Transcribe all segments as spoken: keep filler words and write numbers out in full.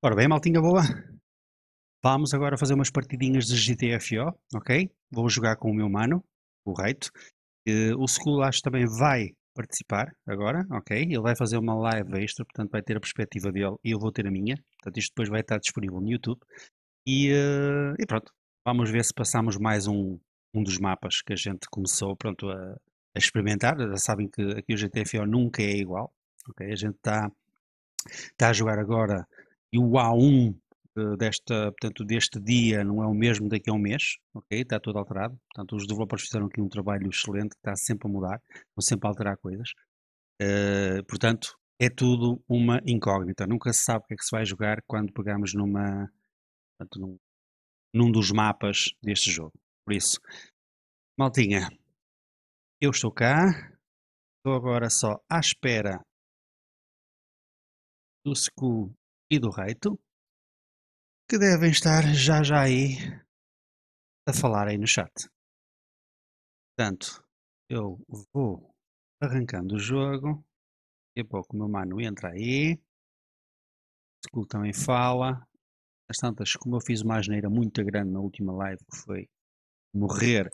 Ora bem, maltinha boa, vamos agora fazer umas partidinhas de G T F O, ok? Vou jogar com o meu mano, o Reito. Uh, o Skull acho que também vai participar agora, ok? Ele vai fazer uma live extra, portanto vai ter a perspectiva dele e eu vou ter a minha. Portanto isto depois vai estar disponível no YouTube. E, uh, e pronto, vamos ver se passamos mais um, um dos mapas que a gente começou pronto, a, a experimentar. Já sabem que aqui o G T F O nunca é igual, ok? A gente está tá a jogar agora e o A um desta, portanto, deste dia não é o mesmo daqui a um mês, ok? Está tudo alterado. Portanto, os developers fizeram aqui um trabalho excelente, que está sempre a mudar, vão sempre a alterar coisas. Uh, portanto, é tudo uma incógnita. Nunca se sabe o que é que se vai jogar quando pegamos numa, portanto, num, num dos mapas deste jogo. Por isso, maltinha, eu estou cá, estou agora só à espera do Skull e do Reito, que devem estar já já aí a falar aí no chat. Portanto, eu vou arrancando o jogo, e a pouco o meu mano entra aí, o Skull também fala. Às tantas, como eu fiz uma asneira muito grande na última live, que foi morrer,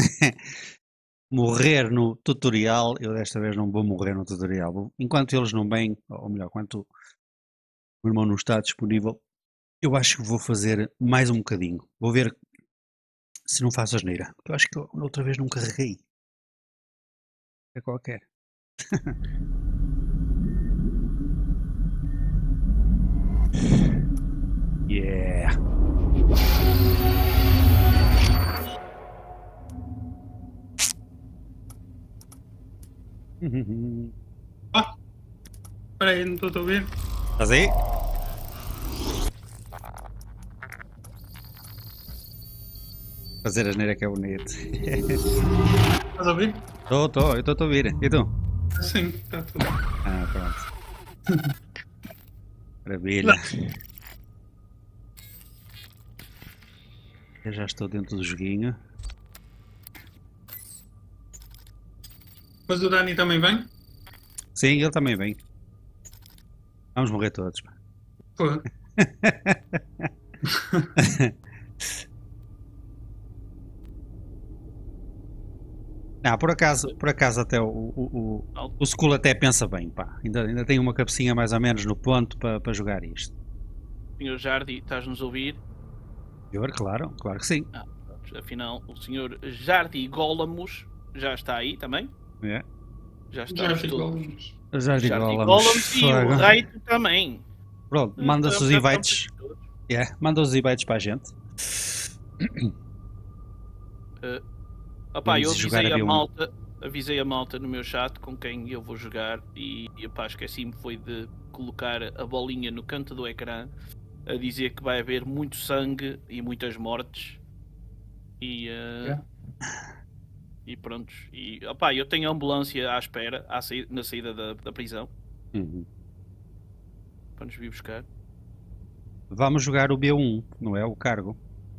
morrer no tutorial, eu desta vez não vou morrer no tutorial. Vou, enquanto eles não vêm, ou melhor, enquanto o meu irmão não está disponível, eu acho que vou fazer mais um bocadinho. Vou ver se não faço asneira. Eu acho que eu, outra vez não carreguei. É qualquer. Yeah. Ah, espera aí, não estou a ouvir. Estás aí? Fazer asneira que é bonito. Estás a ouvir? Estou, estou, eu estou a ouvir. E tu? Sim, está tudo. Ah, pronto. Maravilha. Eu já estou dentro do joguinho. Mas o Dani também vem? Sim, ele também vem. Vamos morrer todos. Pô. Não, por acaso, por acaso até o, o, o, o Skull até pensa bem, pá. Ainda, ainda tem uma cabecinha mais ou menos no ponto para, para jogar isto. senhor Jardi, estás-nos a ouvir? Eu, claro, claro que sim. Ah, afinal, o senhor Jardi Golamos já está aí também? É. Já está. Jardi Golamos. Jardi Golamos. Golamos e o Reito também. Pronto, manda-se os invites. Yeah, manda os invites para a gente. Uh, opá, eu avisei a, a malta, avisei a malta no meu chat com quem eu vou jogar e, e opá, esqueci-me foi de colocar a bolinha no canto do ecrã a dizer que vai haver muito sangue e muitas mortes e, uh, yeah. e pronto. E opá, eu tenho a ambulância à espera à saída, na saída da, da prisão. Uhum. Para nos vir buscar. Vamos jogar o B um, não é? O cargo.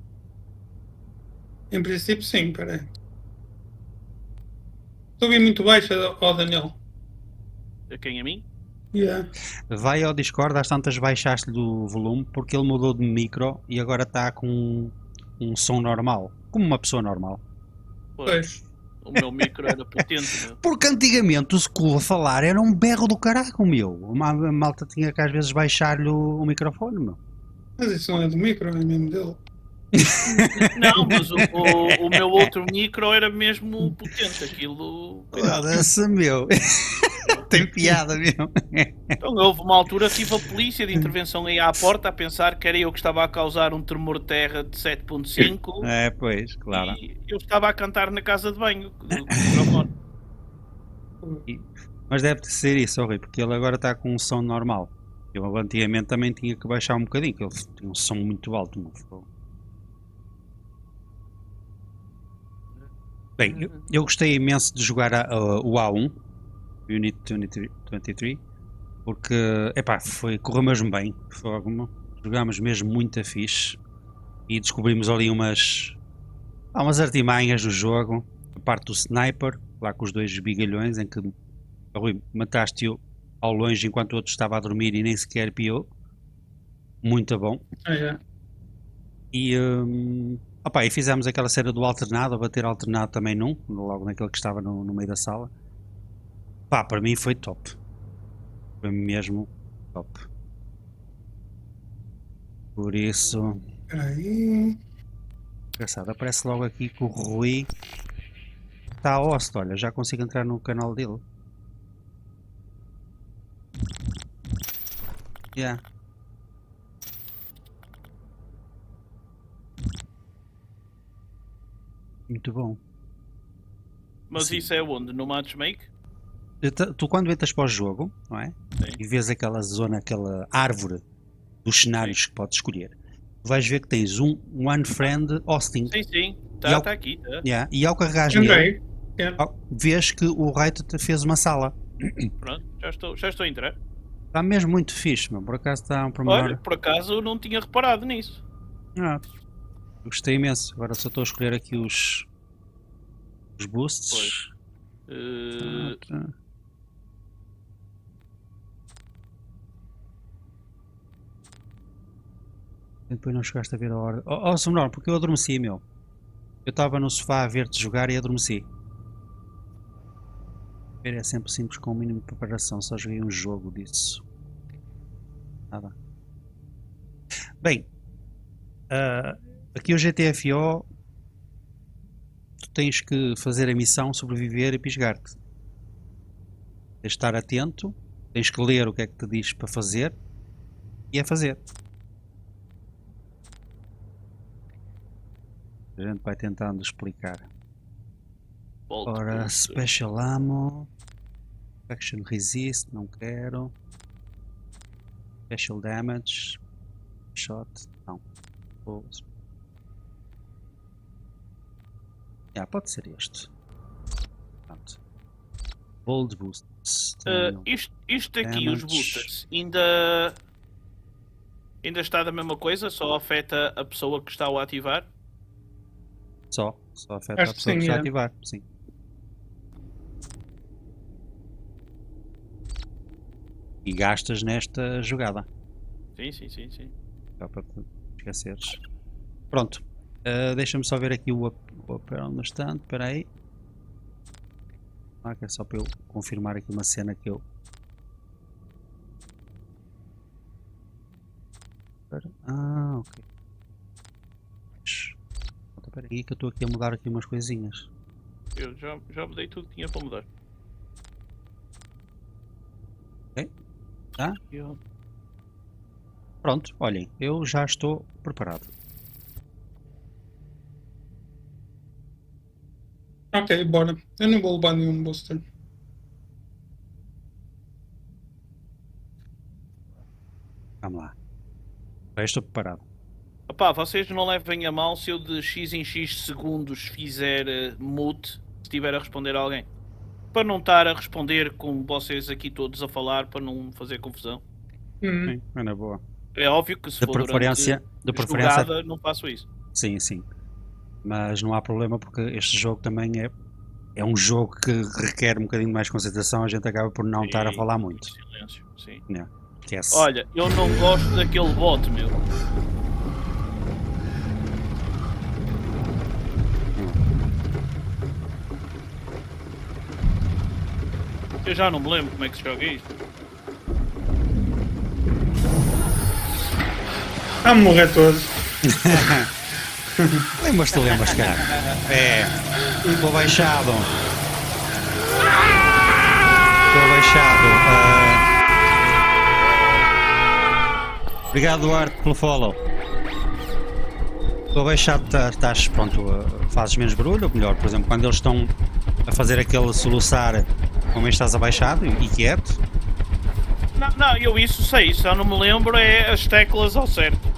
Em princípio sim, peraí. Estou a ouvir muito baixo, ó Daniel. A quem? A mim? Yeah. Vai ao Discord, às tantas baixaste-lhe do volume porque ele mudou de micro e agora está com um, um som normal, como uma pessoa normal. Pois. O meu micro era potente, meu. Porque antigamente o Skull a falar era um berro do caraco, meu. A malta tinha que às vezes baixar-lhe o, o microfone, meu. Mas isso não é do micro, é mesmo dele. Não, mas o, o, o meu outro micro era mesmo potente, aquilo... Foda-se, meu. Tem piada, meu. Então houve uma altura que tive a polícia de intervenção aí à porta a pensar que era eu que estava a causar um tremor de terra de sete ponto cinco. É, pois, claro. E eu estava a cantar na casa de banho. Mas deve ser isso, Rui, porque ele agora está com um som normal. Eu antigamente também tinha que baixar um bocadinho, porque ele tinha um som muito alto. Não foi? Bem, eu, eu gostei imenso de jogar a, a, o A um, Unit vinte e três, porque, epá, foi, correu mesmo bem, foi alguma, jogámos mesmo muito fixe e descobrimos ali umas, ah, umas artimanhas do jogo, a parte do sniper, lá com os dois bigalhões, em que oh, Rui, mataste-o ao longe enquanto o outro estava a dormir e nem sequer piou. Muito bom. Ah, é. E, hum, opa, e fizemos aquela cena do alternado, a bater alternado também num, logo naquele que estava no, no meio da sala. Pá, para mim foi top. Foi mesmo top. Por isso, Peraí. engraçado, aparece logo aqui que o Rui está a host, olha, já consigo entrar no canal dele. Yeah. Muito bom. Mas Sim. isso é onde? No matchmake? Tu, tu quando entras para o jogo, não é? Sim. E vês aquela zona, aquela árvore dos cenários que podes escolher, tu vais ver que tens um One Friend Hosting. Sim, sim. E Está ao- tá aqui. Tá. Yeah. E ao carregares nele, Entrei. Yeah. ao- vês que o Raito te fez uma sala. Pronto, já estou, já estou a entrar. Está mesmo muito fixe, meu. Por acaso está um pormenor. Olha, por acaso eu não tinha reparado nisso. Ah, gostei imenso. Agora só estou a escolher aqui os, os boosts. Uh, Ah, tá. E depois não chegaste a ver a hora. Oh, oh Sonoro, porque eu adormeci, meu. Eu estava no sofá a ver-te jogar e adormeci. Ver é sempre simples com o mínimo de preparação. Só joguei um jogo disso. Nada. Bem, ah, aqui o G T F O. Tu tens que fazer a missão, sobreviver e pisgar-te. Tens de estar atento. Tens que ler o que é que te diz para fazer. E é fazer. A gente vai tentando explicar. Bolt Ora, boost. Special Ammo. Action Resist, não quero. Special Damage. Shot, não. Pose. Yeah, pode ser este. Pronto. Bold Boosts. Uh, Tenho- isto, isto aqui, os Damage. boosters, ainda. Ainda está da mesma coisa? Só afeta a pessoa que está a ativar? Só. Só afeta Acho a que pessoa sim, que está a é. ativar. Sim. E gastas nesta jogada. Sim, sim, sim, sim. Só para te esqueceres. Pronto. Uh, Deixa-me só ver aqui o up- o apparel no stand. Espera aí. Ah, que é só para eu confirmar aqui uma cena que eu... Espera. Ah, ok. Espera aí que eu estou aqui a mudar aqui umas coisinhas. Eu já, já mudei tudo que tinha para mudar. Tá? Eu- Pronto, olhem, eu já estou preparado. Ok, bora. Eu não vou levar nenhum booster. Vamos lá. Já estou preparado. Opá, vocês não levem a mal se eu de X em X segundos fizer uh, mute se estiver a responder a alguém. Para não estar a responder com vocês aqui todos a falar, para não fazer confusão. Hum. Sim, é na boa. É óbvio que se De for preferência, durante de preferência, jogada, não faço isso. sim, sim. Mas não há problema porque este jogo também é, é um jogo que requer um bocadinho mais concentração. A gente acaba por não estar a E- falar muito. Silêncio, sim. Esquece. Olha, eu não gosto daquele bot, meu. Eu já não me lembro como é que se joga isto. A morrer todos. Lembras-te, lembras, cara? É. Estou baixado. Estou baixado. ah. Obrigado, Duarte, pelo follow. Estou baixado, tá- estás, pronto, ah, fazes menos barulho, ou melhor, por exemplo, quando eles estão a fazer aquele soluçar, como estás abaixado e quieto. Não, não, eu isso sei, só não me lembro é as teclas ao certo.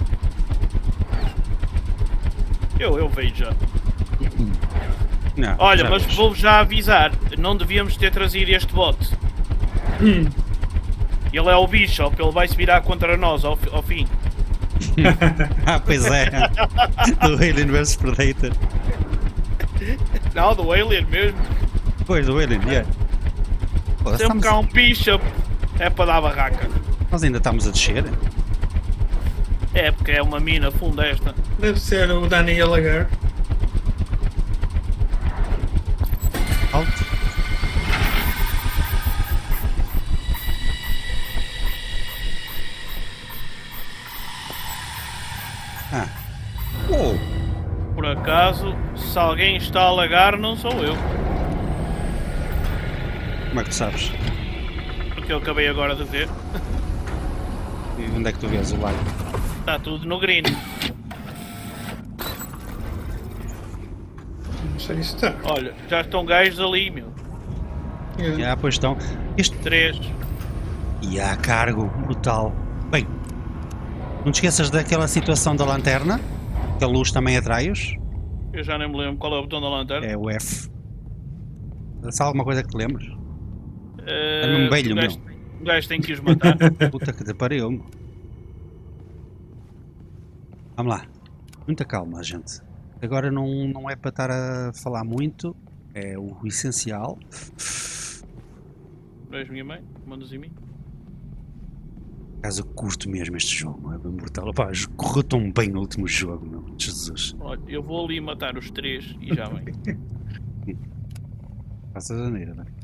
Eu, eu vejo já. Não, Olha, já mas vês. vou já avisar, não devíamos ter trazido este bot. Hum. Ele é o Bishop, ele vai se virar contra nós ao, fi- ao fim. Ah, pois é. Do Alien versus Predator. Não, do Alien mesmo. Pois, do Alien, yeah. Pô, Sempre estamos- que há um Bishop, é para dar barraca. Nós ainda estamos a descer. É, porque é uma mina funda esta. Deve ser o Dani a lagar. Alto. Ah. Oh. Por acaso, se alguém está a lagar, não sou eu. Como é que tu sabes? Porque eu acabei agora de ver. E onde é que tu vês o lago? Está tudo no green. Não sei se está. Olha, já estão gajos ali, meu. É. Ah, pois estão. Isto. Três. E há cargo brutal. Bem, não te esqueças daquela situação da lanterna, que a luz também atrai-os. Eu já nem me lembro qual é o botão da lanterna. É o F. Se há alguma coisa que te lembres? Uh, É mesmo velho, o meu. gajo, o gajo tem que os matar. Puta que te pariu, meu. Vamos lá. Muita calma, gente. Agora não, não é para estar a falar muito. É o essencial. Não és minha mãe? Mandas em mim? Por acaso eu curto mesmo este jogo, é bem brutal. Pá, correu tão bem no último jogo, meu. Jesus. Olha, eu vou ali matar os três e já vem. Faça a janeira, não é?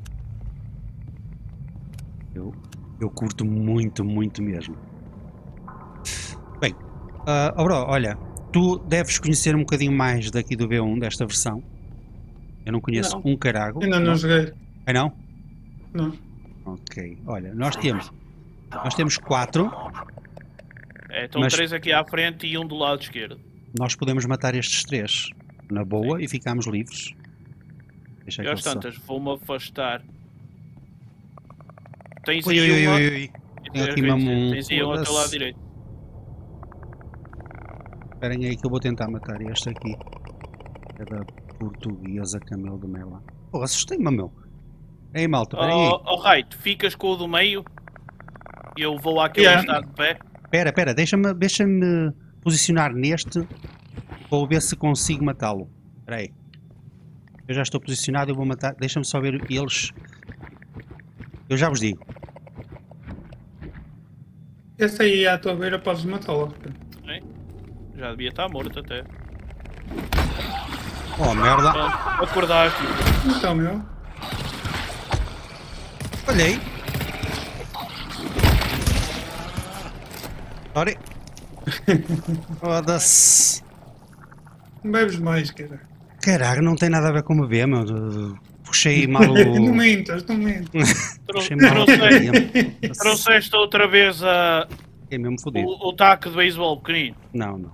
Eu, eu curto muito, muito mesmo. Bem, uh, oh bro, olha, tu deves conhecer um bocadinho mais daqui do B um, desta versão. Eu não conheço Não. um carago. Ainda não joguei. Ah, não? Não. Ok, olha, nós temos nós temos quatro. É, estão Mas- três aqui à frente e um do lado esquerdo. Nós podemos matar estes três na boa e ficamos livres. Deixa E que às eles só- tantas, vou-me afastar. Tens Ui, aí ui, uma... ui, ui, ui. Tem aqui mesmo um- Tens aí uma ao teu lado foda-se. direito. Esperem aí que eu vou tentar matar este aqui. É da portuguesa Camelo de Mela. Pô, assustei-me, meu. Ei, malta, espera aí. Oh, oh Rai, tu ficas com o do meio. Eu vou àquele Yeah. que está de pé. Espera, espera, deixa-me deixa-me posicionar neste. Vou ver se consigo matá-lo. Espera aí. Eu já estou posicionado, eu vou matar. Deixa-me só ver eles. Eu já vos digo. Esse aí à tua beira podes matá-lo. Hein? Já devia estar morto até. Oh, merda. Pronto, acordaste. Então, meu. Olhei. Sorry. Foda-se. Bebes mais, cara. Caraca, não tem nada a ver com beber, meu. Puxei mal Não o. mintas, não mintas. Puxei mal o. Trouxeste, trouxeste outra vez a, Fiquei mesmo fodido. o, o taco de beisebol pequenino. Não, não.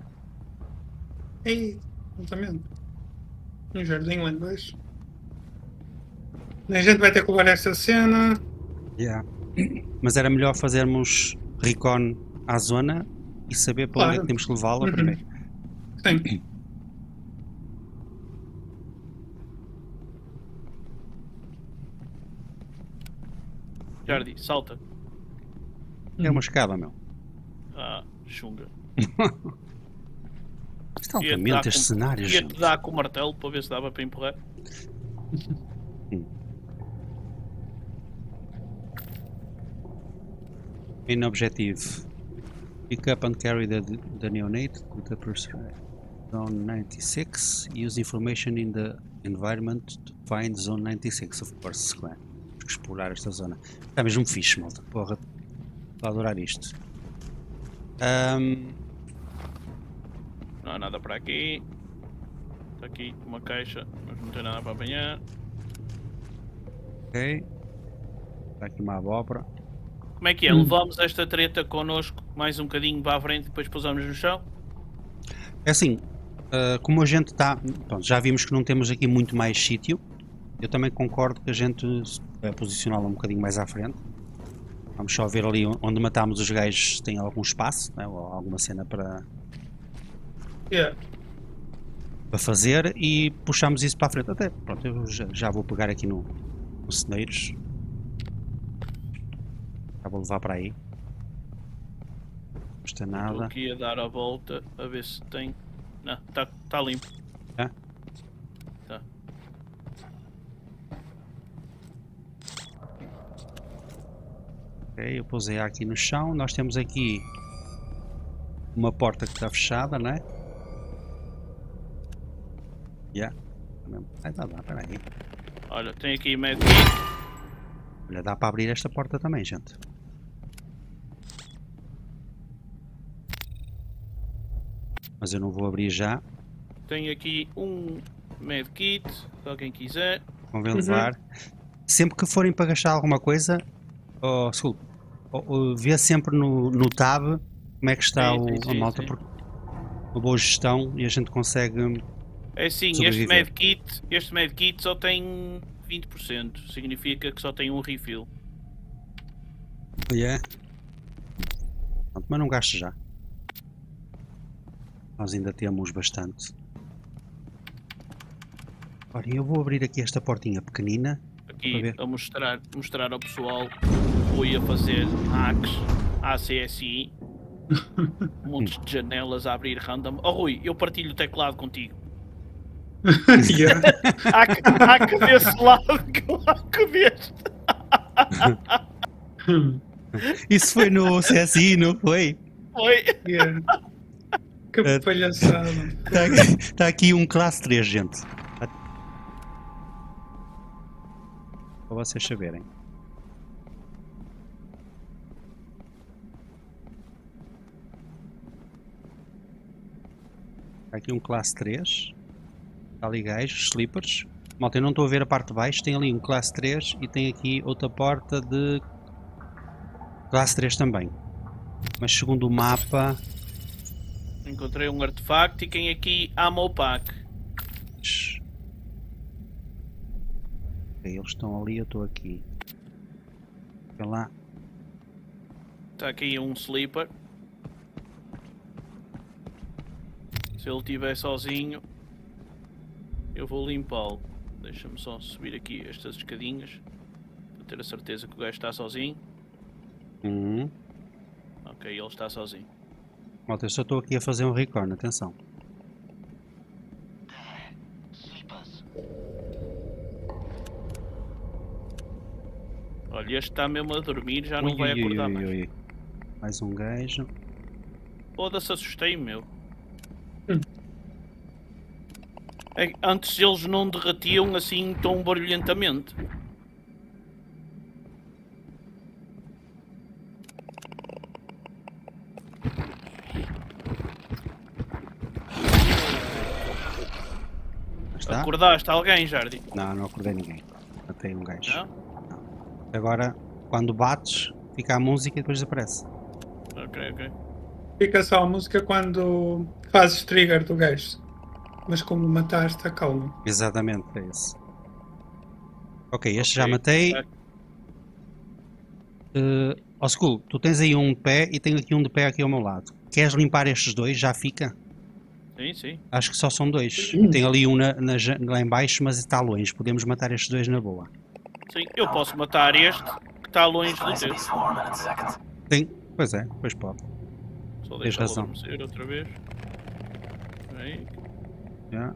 Ei, exatamente. Um jardim lá em baixo. A gente vai ter que levar esta cena. Yeah. Mas era melhor fazermos recon à zona e saber para onde é Claro. que temos que levá-la Uhum. primeiro. Sim. Jardim, salta. É uma escada, meu. Ah, chunga. Isto é Ia-te altamente dar este com- cenário, Ia-te gente. dar com o martelo para ver se dava para empurrar. Main objective. Pick up and carry the, the neonate to the person. Zone ninety-six. Use information in the environment to find Zone ninety-six, of course. Claro. Temos que explorar esta zona. Está mesmo fixe, malta. Porra. Estou a adorar isto. Ahm, Não há nada para aqui. Está aqui uma caixa, mas não tem nada para apanhar. ok. Está aqui uma abóbora. Como é que é? Hum. Levamos esta treta connosco mais um bocadinho para a frente e depois pousamos no chão? É assim, ah, como a gente está. Pronto, já vimos que não temos aqui muito mais sítio. Eu também concordo que a gente se puder posicioná-la um bocadinho mais à frente. Vamos só ver ali onde matámos os gajos se tem algum espaço, né, ou alguma cena para, Yeah. para fazer e puxamos isso para a frente. Até, pronto, eu já, já vou pegar aqui no, no ceneiros. Já vou levar para aí. Não custa Estou nada. aqui a dar a volta a ver se tem. Não, está tá limpo. É? Tá. Ok, eu pousei aqui no chão. Nós temos aqui uma porta que está fechada, não é? Já. Yeah. Ah, dá, dá, peraí. Olha, tem aqui medkit. Olha, dá para abrir esta porta também, gente. Mas eu não vou abrir já. Tem aqui um medkit, se alguém quiser. Convém levar. Uhum. Sempre que forem para gastar alguma coisa, oh, desculpa, oh, oh, vê sempre no, no tab como é que está sim, o, sim, a malta, sim. Porque uma boa gestão e a gente consegue. É sim, este medkit, este medkit só tem vinte por cento, significa que só tem um refill. Oh, yeah. Pronto, mas não gasto já. Nós ainda temos bastante. Ora, eu vou abrir aqui esta portinha pequenina. Aqui a mostrar, mostrar ao pessoal que fui a fazer hacks A C S I. Um monte de janelas a abrir random. Oh Rui, eu partilho o teclado contigo. Hack, hack desse lado que o hack deste. Isso foi no C S I, não foi? Foi. Yeah. Que palhaçada. Está aqui, tá aqui um classe três, gente. Para vocês saberem. Está aqui um classe três. Está ali gajos, slippers. Malta, eu não estou a ver a parte de baixo. Tem ali um classe três e tem aqui outra porta de classe três também. Mas segundo o mapa... Encontrei um artefacto e quem aqui ama o pack. Eles estão ali, eu estou aqui. Vai lá. Está aqui um sleeper. Se ele estiver sozinho, eu vou limpá-lo. Deixa-me só subir aqui estas escadinhas para ter a certeza que o gajo está sozinho. Uhum. Ok, ele está sozinho. Malta, eu só estou aqui a fazer um recon, atenção. Olha, este está mesmo a dormir, já ui, não vai ui, acordar ui, mais. Ui. Mais um gajo. Foda-se, assustei-me, meu. Hum. É, antes eles não derretiam assim tão barulhentamente. Está? Acordaste alguém, Jardim? Não, não acordei ninguém. Matei um gajo. Não? Não. Agora, quando bates, fica a música e depois desaparece. Ok, ok. Fica só a música quando fazes trigger do gajo. Mas como mataste, acalma. Exatamente, é isso. Ok, este okay. Já matei. Uh, ó, Skull, tu tens aí um de pé e tenho aqui um de pé aqui ao meu lado. Queres limpar estes dois? Já fica? Sim, sim. Acho que só são dois. Uhum. Tem ali um na, na, lá em baixo, mas está longe. Podemos matar estes dois na boa. Sim, eu posso matar este que está longe do teu. Sim, pois é, pois pode. Só tens razão. Outra vez. Aí. Yeah.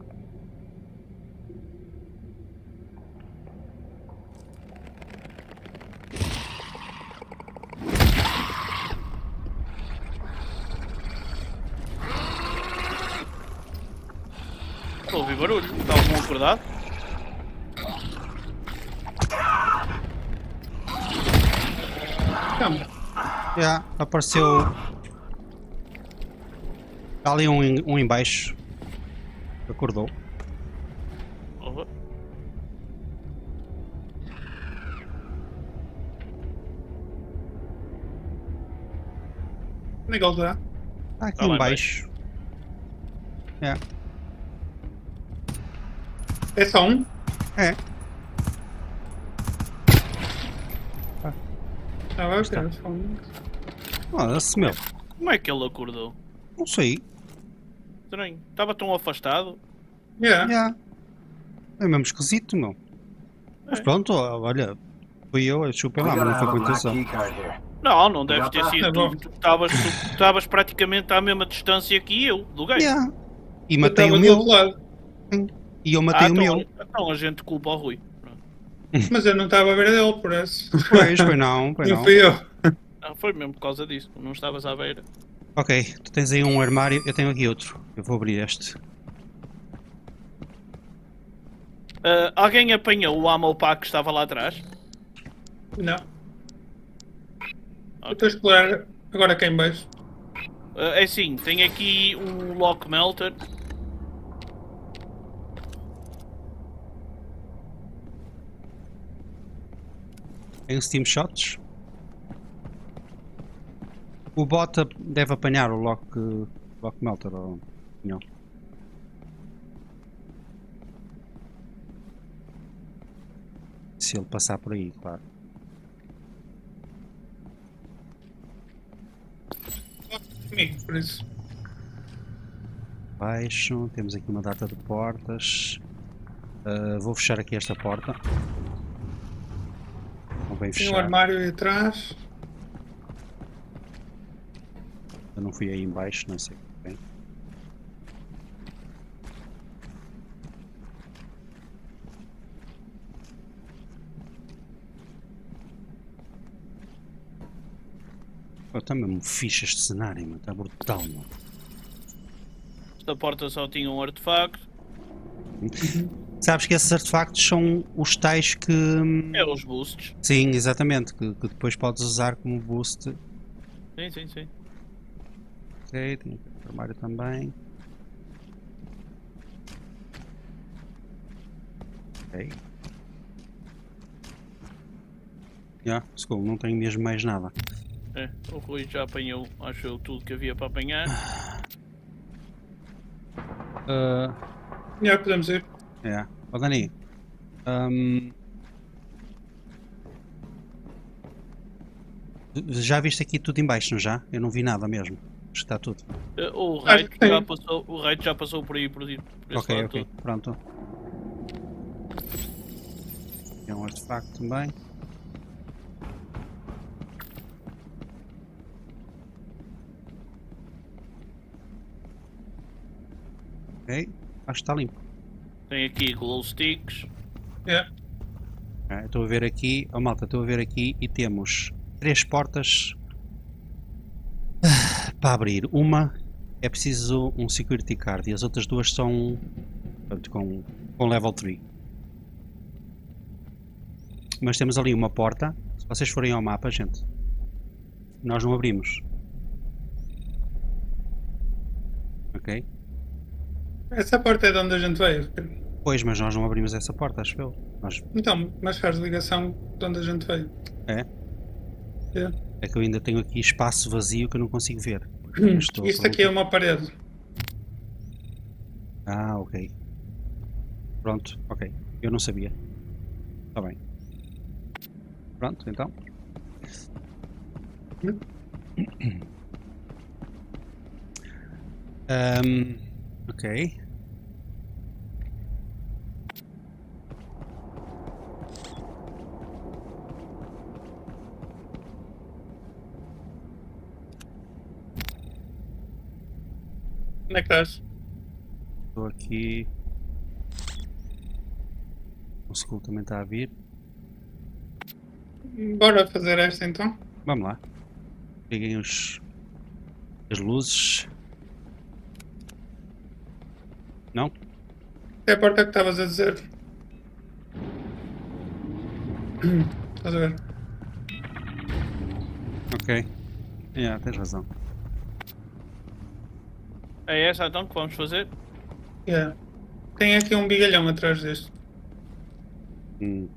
Estou a ouvir barulho. Está algum acordado? Calma. Já, yeah, apareceu. Está ali um, um em baixo. Acordou. Opa. Onde é que ele está? Está aqui tá em baixo. É. É só um? É. Ah, ah vai ser só um. Nossa, meu. Como é que ele acordou? Não sei. Estranho. Estava tão afastado. Yeah. Yeah. É mesmo esquisito, meu. É. Mas pronto, olha, fui eu, a chupa lá, mas não foi com intenção. Não, não deve ter sido tu. Tu estavas, tu estavas praticamente à mesma distância que eu, do gajo. Yeah. E matei o meu. E eu matei ah, o então, meu. Então a gente culpa o Rui. Mas eu não estava a ver dele, por isso. Pois, foi não, foi não. Não fui eu. Não, foi mesmo por causa disso, não estavas à beira. Ok, tu tens aí um armário, eu tenho aqui outro. Eu vou abrir este. Uh, alguém apanhou o ammo pack que estava lá atrás? Não. Okay. Estou a explorar agora aqui em baixo. Uh, é assim, tem aqui um lock melter. Tem Steam Shots. O bot deve apanhar o lock, lock melter ou não? Se ele passar por aí, claro. Comigo, por isso. Baixo, temos aqui uma data de portas. Uh, vou fechar aqui esta porta. Convém Tem um fechar. armário aí atrás. Eu não fui aí em baixo, não sei bem. Oh, está mesmo fixe este cenário, mano. Está brutal, mano. Esta porta só tinha um artefacto. Sabes que esses artefactos são os tais que... É os boosts. Sim, exatamente, que, que depois podes usar como boost. Sim, sim, sim. Ok, tem aqui o armário também. Ok. Já, yeah, Skull, não tenho mesmo mais nada. É, o Rui já apanhou, acho eu, tudo que havia para apanhar. Uh, Já podemos ir. é. Yeah. Oh, Dani. Um, já viste aqui tudo em baixo, não já? Eu não vi nada mesmo. Acho que está tudo. Uh, o raid já passou, o raid já passou por aí, por, por esse Ok, lado ok, todo. pronto. É um artefacto também. Ok, acho que está limpo. Tem aqui glow sticks. É. Ah, estou a ver aqui, oh malta, estou a ver aqui e temos três portas para abrir. Uma é preciso um security card e as outras duas são portanto, com, com level três. Mas temos ali uma porta, se vocês forem ao mapa, gente, nós não abrimos. Ok? Essa porta é de onde a gente veio. Pois, mas nós não abrimos essa porta, acho eu. Nós... Então, mas faz ligação de onde a gente veio. É? É. É que eu ainda tenho aqui espaço vazio que eu não consigo ver. Isto aqui é uma parede. Ah, ok. Pronto, ok. Eu não sabia. Está bem. Pronto, então. Um, ok. Onde é que estás? Estou aqui. O Skull também está a vir. Bora fazer esta então. Vamos lá. Peguem os... as luzes. Não? É a porta que estavas a dizer. Estás a ver? Ok. Yeah, tens razão. É essa então que vamos fazer? Yeah. Tem aqui um bigalhão atrás deste. Hum.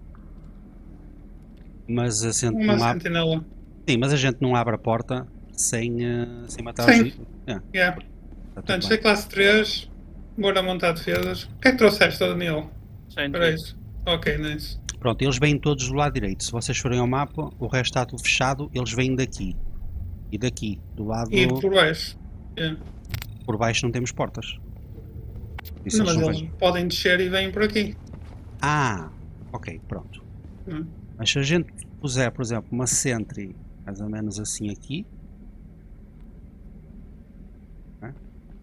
Mas a gente Uma não abre... sentinela. Sim, mas a gente não abre a porta sem, uh, sem matar Sim. os... Yeah, Yeah. tá tudo Portanto, bem. isto é classe três. Bora montar defesas. O que é que trouxeste, Daniel? Sentry. Para isso. Ok, nice. Pronto, eles vêm todos do lado direito. Se vocês forem ao mapa, o resto está tudo fechado. Eles vêm daqui. E daqui. Do lado... E por baixo. Yeah. Por baixo não temos portas. Isso Não, eles mas não eles vêm. podem descer e vêm por aqui. Ah! Ok, pronto. Hum. Mas se a gente puser, por exemplo, uma sentry mais ou menos assim aqui. Né?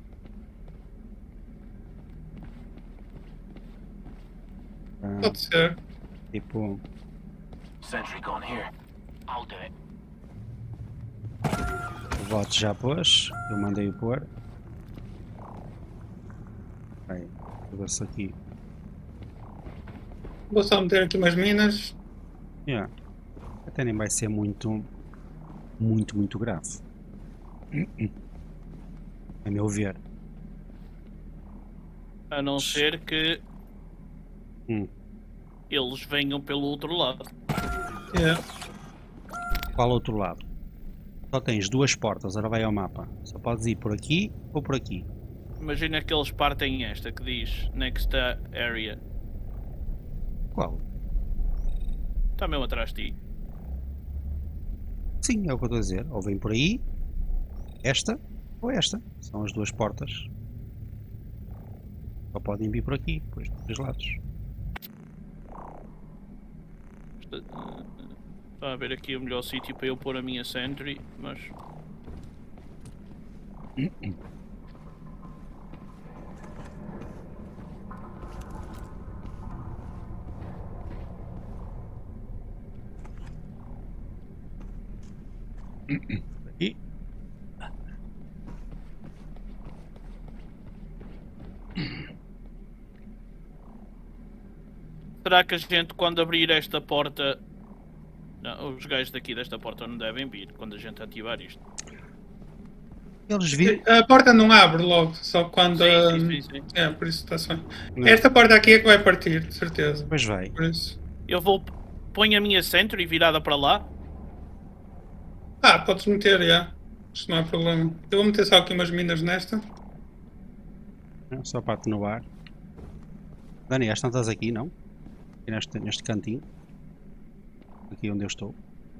Ah, Pode ser. Sentry gone here. I'll do it. Votos já pôs, eu mandei-o pôr. Aí, vou ver se aqui. Vou só meter aqui umas minas. Yeah. Até nem vai ser muito, muito, muito grave. A meu ver. A não ser que Hum. eles venham pelo outro lado. Yeah. Qual outro lado? Só tens duas portas, agora vai ao mapa. Só podes ir por aqui ou por aqui. Imagina que eles partem esta que diz Next Area. Qual? Está mesmo atrás de ti. Sim, é o que eu estou a dizer. Ou vem por aí, esta ou esta. São as duas portas. Só podem vir por aqui, depois dos dois lados. Está a ver aqui o melhor sítio para eu pôr a minha Sentry, mas... Aqui. Será que a gente, quando abrir esta porta... Não, os gajos daqui desta porta não devem vir quando a gente ativar isto. Eles viram. A porta não abre logo, só quando. Sim, hum, sim, sim, sim. É, por isso está só. Não. Esta porta aqui é que vai partir, de certeza. Depois vai. Por isso. Eu vou... Ponho a minha Sentry virada para lá. Ah, podes meter, já. Isto não é problema. Eu vou meter só aqui umas minas nesta. Não, só para atenuar. Dani, às tantas aqui, não? Aqui neste, neste cantinho. Aqui onde eu estou.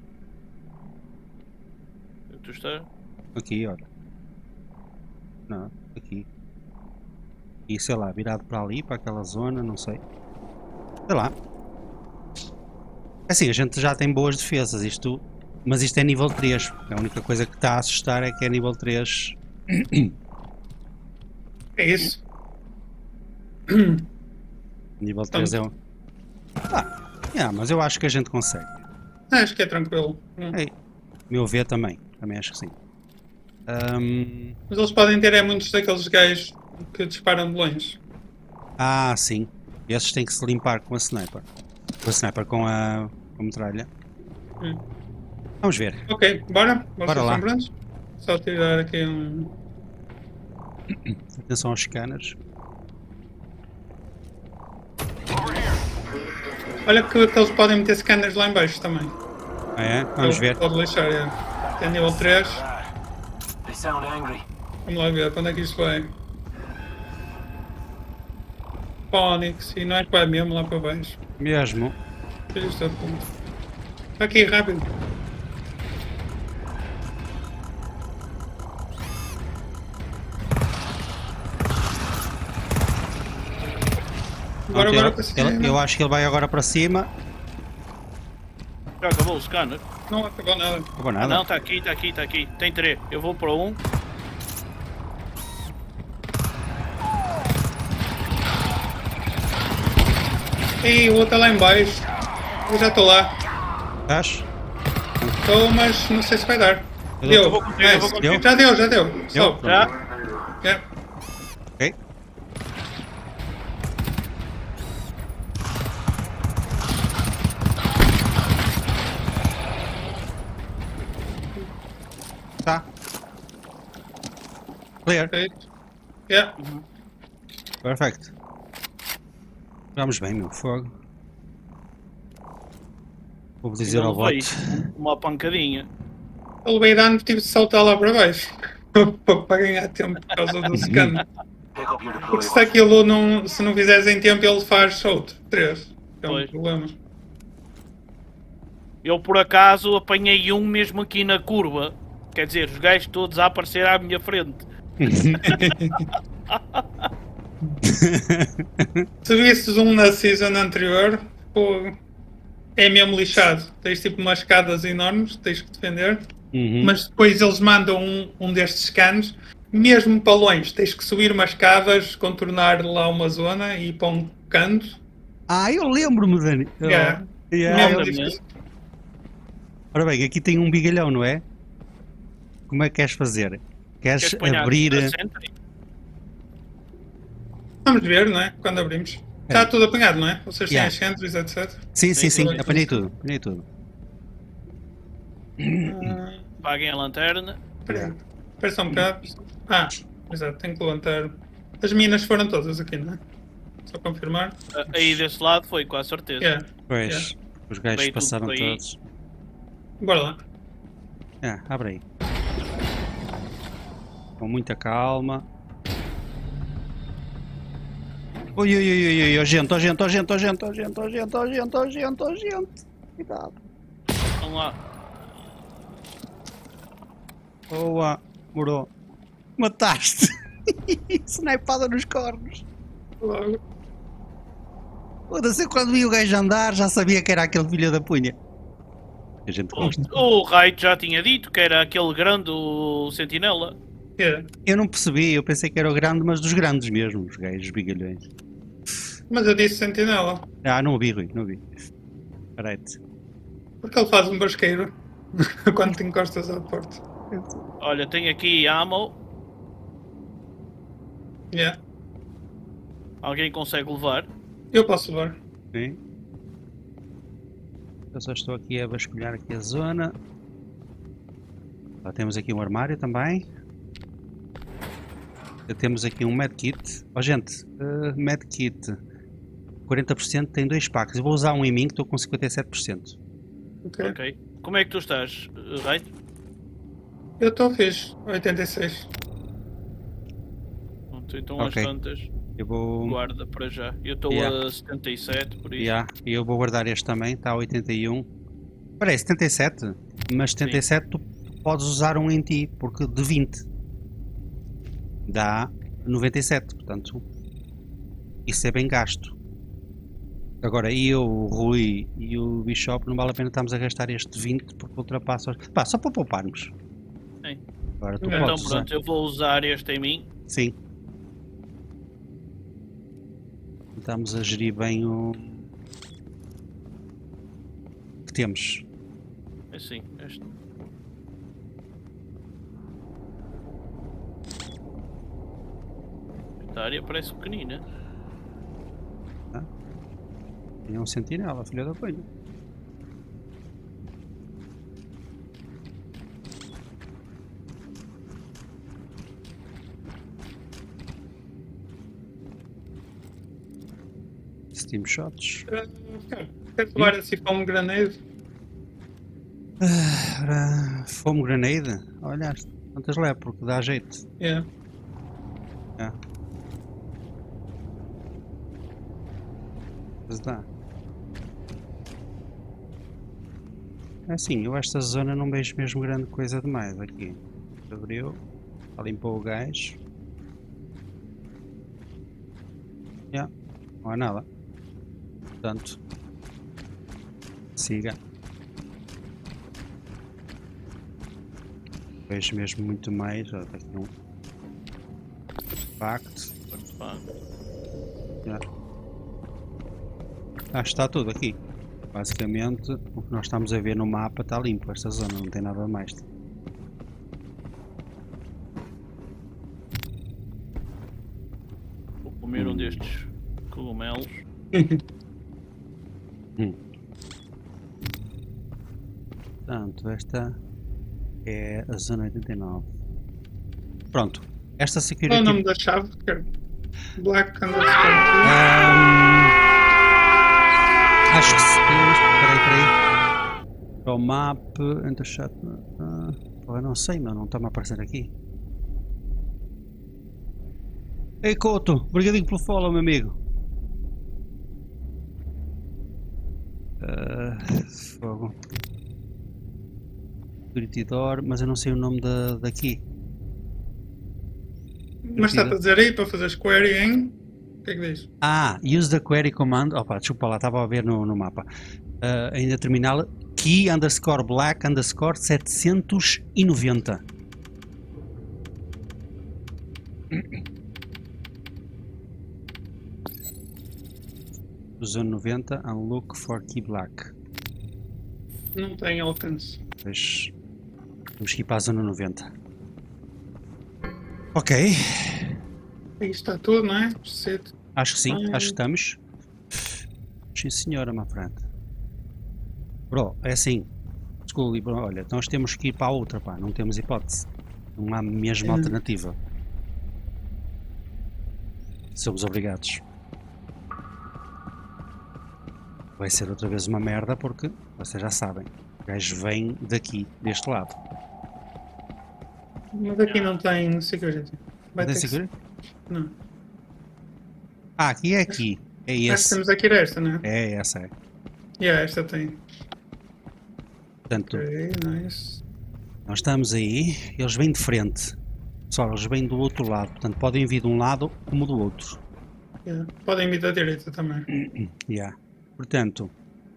Tu está? Aqui, olha. Não, aqui. E sei lá, virado para ali, para aquela zona, não sei. Sei lá. Assim, a gente já tem boas defesas, isto... Mas isto é nível três. A única coisa que está a assustar é que é nível três. É isso. Nível três é um... Ah, yeah, mas eu acho que a gente consegue. Acho que é tranquilo. Hum. Ei, meu ver também. Também acho que sim. Ahm, Mas eles podem ter é muitos daqueles gajos que disparam de longe. Ah, sim. Esses têm que se limpar com a sniper. Com a sniper, com a, com a metralha. Hum. Vamos ver. Ok, bora? Bora Vocês lá. estão prontos? Só tirar aqui um. Atenção aos scanners. Olha que, que eles podem meter scanners lá em baixo também. Ah, é? Vamos ver. Pode lixar, é. Tem nível três. They sound angry. Vamos lá ver para onde é que isto vai. Phoenix, e não é que vai mesmo lá para baixo. Mesmo. Filho isto é ponto. Aqui, rápido. Bora, Pronto, bora ele- para cima. ele- eu acho que ele vai agora para cima. Já acabou o scanner? Não acabou nada. Não vou Ah, nada. não, está aqui, está aqui, está aqui. Tem três. Eu vou para um. Ei, o outro está lá em baixo. Eu já estou lá. Estás? Estou, mas não sei se vai dar. Eu Deu. vou contigo, eu vou Nice. contigo. Já deu, já deu. Só. Já? É. Ok. Tá. Clear. Perfeito. Yeah. Perfect. Vamos bem, meu fogo. Vou dizer Ainda ao levei bot. uma pancadinha. Ele veio dando, tive de saltar lá para baixo. Para ganhar tempo por causa do scan. Pick up your Porque deploy. se aquilo não. Se não fizeres em tempo, ele faz outro. Três. É um Pois. problema. Eu por acaso apanhei um mesmo aqui na curva. Quer dizer, os gajos todos a aparecer à minha frente. Se visses um na season anterior, pô, é mesmo lixado. Tens tipo umas escadas enormes, tens que defender. Uhum. Mas depois eles mandam um, um destes scans, mesmo para longe. Tens que subir umas escadas, contornar lá uma zona e ir para um canto. Ah, eu lembro-me, Dani. Oh, Yeah. yeah, Mesmo eu- lembro-me. difícil. Ora bem, aqui tem um bigalhão, não é? Como é que queres fazer? Queres, Queres ponhar abrir... a sentry? Vamos ver, não é? Quando abrimos. Está tudo apanhado, não é? Vocês têm Yeah. as sentries, etcétera. Sim, sim, Sim, sim, sim. apanhei tudo, apanhei tudo. Ah, Apaguem a lanterna. Espera aí. Yeah. Espera só um bocado. Ah, exato, tenho que levantar. As minas foram todas aqui, não é? Só confirmar. Ah, Aí desse lado foi, com a certeza. Yeah. Pois, Yeah. os gajos Veio tudo passaram por aí. todos. Bora lá. Ah, abre aí. Com muita calma. Ui, ui, ui, ui, ui, ó gente, ó gente, ó gente, ó gente, ó gente, ó gente, ó gente, ó gente, ó gente. Cuidado. Vamos lá. Boa, morou. Mataste. Snipada nos cornos. Logo. Foda-se, quando vi o gajo andar já sabia que era aquele filho da punha. A gente gosta. O Raid já tinha dito que era aquele grande o sentinela. Yeah. Eu não percebi, eu pensei que era o grande, mas dos grandes mesmo, os gajos bigalhões. Mas eu disse sentinela. Ah, não ouvi, Rui, não ouvi. Parei-te. Porque ele faz um basqueiro quando te encostas à porta. Olha, tem aqui ammo. Yeah. Alguém consegue levar? Eu posso levar. Sim. Eu só estou aqui a vasculhar aqui a zona. Já temos aqui um armário também. Já temos aqui um medkit. Ó gente, uh, medkit. quarenta por cento tem dois packs. Eu vou usar um em mim que estou com cinquenta e sete por cento. Ok. Ok. Como é que tu estás, Raid? Eu estou fixe. oitenta e seis. Então Ok. as tantas. Eu vou... Guarda para já. Eu estou Yeah. a setenta e sete, por isso. Yeah, e eu vou guardar este também, está a oitenta e um. Espera aí, setenta e sete? Mas setenta e sete tu podes usar um em ti, porque de vinte dá noventa e sete, portanto isso é bem gasto. Agora eu, o Rui e o Bishop não vale a pena estarmos a gastar este vinte porque ultrapassa os... Pá, só para pouparmos. Sim. Agora tu Então, Então podes usar. pronto, eu vou usar este em mim. Sim. Estamos a gerir bem o que temos. Assim, este. Esta área parece pequenina. Tem um sentinela, filha da coisa. Steam shots. Quero levar assim para um granade. Ora, foam grenade. Olha, quantas leva, porque dá jeito. Yeah. É. Mas dá. É assim, eu esta zona não vejo mesmo grande coisa demais aqui. Abriu, limpou o gás. Yeah. Não há nada. Portanto, siga. Vejo mesmo muito mais. Olha, aqui um facto. Yeah. Ah, está tudo aqui. Basicamente, o que nós estamos a ver no mapa está limpo. Esta zona não tem nada mais. Vou comer um destes cogumelos. Hum. Portanto, esta é a zona oitenta e nove. Pronto. Esta Qual é security... o nome da chave? Quero. Black underscore. Ahm, acho que se... Peraí, peraí. Pro map... Enter chat... Ah, eu não sei, meu. Não está-me a aparecer aqui. Ei, Couto. Obrigadinho pelo follow, meu amigo. Uh, fogo. Security door, mas eu não sei o nome da, daqui. Mas está a dizer aí para fazer query em. O que é que diz? Ah, use the query command. Opa, desculpa lá, estava a ver no, no mapa. Uh, ainda terminal key underscore black underscore setecentos e noventa. Zone noventa and look for key black. Não tem alcance. Pois. Temos que ir para a zona noventa. Ok. Aí está tudo, não é? Cedo. Acho que sim, Ai. acho que estamos. Sim senhora, my friend. Bro, é assim. Desculpe, bro, olha, nós temos que ir para a outra, pá. Não temos hipótese. Não há mesmo É. alternativa. Somos obrigados. Vai ser outra vez uma merda porque, vocês já sabem, o gajo vem daqui, deste lado. Mas aqui não tem security. Vai Não tem ter que seguro? ser- Não. Ah, aqui é aqui. É Acho que esse. temos aqui esta, não é? É essa, é. Yeah, esta tem. Portanto, Ok, nice. nós estamos aí, eles vêm de frente. Pessoal, eles vêm do outro lado. Portanto, podem vir de um lado como do outro. Yeah. Podem vir da direita também. Yeah. Portanto,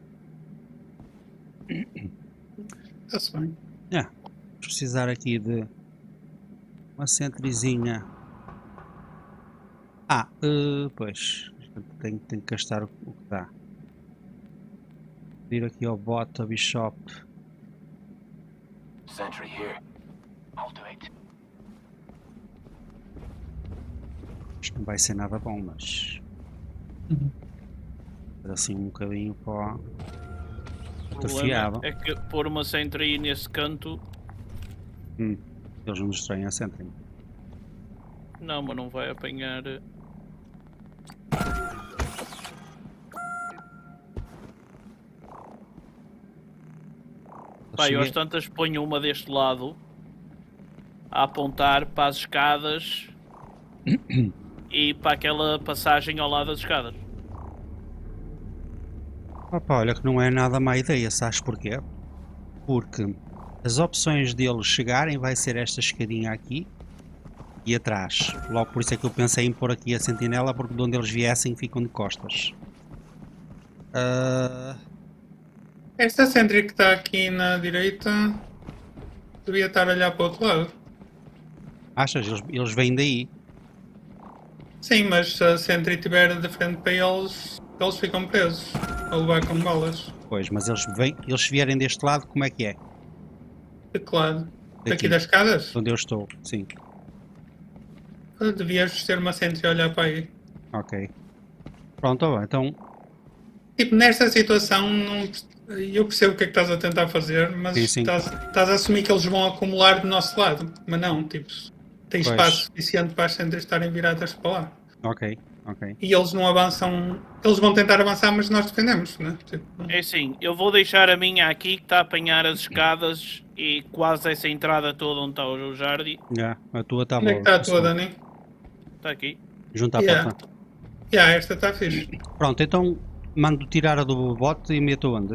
Está-se bem. yeah, vamos precisar aqui de uma centrizinha. Ah, eh, pois, tenho, tenho que gastar o, o que dá. Ir aqui ao bot, ao bishop. Sentry here. I'll do it. Isto não vai ser nada bom, mas Uhum. assim um bocadinho para O outra problema fiável. é que pôr uma sentry nesse canto. Hum, eles não destroem a sentry. Não, mas não vai apanhar. eh, Pá, eu Cheguei- às tantas ponho uma deste lado a apontar para as escadas e para aquela passagem ao lado das escadas. Opa, olha que não é nada má ideia, sabes porquê? Porque as opções deles chegarem vai ser esta escadinha aqui e atrás. Logo por isso é que eu pensei em pôr aqui a sentinela, porque de onde eles viessem ficam de costas. Ah, Esta sentry que está aqui na direita devia estar a olhar para o outro lado. achas? Eles, eles vêm daí. Sim, mas se a sentry estiver de frente para eles, eles ficam presos. A levar com balas. Pois, mas eles, vêm, eles se vierem deste lado, como é que é? De que lado? Daqui. Daqui das escadas? Onde eu estou, sim. Devias ter uma sentry a olhar para aí. Ok. Pronto, ó, então. Tipo, nesta situação, não, eu percebo o que é que estás a tentar fazer, mas Sim, sim. Estás, estás a assumir que eles vão acumular do nosso lado. Mas não, tipo, tem Pois. espaço suficiente para as sentries estarem viradas para lá. Ok, ok. E eles não avançam, eles vão tentar avançar, mas nós defendemos, né? Tipo, É assim, eu vou deixar a minha aqui que está a apanhar as escadas e quase essa entrada toda onde está o jardim. Já, a tua está onde é boa. que está a tua, Dani? Está aqui. Junto à Yeah. porta. Yeah, esta está fixe. Pronto, então mando tirar a do bote e meto onde?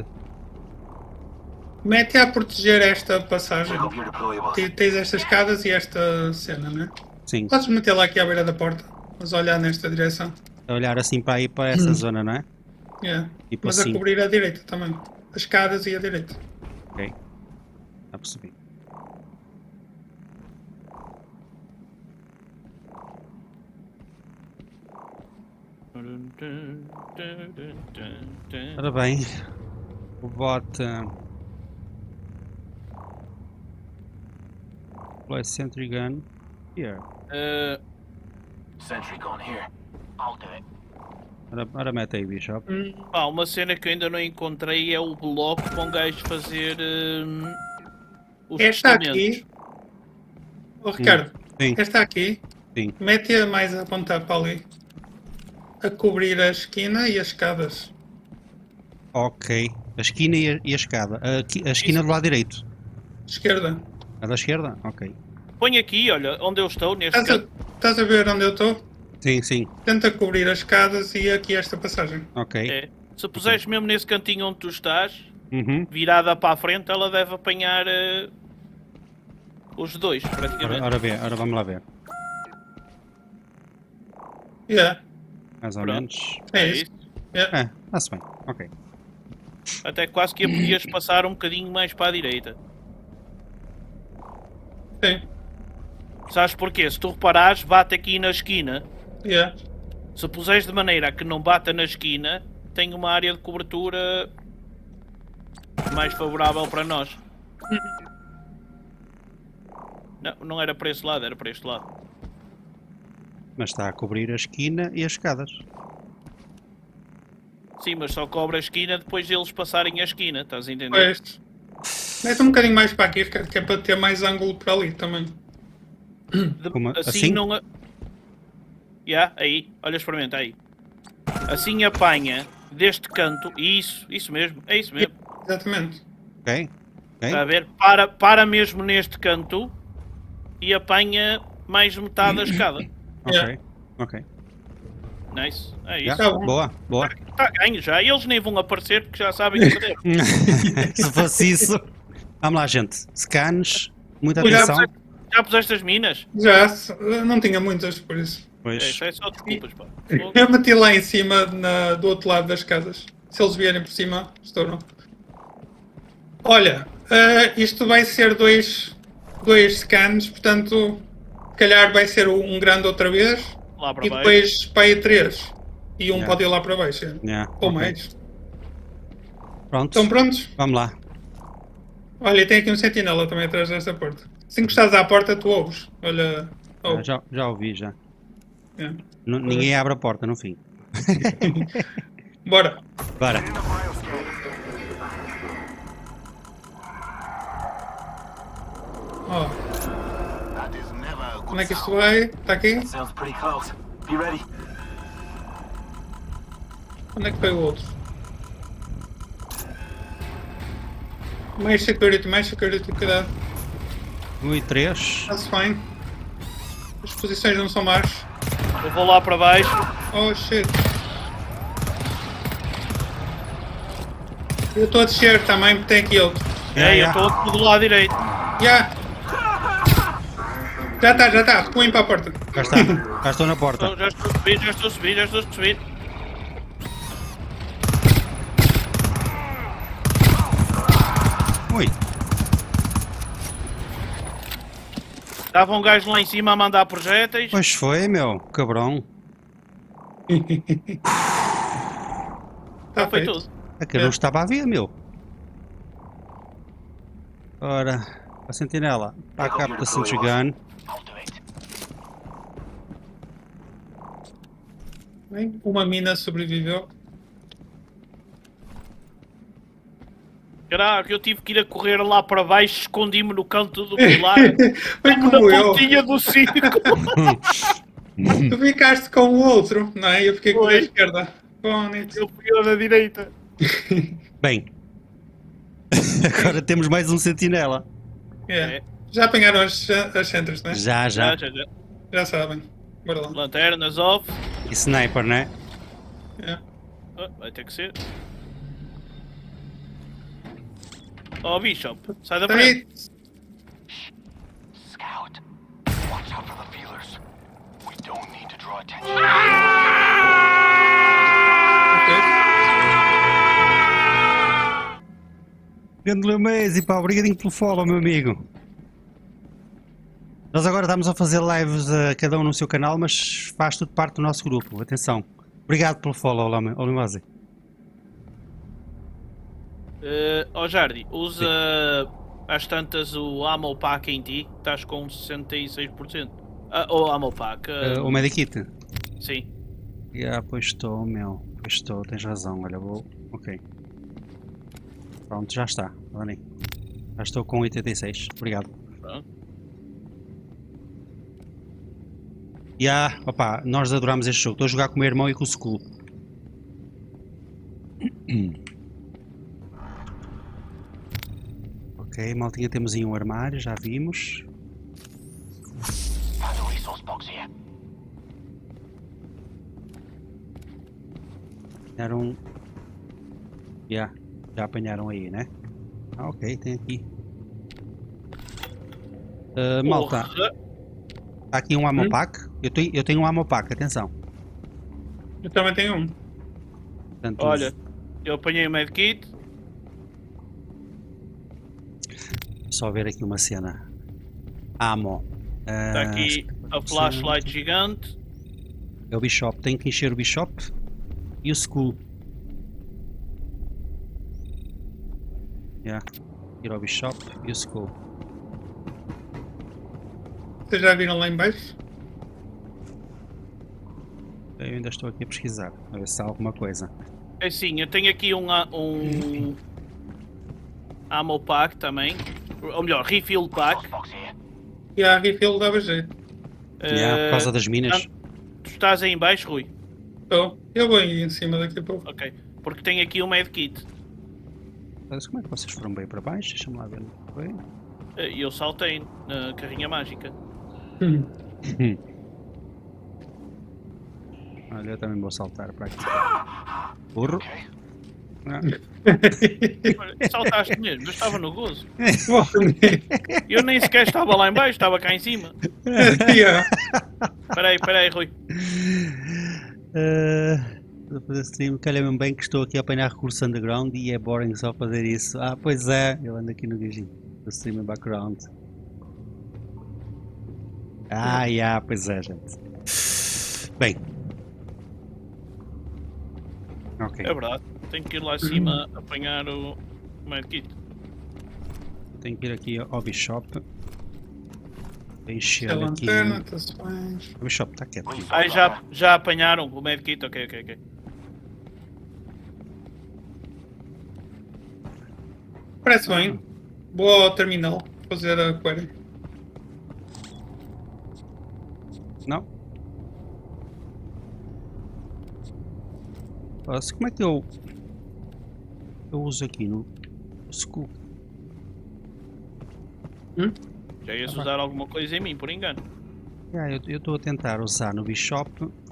Mete a proteger esta passagem. Pick up your deployables. Te- Tens estas escadas e esta cena, né? Sim, Podes metê-la aqui à beira da porta, mas olhar nesta direção. a olhar assim para aí para essa zona, não é? Yeah. Tipo Mas assim. a cobrir a direita também. As escadas e a direita. Ok. Já percebi. Ora bem, o bot. Play Sentry Gun. Here. Eh, Sentry gun here. I'll do it. Ora, ora mete aí, Bishop. Hum, pá, uma cena que eu ainda não encontrei é o bloco para um gajo fazer hum, os esta testamentos. aqui. Oh, Ricardo, Sim, esta aqui. sim. Mete-a mais a apontar para ali. A cobrir a esquina e as escadas. Ok. A esquina e a, e a escada. A, qui- a esquina do lado direito. Esquerda. A da esquerda? Ok. Põe aqui, olha, onde eu estou, neste Estás a, canto. estás a ver onde eu estou? Sim, sim. Tenta cobrir as escadas e aqui esta passagem. Ok. É. Se puseres mesmo nesse cantinho onde tu estás, Uhum. virada para a frente, ela deve apanhar eh, os dois, Ora, praticamente. ora, ver, ora vamos lá ver. Yeah. Mais ou Pronto. menos. É isso. Yeah. É, está-se bem. Ok. Até quase que a podias passar um bocadinho mais para a direita. Sim. Sabes porquê? Se tu reparares, bate aqui na esquina. Yeah. Se puseres de maneira a que não bata na esquina, tem uma área de cobertura mais favorável para nós. Não, não era para esse lado, era para este lado. Mas está a cobrir a esquina e as escadas. Sim, mas só cobra a esquina depois deles passarem a esquina, estás a entender? Pois. Mete um bocadinho mais para aqui, que é para ter mais ângulo para ali também. De- Como assim, assim? não. A... Yeah, aí, olha, experimenta aí. Assim apanha deste canto, isso, isso mesmo, é isso mesmo. Exatamente. Ok? Ok? Está a ver? Para, para mesmo neste canto e apanha mais metade da escada. Ok. Yeah. Ok. Nice, é isso. Yeah. Tá bom. Boa, boa. Está ganho já, eles nem vão aparecer porque já sabem que perder. Se fosse isso. Vamos lá, gente. Scans, muita Já atenção. Já puseste as minas? Já, não tinha muitas, por isso. É, Pois. isso é só desculpas, pá. Eu meti lá em cima, na, do outro lado das casas. Se eles vierem por cima, estouram. Olha, uh, isto vai ser dois, dois scans, portanto, se calhar vai ser um grande outra vez. Lá para E baixo. depois para aí três. E um Yeah. pode ir lá para baixo. é. Yeah, Ou ok. mais. Pronto. Estão prontos? Vamos lá. Olha, tem aqui um sentinela também atrás desta porta. Se encostares à porta, tu ouves. Olha. Ah, ouve. já, já ouvi, já. É. N- ninguém abre a porta no fim. Bora. Bora. Ó, That is never a good como é que isto sound. vai? Está aqui? Sounds pretty close. Be ready. Onde é que foi o outro? Mais security, mais security, cuidado. Um e três. That's fine. As posições não são más. Eu vou lá para baixo. Oh shit. Eu estou a descer também, porque tem aqui outro. Yeah, É, eu yeah. estou do lado direito. Já! Já está, já está. Recuem para a porta. Cá está. Cá estou na porta. Estou- Já estou a subir, já estou a subir, já estou a subir. Ui. Estava um gajo lá em cima a mandar projéteis. Pois foi, meu. Cabrão. Está Já foi feito. tudo. É que eu É. não estava a ver, meu. Ora, a sentinela. Para cá para a sentry gun. I'll do it. Bem, uma mina sobreviveu. Caraca, eu tive que ir a correr lá para baixo, escondi-me no canto do pilar. Foi Como como na eu. pontinha do círculo. Tu ficaste com o outro, não é? Eu fiquei com a Foi. esquerda. Bonito. Eu fui da direita. Bem. Agora temos mais um sentinela. É. É. Já apanharam as, as centros, não é? Já, já. Já, já, já. Já sabem. Bora lá. Lanternas off. E sniper, né? É. Ah, vai ter que ser. Oh, Bishop, sai da Tá frente. aí. Scout. Watch out for the feelers. We don't need to draw attention. Grande Lamese, pá, obrigadinho pelo follow, meu amigo. Nós agora estamos a fazer lives a cada um no seu canal, mas faz tudo parte do nosso grupo. Atenção. Obrigado pelo follow, Lamese. Uh, oh, Jardi, usa às tantas o Ammo Pack em ti, estás com sessenta e seis por cento. Ah, o Ammo Pack. uh, Uh, o Medikit. Sim. Ah, pois estou, meu. Pois estou, tens razão. Olha, vou. Ok. Pronto, já está. Dani. Já estou com oitenta e seis. Obrigado. Pronto. E ah, opá, nós adoramos este jogo. Estou a jogar com o meu irmão e com o Skull. Ok, maltinha, temos aí um armário, já vimos. Found a resource box here. Apanharam. Já, já apanharam aí, né? Ah, ok, tem aqui. Ah, malta, Porra. está aqui um ammo Hum? pack. Eu tenho, eu tenho um ammo pack, atenção. Eu também tenho um. Portanto, Olha, eu apanhei o medkit. só ver aqui uma cena. Ammo. Está Ah, aqui a flashlight gigante. É o Bishop, tem que encher o Bishop e o Skull. Yeah. Ir ao Bishop e o Skull. Vocês já viram lá em baixo? Eu ainda estou aqui a pesquisar, a ver se há alguma coisa. É sim, eu tenho aqui um, um ammo pack também, ou melhor, refill pack. Fox here. E a refill dava jeito. Yeah, por causa das minas. Tu estás aí em baixo, Rui? Estou. Eu vou aí em cima daqui a pouco. Ok, porque tem aqui um medkit. Mas como é que vocês foram bem para baixo? Deixa-me lá ver. Foi? E eu saltei na carrinha mágica. Hum. Olha, eu também vou saltar para aqui. Burro. Ah. Olha, saltaste mesmo, eu estava no gozo. Eu nem sequer estava lá em baixo, estava cá em cima. Yeah. Espera aí, espera aí, Rui. Uh, vou fazer stream, calha-me bem que estou aqui a apanhar recursos underground e é boring só fazer isso. Ah, pois é, eu ando aqui no gajinho do stream em background. Ah, yeah, pois é, gente. Bem. Ok. É verdade, tenho que ir lá acima apanhar o medkit. Tenho que ir aqui ao Bishop. Encher A aqui. lanterna, está-se bem. O Bishop está quieto. Ah, já, já apanharam o medkit? Ok, ok, ok. Parece bem. Vou ao terminal fazer a query. Não? Nossa, como é que eu. Eu uso aqui no School? Hum? Já ias usar alguma coisa em mim, por engano. Yeah, eu estou a tentar usar no Bishop.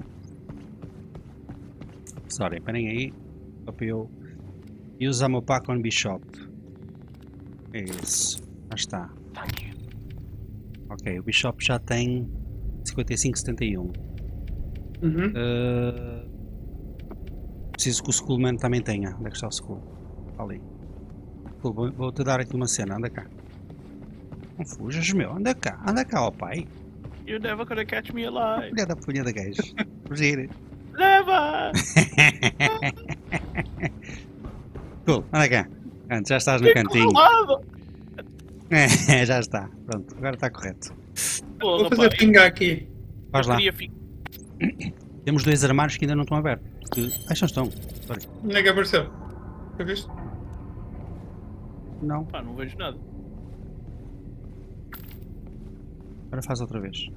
Sorry, parem aí. Só para eu. E usar o meu pack on Bishop. É isso. Já está. Thank you. Ok, o Bishop já tem cinquenta e cinco, setenta e um. Uhum. Uh, preciso que o Schoolman também tenha. Onde é que está o School? Ali. School, vou- Vou-te dar aqui uma cena. Anda cá. Não fujas, meu. Anda cá. Anda cá, ó pai. You never gonna catch me alive. Olha da punha da gajo. Fugir. Leva! Cool, anda cá. Antes, já estás no cantinho. Colado! É, já está. Pronto, agora está correto. Porra, Vou fazer pá, pinga aqui. Vais eu lá. queria fi- Temos dois armários que ainda não estão abertos. Que... Ah, já estão. Sorry. Onde é que apareceu? Já viste? Não. Pá, não vejo nada. Agora faz outra vez.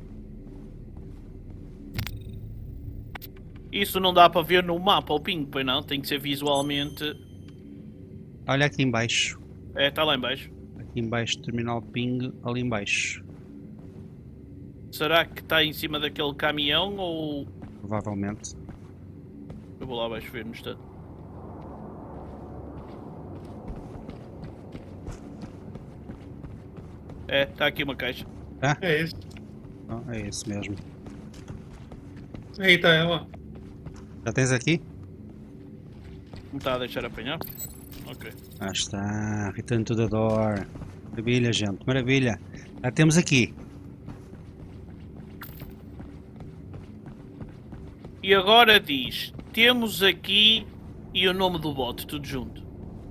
Isso não dá para ver no mapa o ping, pois não? Tem que ser visualmente. Olha aqui em baixo. É, está lá em baixo. Aqui em baixo, terminal ping, ali em baixo. Será que está em cima daquele caminhão ou. Provavelmente. Eu vou lá abaixo ver no instante. É, está aqui uma caixa. É isso. Não, é isso mesmo. Aí está ela. Já tens aqui? Me está a deixar apanhar? Ok. Ah, está. Return to the door. Maravilha, gente. Maravilha. Já temos aqui. E agora diz: temos aqui e o nome do bot, tudo junto.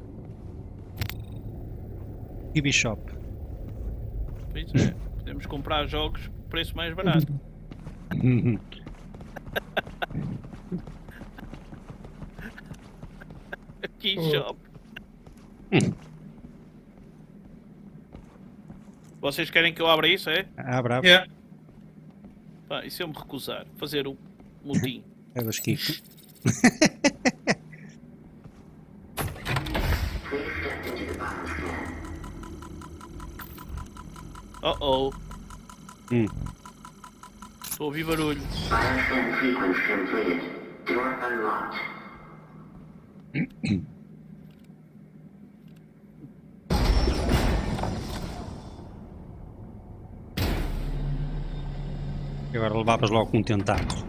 E Bishop. Pois é, podemos comprar jogos por preço mais barato. Aqui Oh. shop. Vocês querem que eu abra isso, é? Ah, bravo. Yeah. Pá, e se eu me recusar? Fazer um mutim. É dos Kiko. Oh oh. Hum. Estou a ouvir barulho. Bioscan sequence completed. Door unlocked. E agora levavas logo com um tentáculo.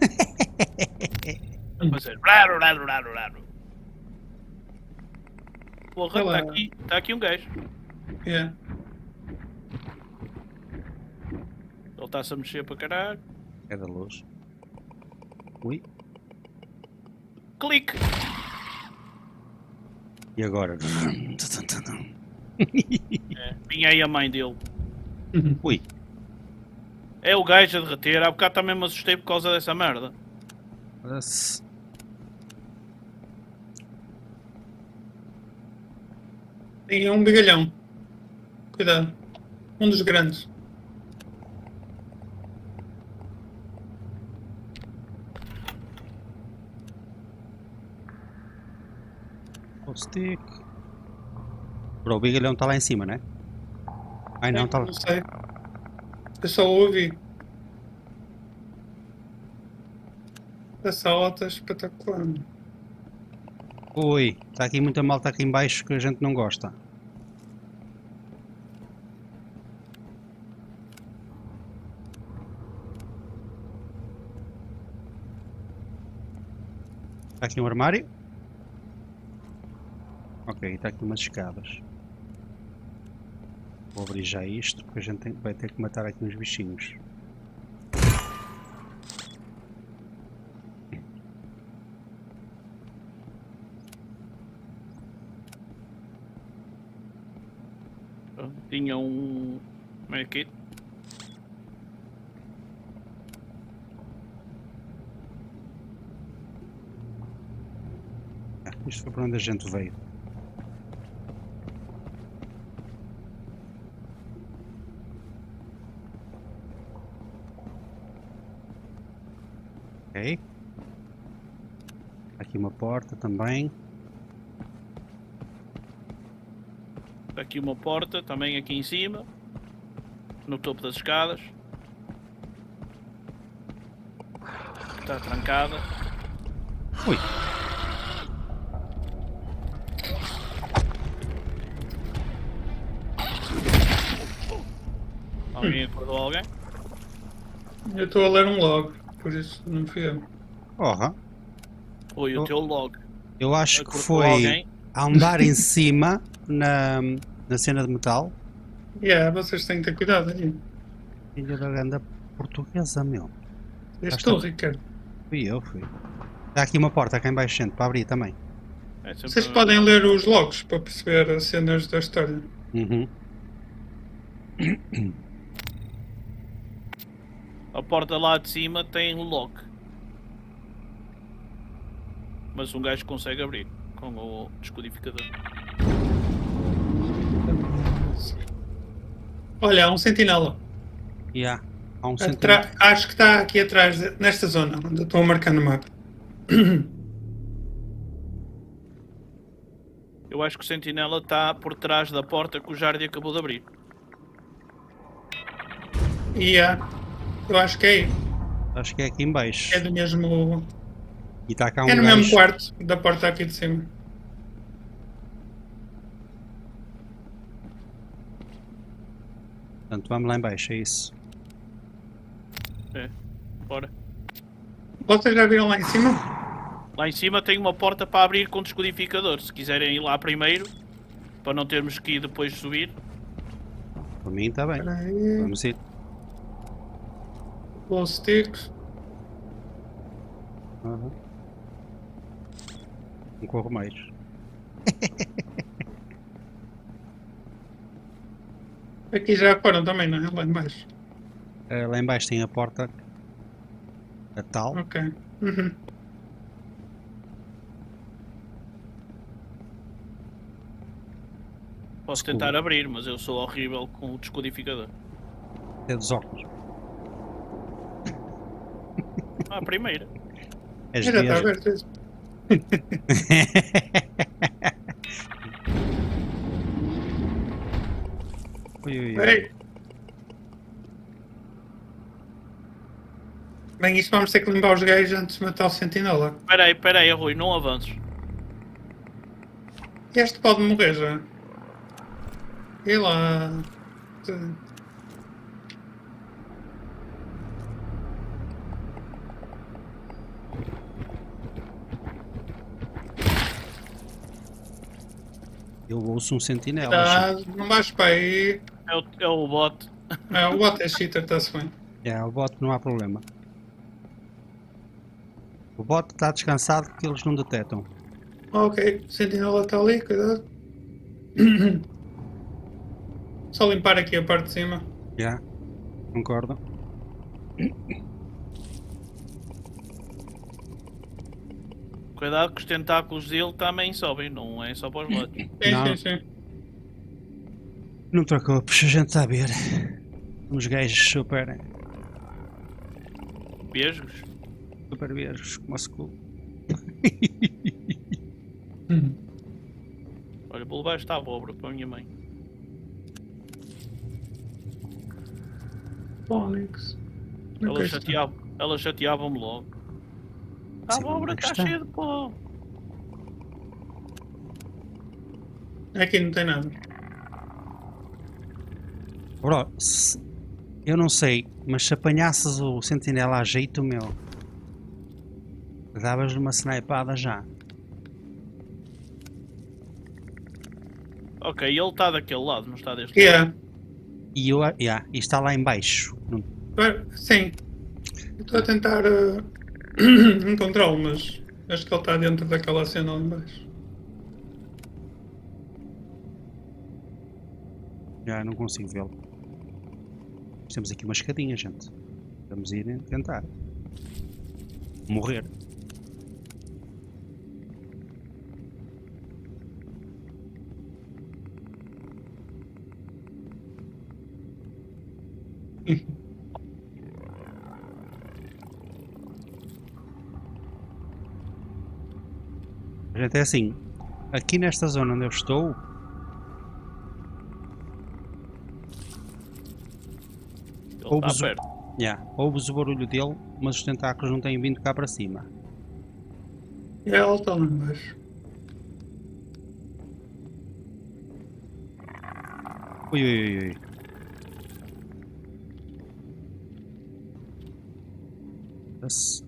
Vai ser. Raro, raro, raro, raro. Porra, Olá. está aqui, tá aqui um gajo. Yeah. Ele está-se a mexer para caralho. É da luz. Ui. Clique! E agora? É, vinha aí a mãe dele. Ui. É o gajo a derreter. Há bocado também me assustei por causa dessa merda. Parece- Tem um bigalhão. Cuidado. Um dos grandes. O stick. Bro, o bigalhão está lá em cima, né? Ai não, está lá. Não sei. Eu só ouvi. Essa alta é espetacular. Ui, está aqui muita malta aqui em baixo que a gente não gosta. Está aqui um armário. Ok, está aqui umas escadas. Vou abrir já isto porque a gente tem- vai ter que matar aqui uns bichinhos. Tinha um... Como é que é? Ah, isto foi para onde a gente veio. Ok. Aqui uma porta também. Aqui uma porta, também aqui em cima. No topo das escadas. Está trancada. Ui, Alguém acordou alguém? Eu estou a ler um log, por isso não fui eu. porra. Foi o Oh. teu log. Eu acho que Acordou foi alguém? a andar em cima na, na cena de metal. Yeah, vocês têm que ter cuidado aí. Filha da grande portuguesa, meu. És Basta- tu, Ricardo. Fui eu, fui. Está aqui uma porta cá em baixo, gente, para abrir também. É sempre Vocês a- podem ler os logs para perceber as cenas da história. Uhum. A porta lá de cima tem um lock. Mas um gajo consegue abrir com o descodificador. Olha, há um sentinela. E há, há um Atra- centímetro. Acho que está aqui atrás, de- nesta zona, onde eu estou a marcar no mapa. Eu acho que o sentinela está por trás da porta que o Jardim acabou de abrir. E há, eu acho que é aí. Acho que é aqui em baixo. É do mesmo. E está cá um É no gajo. mesmo quarto da porta aqui de cima. Portanto, vamos lá em baixo, é isso. É, bora. Vocês já viram lá em cima? Lá em cima tem uma porta para abrir com descodificador. Se quiserem ir lá primeiro, para não termos que ir depois subir. Para mim está bem. Espera aí. Vamos ir. Glow sticks. Uhum. Não corro mais. Aqui já foram também, não é? Lá em baixo. Eh, lá em baixo tem a porta. A tal. Ok. Uhum. Posso Desculpa. tentar abrir, mas eu sou horrível com o descodificador. É dos óculos. Ah, a primeira. És Já está mesmo. aberto isso. Ui, ui, ui. Ei. Bem, isto vamos ter que limpar os gajos antes de matar o sentinela. Espera aí, espera aí, Rui, não avances. Este pode morrer já. E lá. Eu ouço um sentinela. Tá, não vais para aí. É o, é o bot. Ah, o bot é cheater, está-se bem. É, o bot não há problema. O bot está descansado porque eles não detectam. Ok, o sentinela está ali, cuidado. Só limpar aqui a parte de cima. Já, concordo. Cuidado que os tentáculos dele também sobem, não é só para os lados. Sim, Não. sim, sim. Não te preocupes, a gente está a ver. Uns gajos super, Beijos. super beijos, como a school. Hum. Olha, vou levar esta abóbora para a minha mãe. Fónix. Ela chateava, ela chateava-me logo. A Sim, abóbora onde é que está está? cheia de pó. Aqui não tem nada. Bro, se- eu não sei, mas se apanhasses o sentinela a jeito, meu, davas uma snipada já. Ok, ele está daquele lado, não está deste Que lado. é? E eu, yeah, e está lá em baixo. Não- Ah, sim. Eu estou a tentar uh, encontrá-lo, mas acho que ele está dentro daquela cena lá em baixo. Já não consigo vê-lo. Temos aqui uma escadinha, gente. Vamos ir tentar. Morrer. Gente, é assim. Aqui nesta zona onde eu estou, Ele Ouve está o- perto. yeah, ouves o barulho dele, mas os tentáculos não têm vindo cá para cima. E ela está lá em baixo. Ui, ui, ui, ui. Esse-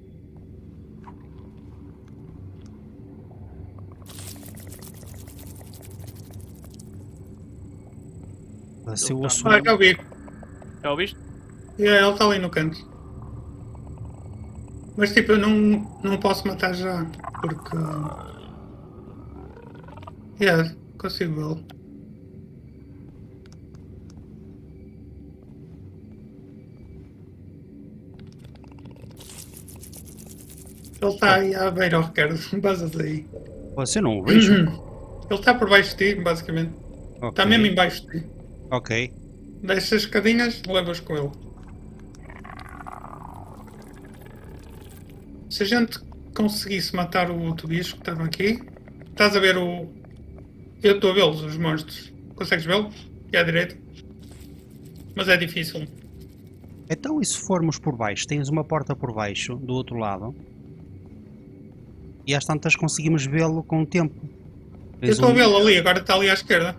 Se eu Ele ouço tá- Ah, já o vi. Já ouviste? E ele está ali no canto. Mas tipo, eu não, não posso matar já, porque... Yeah, consigo vê-lo. Ele está aí à beira, ao Ricardo. Basas aí. Você não o vejo? Ele está por baixo de ti, basicamente. Está Ok, mesmo em baixo de ti. ok. Desce as escadinhas, levas com ele. Se a gente conseguisse matar o outro bicho que estava aqui, estás a ver o. Eu estou a vê-los, os monstros. Consegues vê-los? E à direita. Mas é difícil. Então e se formos por baixo? Tens uma porta por baixo, do outro lado. E às tantas conseguimos vê-lo com o tempo. Eu Tens estou a um- vê-lo ali, agora está ali à esquerda.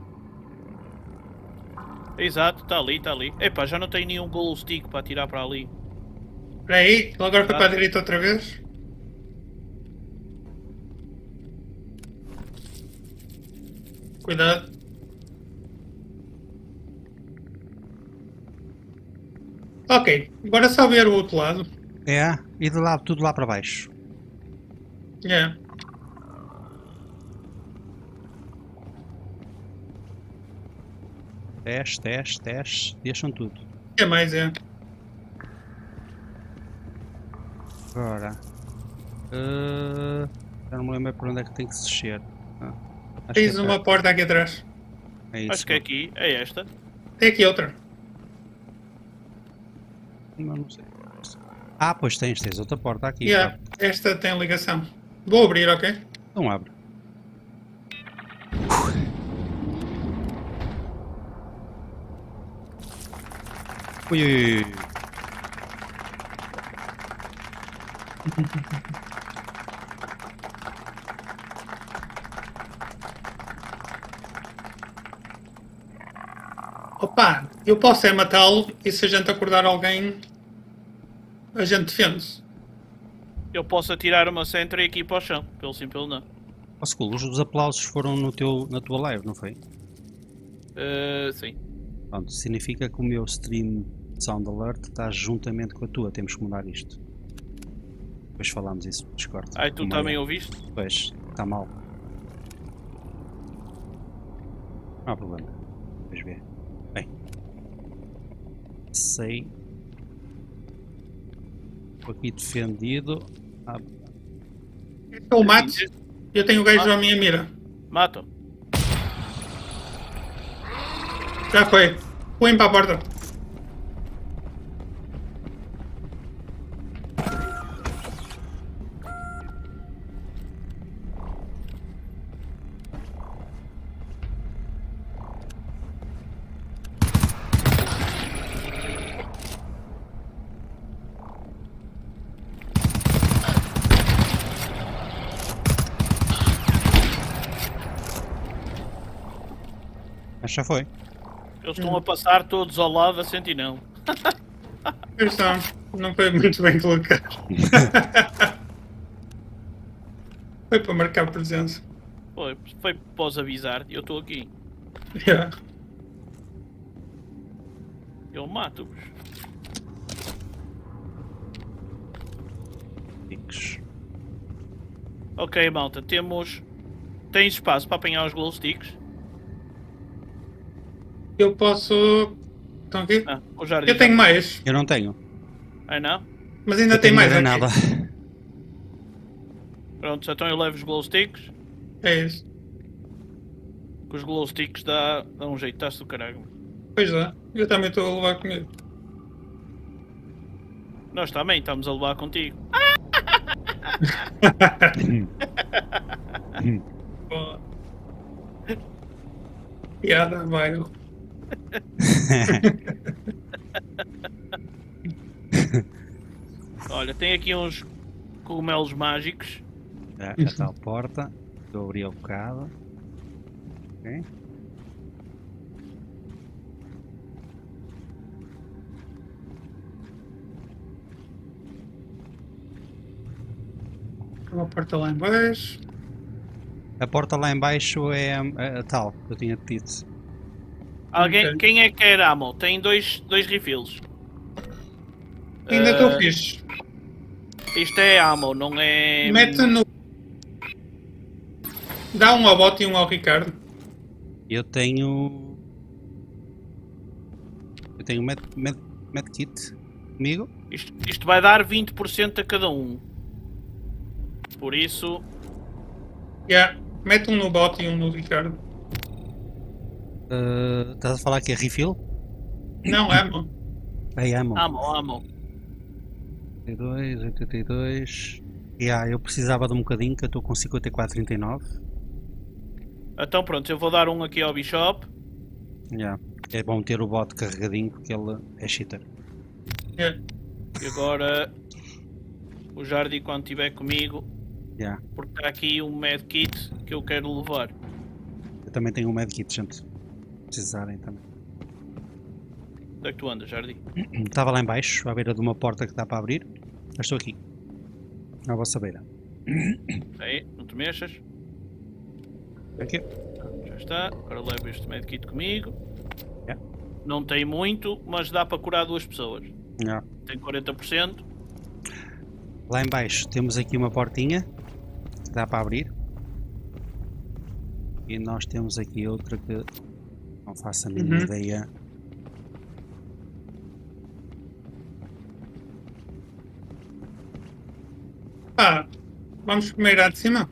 Exato, está ali, está ali. Epá, já não tenho nenhum glow stick para atirar para ali. Espera aí, ele agora foi Ah. para a direita outra vez. Cuidado. Ok, agora só ver o outro lado. É, e de lá, tudo lá para baixo. É. Teste, teste, teste. Deixam tudo. É mais, é. Agora. eh, já não me lembro para onde é que tem que se descer. Ah, acho Tens que é uma para- porta aqui atrás. É isso. Acho que é aqui, é esta. Tem aqui outra. Não, não sei. Ah, pois tens, tens outra porta aqui. Yeah, tá. esta tem ligação. Vou abrir, ok? Não abre. Ui, ui, ui, ui. Opa, eu posso é matá-lo e se a gente acordar alguém, a gente defende-se. Eu posso atirar uma centra e aqui para o chão, pelo sim, pelo não. Ó, Skull, os os aplausos foram no teu, na tua live, não foi? Uh, sim. Pronto, significa que o meu stream Sound Alert está juntamente com a tua. Temos que mudar isto. Depois falamos isso no Discord. Ai, tu Uma também hora. ouviste? Pois, está mal. Não há problema. Depois vê. Bem. Sei. Estou aqui defendido. Ah, Eu mato. Eu tenho o gajo à minha mira. Matam. Já foi. Põe para a porta. Mas já foi. Eles estão a passar todos ao lado da sentinela. Pois não. Não foi muito bem colocado. Foi para marcar presença. Foi, foi para os avisar e eu estou aqui. Yeah. Eu mato-vos. Sticks. Ok, malta, temos... Tens espaço para apanhar os glow sticks? Eu posso. Estão aqui? Ah, o jardim. Eu tenho mais. Eu não tenho. Ah, não? Mas ainda Eu tem tenho mais granada. aqui. Pronto, então eu levo os glow sticks. É isso. Que os glow sticks dá, dá um jeitaço do caralho. Pois é. Eu também estou a levar comigo. Nós também estamos a levar contigo. Boa. Piada, vai. Olha, tem aqui uns cogumelos mágicos. Já, já está a porta. Eu abri o bocado. Ok. Uma porta lá em baixo. A porta lá em baixo é a, a- a tal que eu tinha dito. Alguém, Ok. quem é que quer ammo? Tem dois, dois refills. Ainda estou Ah, fixe. Isto é ammo, não é... Mete no. Dá um ao bote e um ao Ricardo. Eu tenho. Eu tenho med, med, medkit comigo. Isto, isto vai dar vinte por cento a cada um. Por isso... Yeah. Mete um no bote e um no Ricardo. Uh, estás a falar que é refill? Não, é, mano. Aí amo. Ammo, ammo. oitenta e dois, oitenta e dois. Yeah, eu precisava de um bocadinho que eu estou com cinquenta e quatro, trinta e nove. Então pronto, eu vou dar um aqui ao Bishop. Yeah. É bom ter o bot carregadinho porque ele é cheater. Yeah. E agora... O Jardim quando estiver comigo. Yeah. Porque está aqui um medkit que eu quero levar. Eu também tenho um medkit, gente. Se precisarem também. Onde é que tu andas, Jardim? Estava lá em baixo, à beira de uma porta que dá para abrir. Eu estou aqui. À vossa beira. Aí, não te mexas. Aqui. Já está. Agora levo este medkit comigo. Yeah. Não tem muito, mas dá para curar duas pessoas. Yeah. Tem quarenta por cento. Lá em baixo temos aqui uma portinha que dá para abrir. E nós temos aqui outra que não faço a mínima Uhum. ideia. Ah, vamos primeiro à de cima?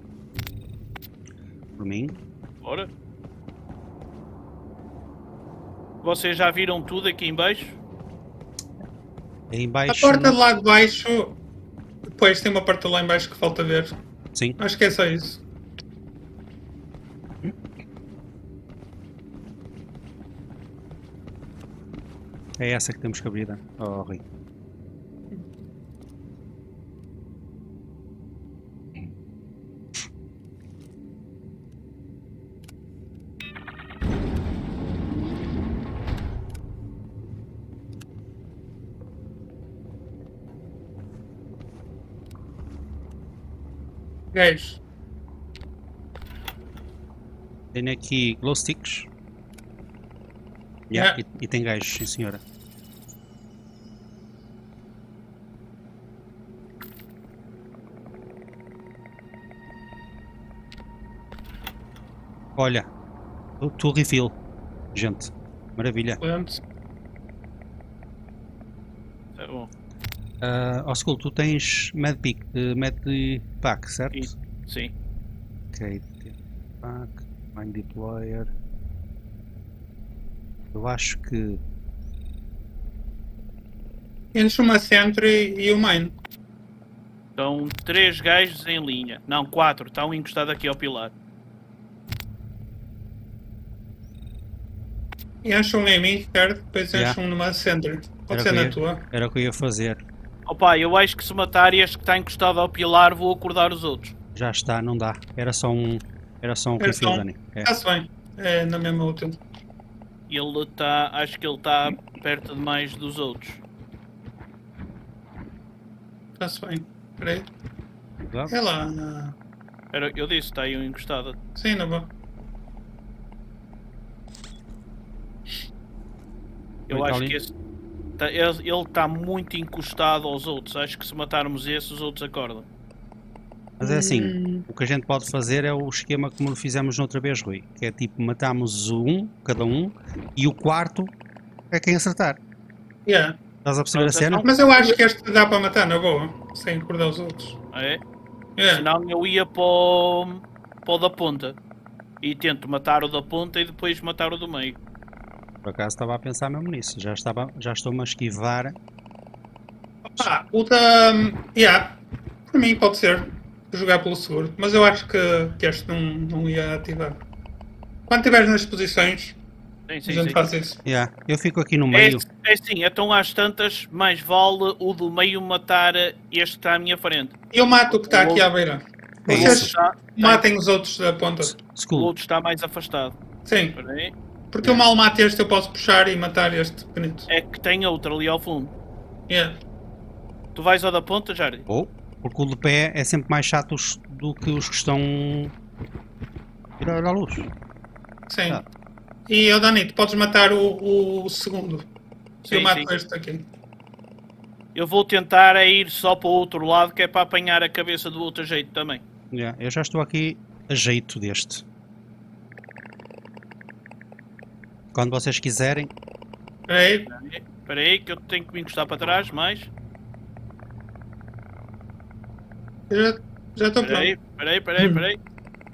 Por mim. Bora. Vocês já viram tudo aqui em baixo? Aí em A baixo. porta não- de lá de baixo. Depois tem uma porta lá em baixo que falta ver. Sim. Acho que é só isso. É essa que temos que abrir, né? Oh, Rui. Gajo. Tem aqui glow sticks. Yeah, E, e tem gajos, sim senhora. Olha, o tu refill, gente, maravilha. Excelente. Tá bom. Uh, Ó Skull, tu tens Medpick, uh, Medpack, certo? Sim. Sim. Ok, Pack, Mind Deployer. Eu acho que. Enche uma Sentry e o Mine. Estão três gajos em linha. Não, quatro. Está um encostado aqui ao pilar. Enche um em mim, certo? Depois enche Yeah. um numa Sentry. Pode Era ser o que na eu ia- tua. Era o que eu ia fazer. Opa, eu acho que se matar este que está encostado ao pilar, vou acordar os outros. Já está, não dá. Era só um. Era só um Era refill, só um. Dani. É. Está-se bem. É na mesma útil. Ele está. Acho que ele está perto demais dos outros. Está-se bem. Espera aí. Cuidado. É lá. na- Era, eu disse, está aí um encostado. Sim, não vou. Eu Oi, acho Tony. que esse. tá- ele está muito encostado aos outros. Acho que se matarmos esse, os outros acordam. Mas é assim, Hum. o que a gente pode fazer é o esquema como fizemos noutra vez, Rui. Que é tipo, matamos um, cada um, e o quarto é quem acertar. Yeah. Estás a perceber a cena? Mas eu acho que este dá para matar, na boa. Sem acordar os outros. Ah, é? Yeah. Senão eu ia para o, para o da ponta. E tento matar o da ponta e depois matar o do meio. Por acaso estava a pensar mesmo nisso. Já, estava, já estou-me a esquivar. Ah, o da. Yeah. Para mim pode ser. Jogar pelo seguro. Mas eu acho que, que este não, não ia ativar. Quando estiveres nas posições, Sim, a sim, gente sim. faz isso. Yeah, eu fico aqui no É, meio. é assim, então às tantas, mais vale o do meio matar este que está à minha frente. Eu mato o que está aqui à beira. É O Vocês outro está, matem os outros da ponta. o Skull, outro está mais afastado. Sim. Espera aí. Porque eu mal mato este, eu posso puxar e matar este pequenito. É que tem outro ali ao fundo. Yeah. Tu vais ao da ponta, Jardim? ou, porque o de pé é sempre mais chato os- do que os que estão a ir à luz. Sim. Ah. E o Danito, podes matar o, o segundo. Sim, eu mato sim. este aqui. Eu vou tentar é ir só para o outro lado, que é para apanhar a cabeça do outro jeito também. Yeah, eu já estou aqui a jeito deste. Quando vocês quiserem. Espera aí. Espera aí, espera aí, que eu tenho que me encostar para trás, mais. Eu já já estou Espera aí, pronto. espera aí, espera aí, espera aí.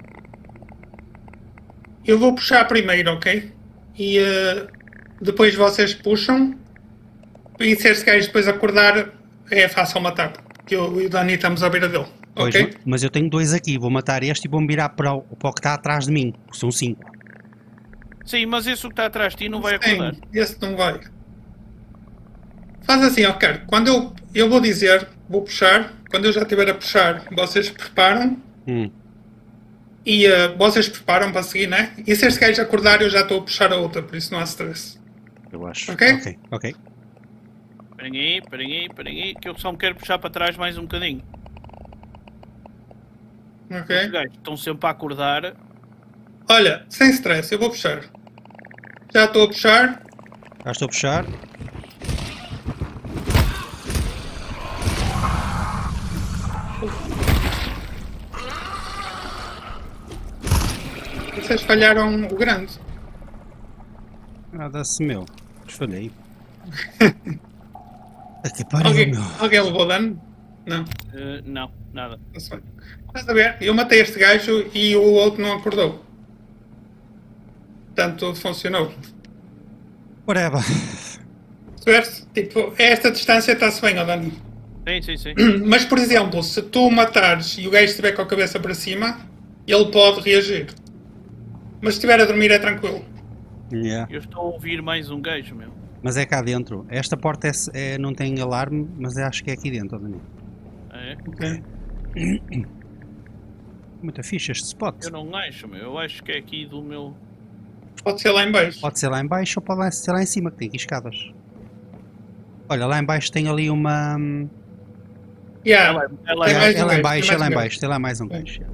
Eu vou puxar primeiro, ok? E eh, depois vocês puxam. E se este gajo depois acordar, é fácil matar. Porque eu e o Dani estamos à beira dele. Pois, Ok? ma- mas eu tenho dois aqui. Vou matar este e vou-me virar para o, para o que está atrás de mim. São cinco. Sim, mas esse que está atrás de ti não vai acordar. Sim, esse não vai. Faz assim, ok. Quando eu, eu vou dizer, vou puxar. Quando eu já estiver a puxar, vocês preparam. Hum. E eh, vocês preparam para seguir, né? E se este gajo acordar, eu já estou a puxar a outra, por isso não há stress. Eu acho. Ok? Ok. Ok. Esperem aí, esperem aí, esperem aí, que eu só me quero puxar para trás mais um bocadinho. Os Ok? gajos estão sempre a acordar. Olha, sem stress, eu vou puxar. Já estou a puxar. Já estou a puxar. Vocês falharam o grande. Nada-se meu. Falhei. Aqui pariu, Alguém, meu. alguém levou dano? Não, Eh, não, nada. não sei. Estás a ver? Eu matei este gajo e o outro não acordou. Portanto, funcionou. Whatever. Certo? Tipo, a esta distância está-se bem, ó Dani. Sim, sim, sim. Mas, por exemplo, se tu o matares e o gajo estiver com a cabeça para cima, ele pode reagir. Mas se estiver a dormir é tranquilo. Yeah. Eu estou a ouvir mais um gajo, meu. Mas é cá dentro. Esta porta é, é- não tem alarme, mas eu acho que é aqui dentro, Dani. É? Ok? Muito fixe este spot. Eu não acho, meu. Eu acho que é aqui do meu. Pode ser lá em baixo. Pode ser lá em baixo ou pode ser lá em cima, que tem aqui escadas. Olha, lá em baixo tem ali uma... É Yeah. lá, é lá. Tem É, mais é um lá em gajo, baixo, tem é lá mais em um baixo, tem lá mais um Tem. gajo.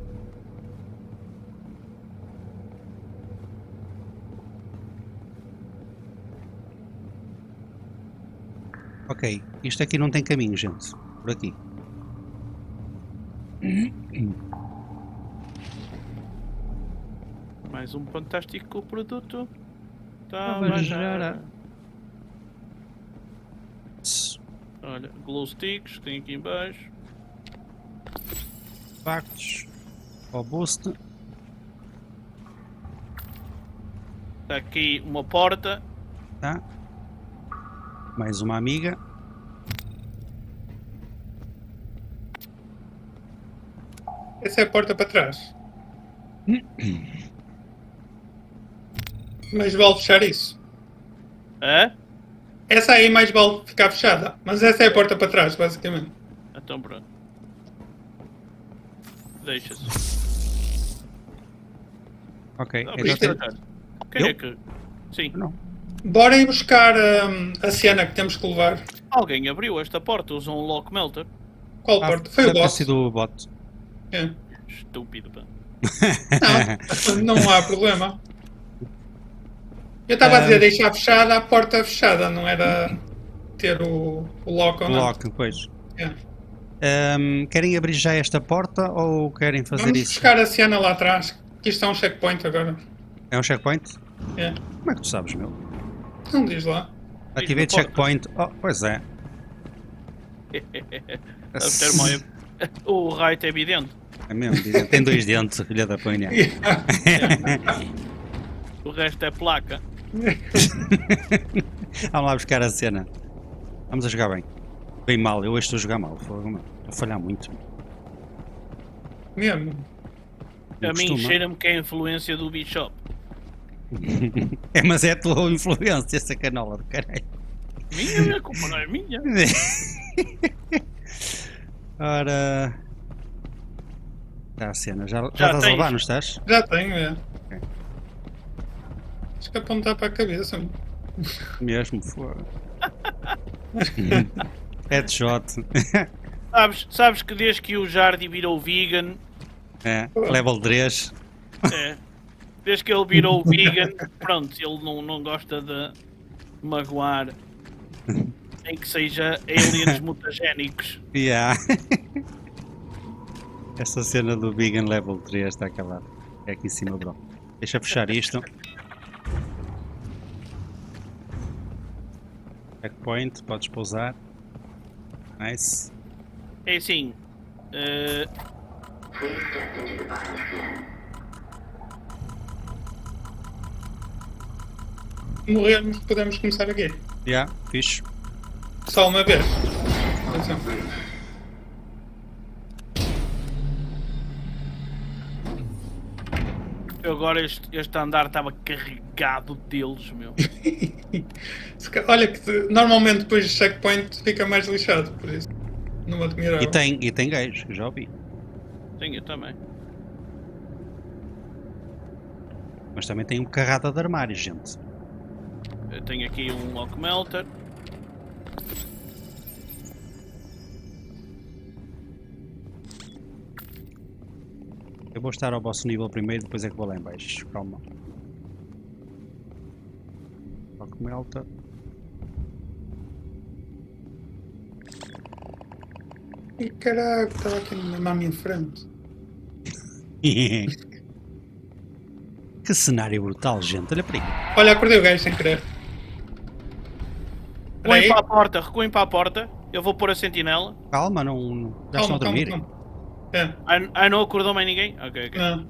Ok, isto aqui não tem caminho, gente. Por aqui. Mais um fantástico produto. Ah, Tá, mas mas já era. já. Tss, Ora Olha, glow sticks, tem aqui em baixo. Factos. Ao boost. Está aqui uma porta. Tá. Mais uma amiga. Essa é a porta para trás. Mas vale fechar isso. É? Essa aí mais vale ficar fechada. Mas essa é a porta para trás, basicamente. Então pronto. Deixa-se. Ok. Ah, então isto é- tá- Quem Eu? é que. Sim. Não. Bora ir buscar hum, a cena que temos que levar. Alguém abriu esta porta, usou um lock melter. Qual Ah, porta? Foi o deve ter boss. sido o bot. É. Estúpido, pá. Não, não há problema. Eu estava a dizer Um, deixar fechada a porta fechada, não era ter o, o lock ou não. Lock, depois. É. Um, querem abrir já esta porta ou querem fazer Vamos isso? buscar a cena lá atrás. Que isto é um checkpoint agora. É um checkpoint? É. Como é que tu sabes, meu? Não diz lá. Ativei na porta. checkpoint. Oh, pois é. Deve ter uma... O raio é evidente. É mesmo, dizem, tem dois dentes, filha da ponha. O resto é placa. Vamos lá buscar a cena. Vamos a jogar bem. Bem mal, eu hoje estou a jogar mal. Fogo, meu. Estou a falhar muito. Mesmo. Não A mim costuma. cheira-me que é a influência do Bishop. É, mas é a tua influência, essa canola do caralho. Minha, a culpa não é minha. Ora. Está a cena. Já, já, Já estás a tens. levar, não estás? Já tenho, é. Ok. Acho que apontar para a cabeça. Mesmo, fogo. Headshot. Sabes, sabes que desde que o Jardim virou vegan, É, level três. é, desde que ele virou vegan, pronto, ele não, não gosta de magoar em que seja aliens mutagénicos. Yeah. Essa cena do Vegan Level três está acabada. É aqui em cima, bro. Deixa fechar isto. Checkpoint, podes pousar. Nice. É assim, eh, Please step into the biosphere. Morrermos, podemos começar aqui. Yeah, fixe. Só uma vez. Atenção. eu agora este, este andar estava carregado deles, meu. Se ca- Olha que te- normalmente depois do checkpoint fica mais lixado, por isso. Não me admirava. E tem, e tem gajo, já ouvi. Sim, eu também. Mas também tem um carrada de armários, gente. Eu tenho aqui um lock melter. Eu vou estar ao vosso nível primeiro, depois é que vou lá em baixo. Calma. Lock melta. Ih, caraca, estava aqui mesmo à minha frente. Que cenário brutal, gente. Olha para aí. Olha, acordei o gajo sem querer. Recuem Peraí. para a porta, recuem para a porta. Eu vou pôr a sentinela. Calma, não. não já estão Calma, a calma, dormir. calma. É, Ah, ah, não acordou mais ninguém? Ok, ok. não.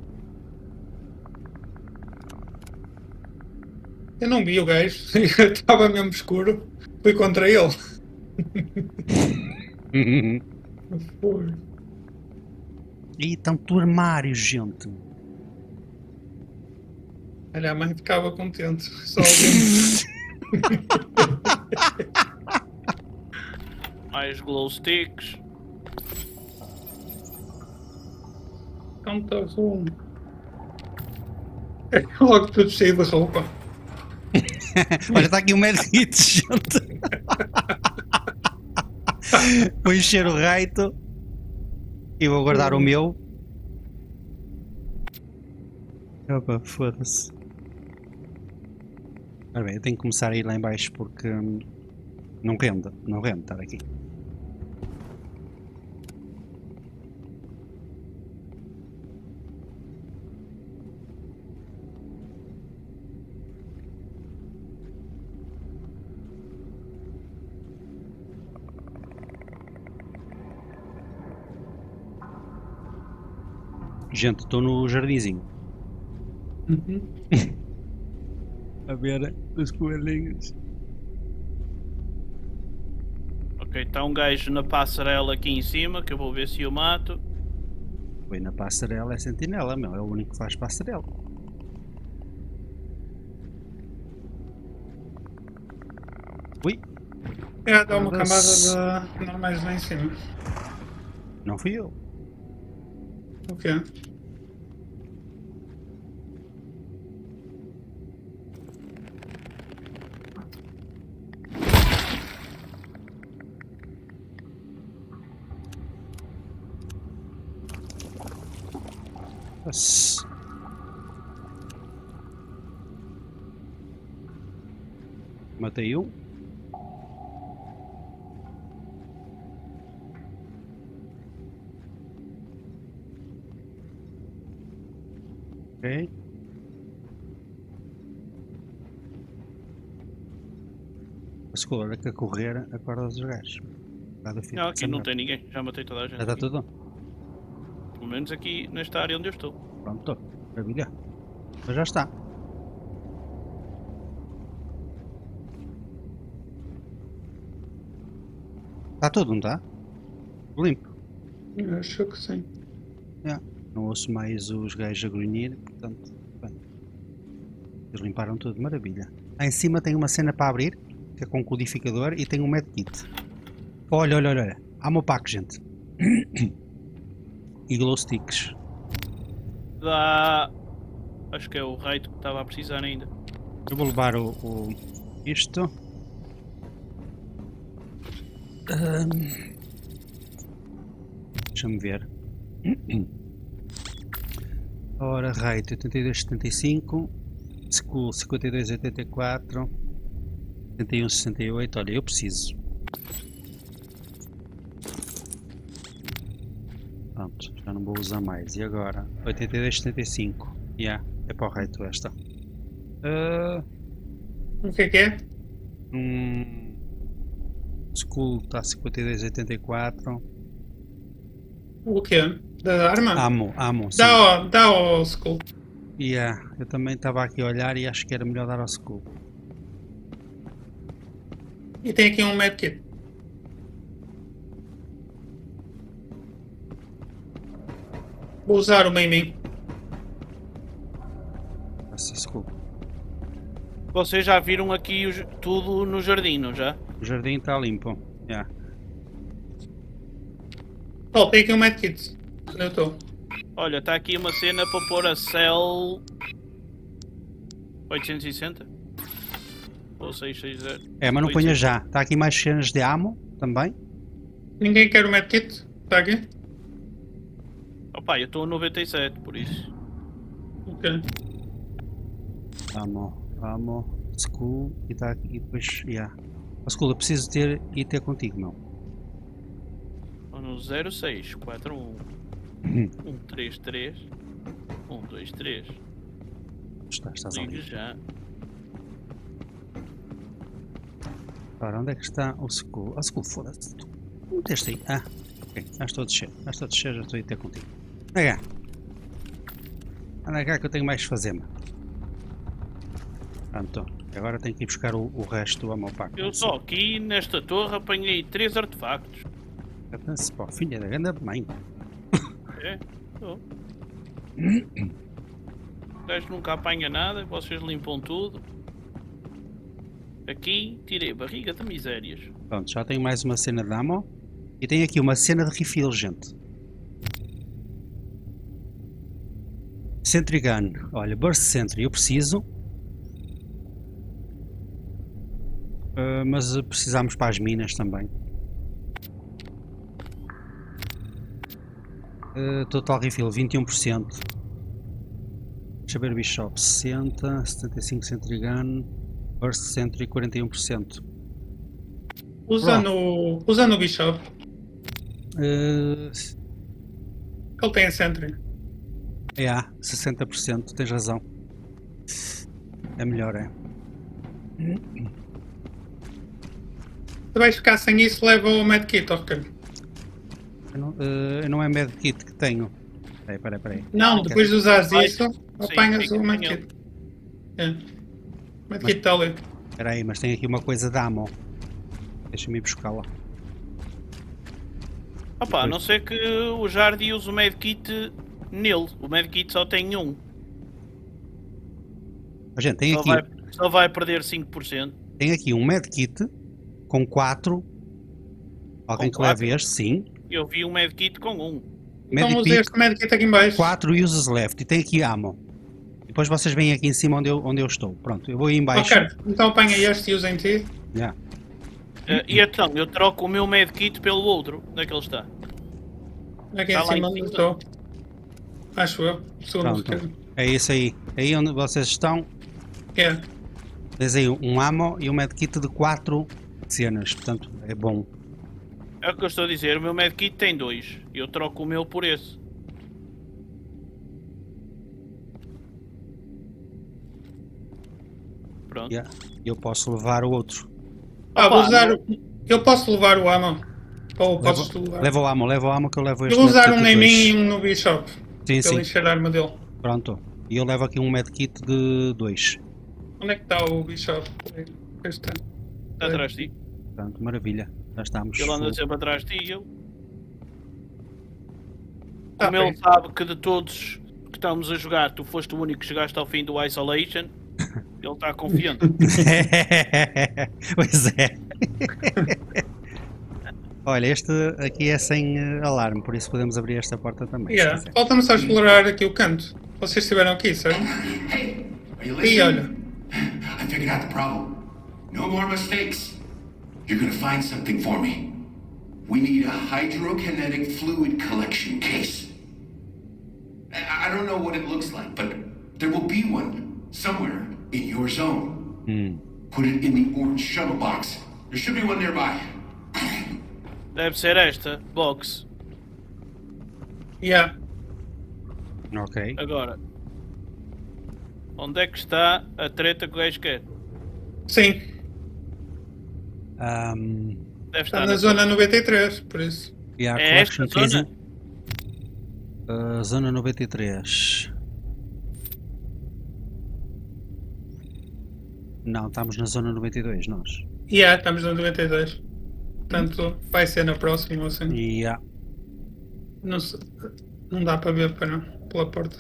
Eu não vi o gajo. Estava mesmo escuro. Fui contra ele. Foi. Ih, tanto armário, gente. Olha, a mãe ficava contente. Só alguém. Mais glow sticks. Canta um. É logo tudo cheio de roupa. Olha, está aqui um medkit, gente. Vou encher o raito. E vou guardar o meu. Opa, foda-se. Ora bem, eu tenho que começar a ir lá em baixo porque hum, não rende, não rende estar aqui. Gente, estou no jardinzinho. Uhum. A ver os coelhinhos. Ok, está um gajo na passarela aqui em cima que eu vou ver se eu mato. Foi na passarela, é sentinela, meu. É o único que faz passarela. Ui, É, dá uma Foda-se. camada de normais lá em cima. não fui eu. O quê? Nossa. Matei um. Ok. A escola que a correr acorda os gajos. Lá do fim Não, de aqui não semana. tem ninguém, já matei toda a gente. Já está aqui. tudo? Pelo menos aqui nesta área onde eu estou. Pronto. Maravilha. Mas já está. Está tudo, não está? Limpo. Eu acho que sim. Não ouço mais os gajos a grunhir, portanto, bem. Eles limparam tudo, maravilha. Lá em cima tem uma cena para abrir, que é com codificador, e tem um medkit. Olha, olha, olha. Há uma pack, gente. E glow sticks. Dá. Acho que é o raid que estava a precisar ainda. Eu vou levar o, o isto. Ahm. Deixa-me ver. Ora, rate oitenta e dois setenta e cinco, school cinquenta e dois oitenta e quatro, setenta e um sessenta e oito. Olha, eu preciso. Pronto, já não vou usar mais. E agora? oitenta e dois setenta e cinco. Yeah, é para o rate esta. Uh, O que é que é? hum, school está cinquenta e dois oitenta e quatro. O quê? Da arma? Amo, amo. Sim. Dá ao, dá ao school. Yeah, eu também estava aqui a olhar e acho que era melhor dar ao school. E tem aqui um medkit. Vou usar uma em mim. Essa school. Vocês já viram aqui os- tudo no jardim, não já? O jardim está limpo. Yeah. Oh, tem aqui um medkit. Onde eu estou? Olha, está aqui uma cena para pôr a cell oitocentos e sessenta ou seiscentos e sessenta. É, mas não ponha já. Está aqui mais cenas de amo também. Ninguém quer o medkit? Está aqui? Opa, eu estou a noventa e sete, por isso. Ok. Amo, amo, school e está aqui e depois. Yeah. A school, eu preciso ter e ter contigo, não. Estou no zero seis quatro um um três três um dois três. Está, estás Ligue ali. já. Ora, onde é que está o school? A school, foda-se. Tu meteste aí. Ah, ok. Já estou a descer. Já estou a descer, já estou a ir ter contigo. Anda cá. Anda cá que eu tenho mais que fazer, mano. Pronto. Agora tenho que ir buscar o, o resto do amo pack. Eu só aqui nesta torre apanhei três artefactos. Atenção, pô, filha da grande mãe. É? Tô. O gajo nunca apanha nada, vocês limpam tudo. Aqui tirei barriga de misérias. Pronto, já tenho mais uma cena de ammo. E tenho aqui uma cena de refill, gente. Sentry Gun. Olha, Burst Sentry eu preciso. Uh, mas precisamos para as minas também. Uh, total refill vinte e um por cento. Deixa eu ver o Bishop sessenta, setenta e cinco Sentry Gun. Burst Sentry quarenta e um por cento. Usa Pronto. no, usa no Bishop. Uh, Ele tem a Sentry. é, sessenta por cento, tens razão. É melhor, é. Se vais ficar sem isso, leva o medkit, ok? Eu não, uh, eu não é medkit que tenho. Peraí, peraí, peraí. Não, depois de usares Vai. isso, Sim, apanhas sim, o sim, medkit. É. O medkit está ali. Espera aí, mas tem aqui uma coisa da ammo. Deixa-me ir buscá-la. Opa, a Depois- não ser que o Jardim use o medkit nele. O medkit só tem um. Ó, gente, tem Só aqui, vai, só vai perder cinco por cento. tem aqui um medkit com quatro. Alguém Com que leve quatro? este, sim. Eu vi um medkit com um. Então usa Medikit este medkit aqui em baixo. quatro uses left. E tem aqui ammo. Depois vocês vêm aqui em cima onde eu, onde eu estou. Pronto, eu vou aí em baixo. Ok, então apanha este e usa em ti. Já. Eh, e então, eu troco o meu medkit pelo outro. Onde é que ele está? Aqui Tá em lá em cima onde cima. estou. Acho eu. Segundo Pronto. que. É isso aí. Aí onde vocês estão, É. tens aí um ammo e um medkit de quatro cenas. Portanto, é bom. É o que eu estou a dizer. O meu medkit tem dois. Eu troco o meu por esse. Pronto. Yeah. Eu posso levar o outro. Ah, vou Opa, usar. não- o- Eu posso levar o ammo. Ou posso tu Leva, levar? leva o ammo, leva o ammo que eu levo este Eu vou usar medkit um de em mim dois. e um no Bishop. Sim, Para sim. ele encher a arma dele. Pronto. E eu levo aqui um medkit de dois. Onde é que está o Bishop? Aí está. Está atrás de ti. Portanto, maravilha. Já estamos. Ele anda sempre atrás de ti e eu. Tá Como ele bem. sabe que de todos que estamos a jogar, tu foste o único que chegaste ao fim do Isolation, ele está confiante. Pois é. Olha, este aqui é sem eh, alarme, por isso podemos abrir esta porta também. se Yeah. quiser. Falta-me só explorar aqui o canto. Vocês estiveram aqui, certo? Hey, are you E listening? olha. I figured out the problem. No more mistakes. You're gonna find something for me. We need a hydrokinetic fluid collection case. I I don't know what it looks like, but there will be one somewhere in your zone. Hum. Put it in the orange shuttle box. There should be one nearby. Deve ser esta, box. Yeah. Ok. Agora, onde é que está a treta que o gajo quer? Sim. Um, Deve Está estar na zona noventa e três, por isso. yeah, É esta collection case. zona? Uh, zona noventa e três. Não, estamos na zona noventa e dois, nós. Yeah, estamos na noventa e dois. Portanto, vai ser na próxima, assim. E yeah. Não, sei- não dá para ver para não, pela porta.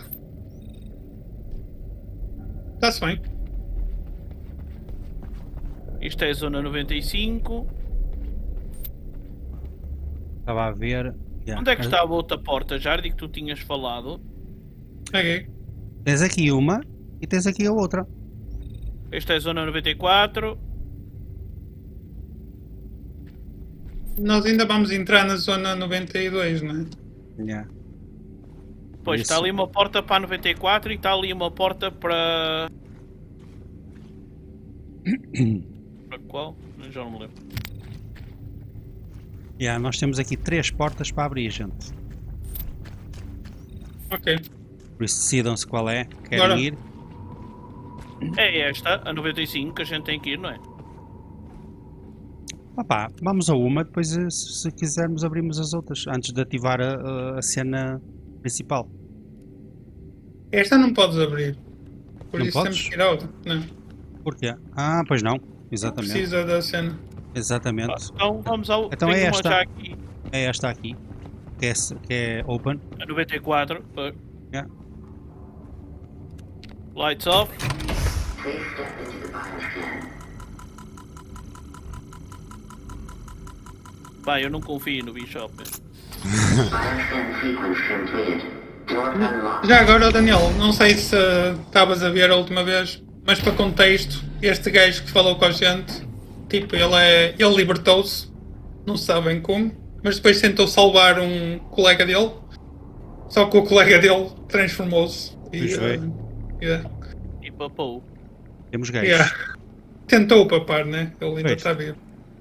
Está-se bem. Isto é a zona noventa e cinco. Estava a ver. Yeah. Onde é que está a outra porta, Jardim, que tu tinhas falado? Ok. Tens aqui uma e tens aqui a outra. Esta é a zona noventa e quatro. Nós ainda vamos entrar na zona noventa e dois, não é? Yeah. Pois, Isso. está ali uma porta para a noventa e quatro e está ali uma porta para... para qual? Eu já não me lembro. Yeah, nós temos aqui três portas para abrir, gente. Ok. Por isso decidam-se qual é. Querem Bora. ir? É esta, a noventa e cinco, que a gente tem que ir, não é? Opá, vamos a uma, depois eh, se se quisermos abrimos as outras, antes de ativar a, a- a cena principal. Esta não podes abrir. Por Não isso podes? temos que ir a outra. Não. Porquê? Ah, pois não. Não Exatamente. precisa da cena. Exatamente. Então vamos ao... Então tenho é uma esta. já aqui, É esta aqui. Que é, que é open. a noventa e quatro. uh, Yeah. Lights off. Please step into the bioscan. Pá, eu não confio no Bishop. Bioscan sequence completed. Door unlocked. Já agora, Daniel, não sei se estavas a ver a última vez, mas para contexto, este gajo que falou com a gente, tipo, ele é. ele libertou-se, não sabem como, mas depois tentou salvar um colega dele, só que o colega dele transformou-se. E, Pois foi. uh, yeah, E papou. Temos gajos. yeah. Tentou papar, né? Ele ainda Pois. está vivo.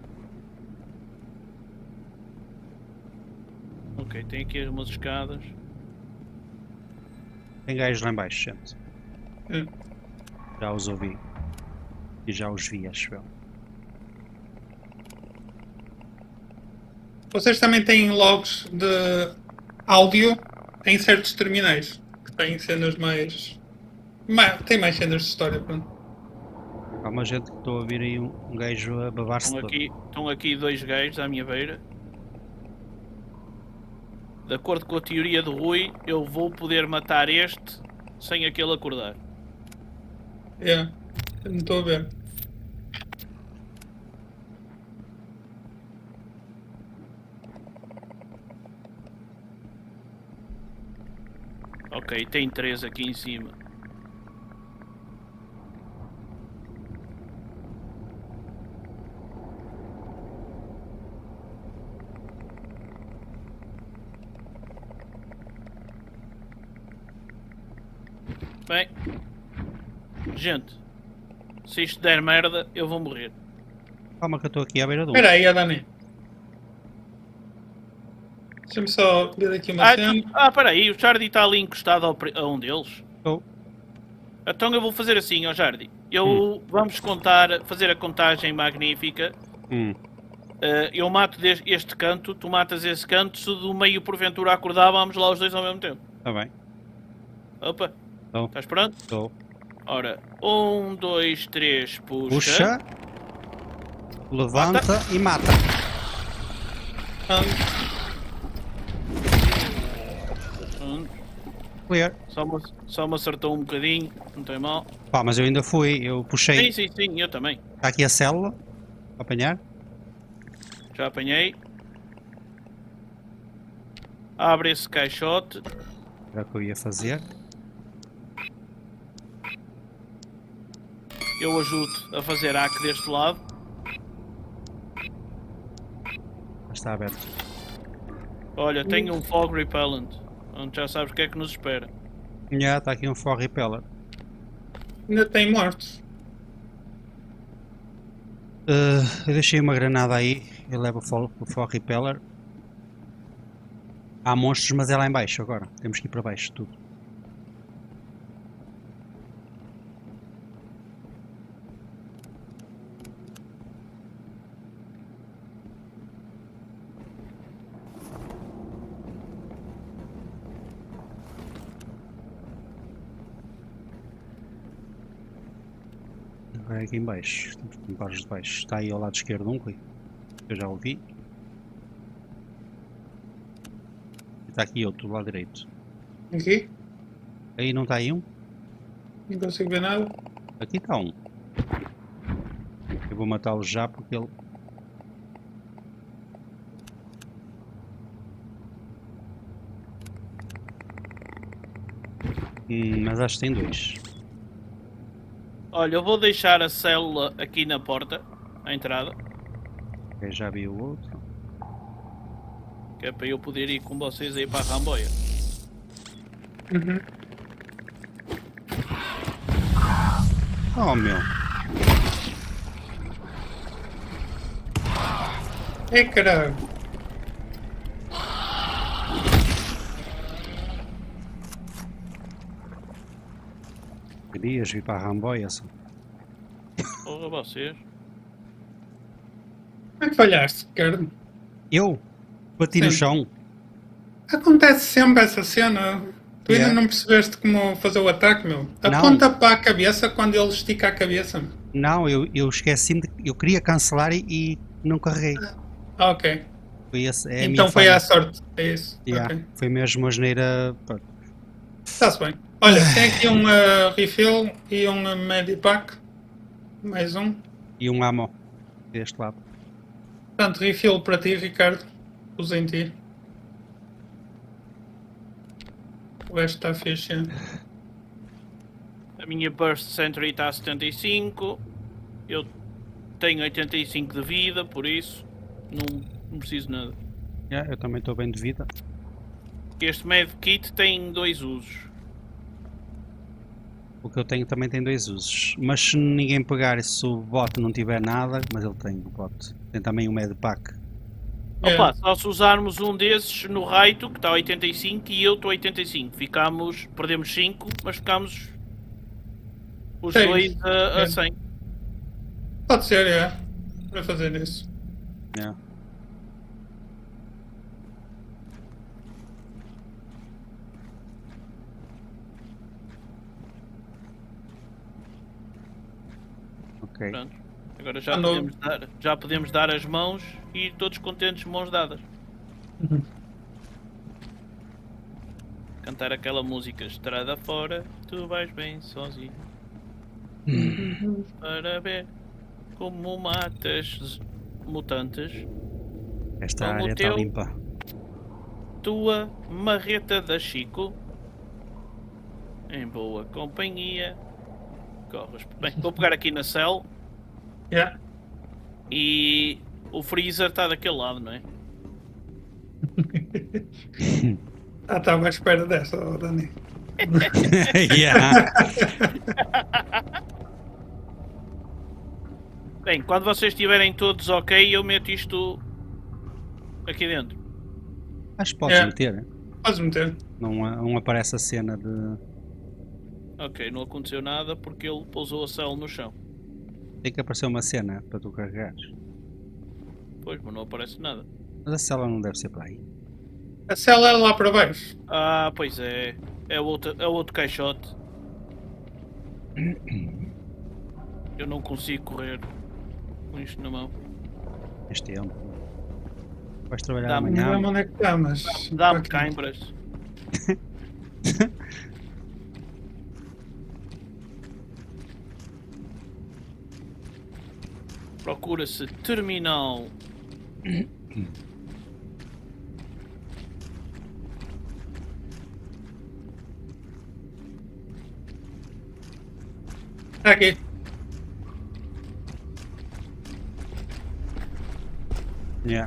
Ok, tem aqui umas escadas. Tem gajos lá em baixo, gente. É. Já os ouvi. E já os vi, acho eu. Vocês também têm logs de áudio em certos terminais que têm cenas mais. mais tem mais cenas de história, pronto. Há uma gente que estou a ouvir aí um, um gajo a babar-se Estão todo. aqui, estão aqui dois gajos à minha beira. De acordo com a teoria do Rui, eu vou poder matar este sem aquele acordar. É, não estou a ver. Ok, tem três aqui em cima. Bem, gente, se isto der merda, eu vou morrer. Calma que eu estou aqui à beira do. Espera aí, Dani. Deixa-me só ver aqui uma Ah, cena. tu, ah, peraí, o Jardim está ali encostado ao, pri- a um deles. Estou. Então eu vou fazer assim, ó Jardim. Eu Hum. vamos contar, fazer a contagem magnífica. Hum. Uh, eu mato des- este canto, tu matas esse canto. Se do meio porventura acordar, vamos lá os dois ao mesmo tempo. Está bem. Opa, Estou. estás pronto? Estou. Ora, um, dois, três, puxa. Puxa. Levanta e mata. Hum, Clear. Só me, só me acertou um bocadinho, não tem mal. Pá, mas eu ainda fui. Eu puxei. Sim, sim, sim, eu também. Está aqui a célula. Para apanhar. Já apanhei. Abre esse caixote. Era o que eu ia fazer. Eu ajudo a fazer hack deste lado. Mas está aberto. Olha, tenho um fog repellent. Onde já sabes o que é que nos espera. Já está aqui um for repeller. Ainda tem mortos. Uh, eu deixei uma granada aí. Eu levo o for, o for repeller. Há monstros, mas é lá em baixo agora. Temos que ir para baixo tudo. Agora é aqui em baixo. Temos que limpar os de baixo. Está aí ao lado esquerdo um, Rui. Eu já ouvi. Está aqui outro do lado direito. Aqui? Aí não está aí um? Não consigo ver nada. Aqui está um. Eu vou matá-lo já porque ele... Hum, mas acho que tem dois. Olha, eu vou deixar a célula aqui na porta, à entrada, Eu já vi o outro. que é para eu poder ir com vocês aí para a Ramboia. Uhum. Oh meu. É caralho. Querias vir para a Ramboia só. Porra, vocês. Como é que falhaste, Ricardo? Eu? Bati no Sim. chão. Acontece sempre essa cena. Tu Yeah. ainda não percebeste como fazer o ataque, meu. Não. Aponta para a cabeça quando ele estica a cabeça. meu. Não, eu, eu esqueci-me de... Eu queria cancelar e, e não carreguei. Ah, ok. Foi esse, é a então minha foi falha. à sorte. É isso. Yeah, Ok. Foi mesmo a geneira. Pronto. Está-se bem. Olha, tem aqui um uh, refill e um uh, medipack. Mais um. E um ammo deste lado. Portanto, refill para ti, Ricardo. Usa em ti. O resto está fixe. é. A minha Burst Sentry está a setenta e cinco. Eu tenho oitenta e cinco de vida, por isso não, não preciso nada. Yeah, eu também estou bem de vida. Este Medkit tem dois usos. O que eu tenho também tem dois usos. Mas se ninguém pegar, se o bot não tiver nada, mas ele tem o bot. Tem também o medpack. É. Opa, só se usarmos um desses no Raito, que está a oitenta e cinco, e eu estou a oitenta e cinco. Ficamos, perdemos cinco, mas ficamos os Seis. dois a, a É. cem. Pode ser, é. Para fazer isso. Yeah. Ok. Pronto. Agora já Andou. podemos, dar, já podemos dar as mãos e ir todos contentes, mãos dadas. Uhum. Cantar aquela música estrada fora, tu vais bem sozinho. Para ver como matas mutantes. Esta Como área o está teu. limpa. Tua marreta da Chico. Em boa companhia. Corres. Bem, vou pegar aqui na cell Yeah. e o freezer está daquele lado, não é? Ah, estava à espera dessa, oh, Dani. Yeah. Bem, quando vocês estiverem todos ok, eu meto isto aqui dentro. Acho que podes É. meter. Podes meter. Não, não aparece a cena de. Ok, não aconteceu nada porque ele pousou a cell no chão. Tem que aparecer uma cena para tu carregares. Pois, mas não aparece nada. Mas a cela não deve ser para aí. A cela é lá para baixo. Ah, pois é. É o outro, é o outro caixote. Eu não consigo correr com isto na mão. Neste tempo. Vais trabalhar Dá-me- Não amanhã. lembro onde é que está, mas. Dá-me Aqui. cãibras. Procura-se terminal. Está aqui. Yeah.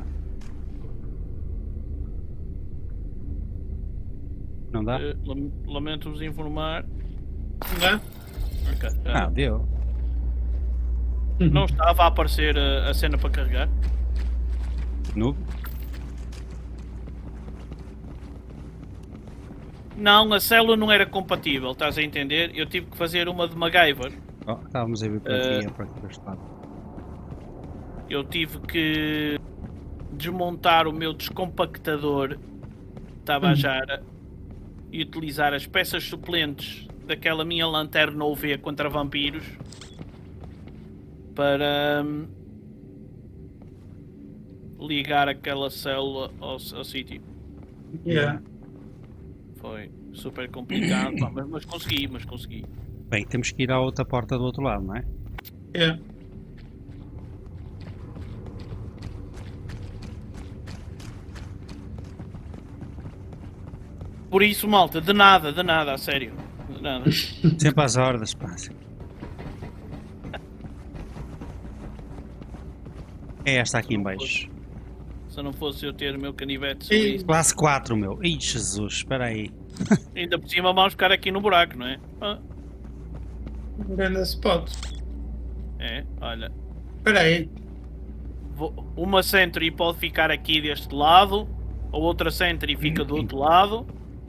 Não dá? Eh, lam- Lamento-vos informar. Não dá? Ok, já Ah, não. deu. Não estava a aparecer a, a cena para carregar. Noob? Não, a célula não era compatível, estás a entender? Eu tive que fazer uma de MacGyver. Oh, estávamos a ver para Eh. aqui, para aqui deste lado. Eu tive que desmontar o meu descompactador Tabajara e utilizar as peças suplentes daquela minha lanterna U V contra vampiros para hum, ligar aquela célula ao, ao sítio. Yeah. Foi super complicado, pá, mas, mas consegui, mas consegui. Bem, temos que ir à outra porta do outro lado, não é? Yeah. Por isso, malta, de nada, de nada, a sério. De nada. Sempre às ordens, pá. É esta aqui em baixo. Se não fosse eu ter o meu canivete Ei. suíço, Classe quatro, meu. Ih, Jesus, espera aí. ainda por cima vamos ficar aqui no buraco, não é? Ah, Um grande spot. é, olha. Espera aí. Vou- uma Sentry pode ficar aqui deste lado, a outra Sentry fica do outro lado.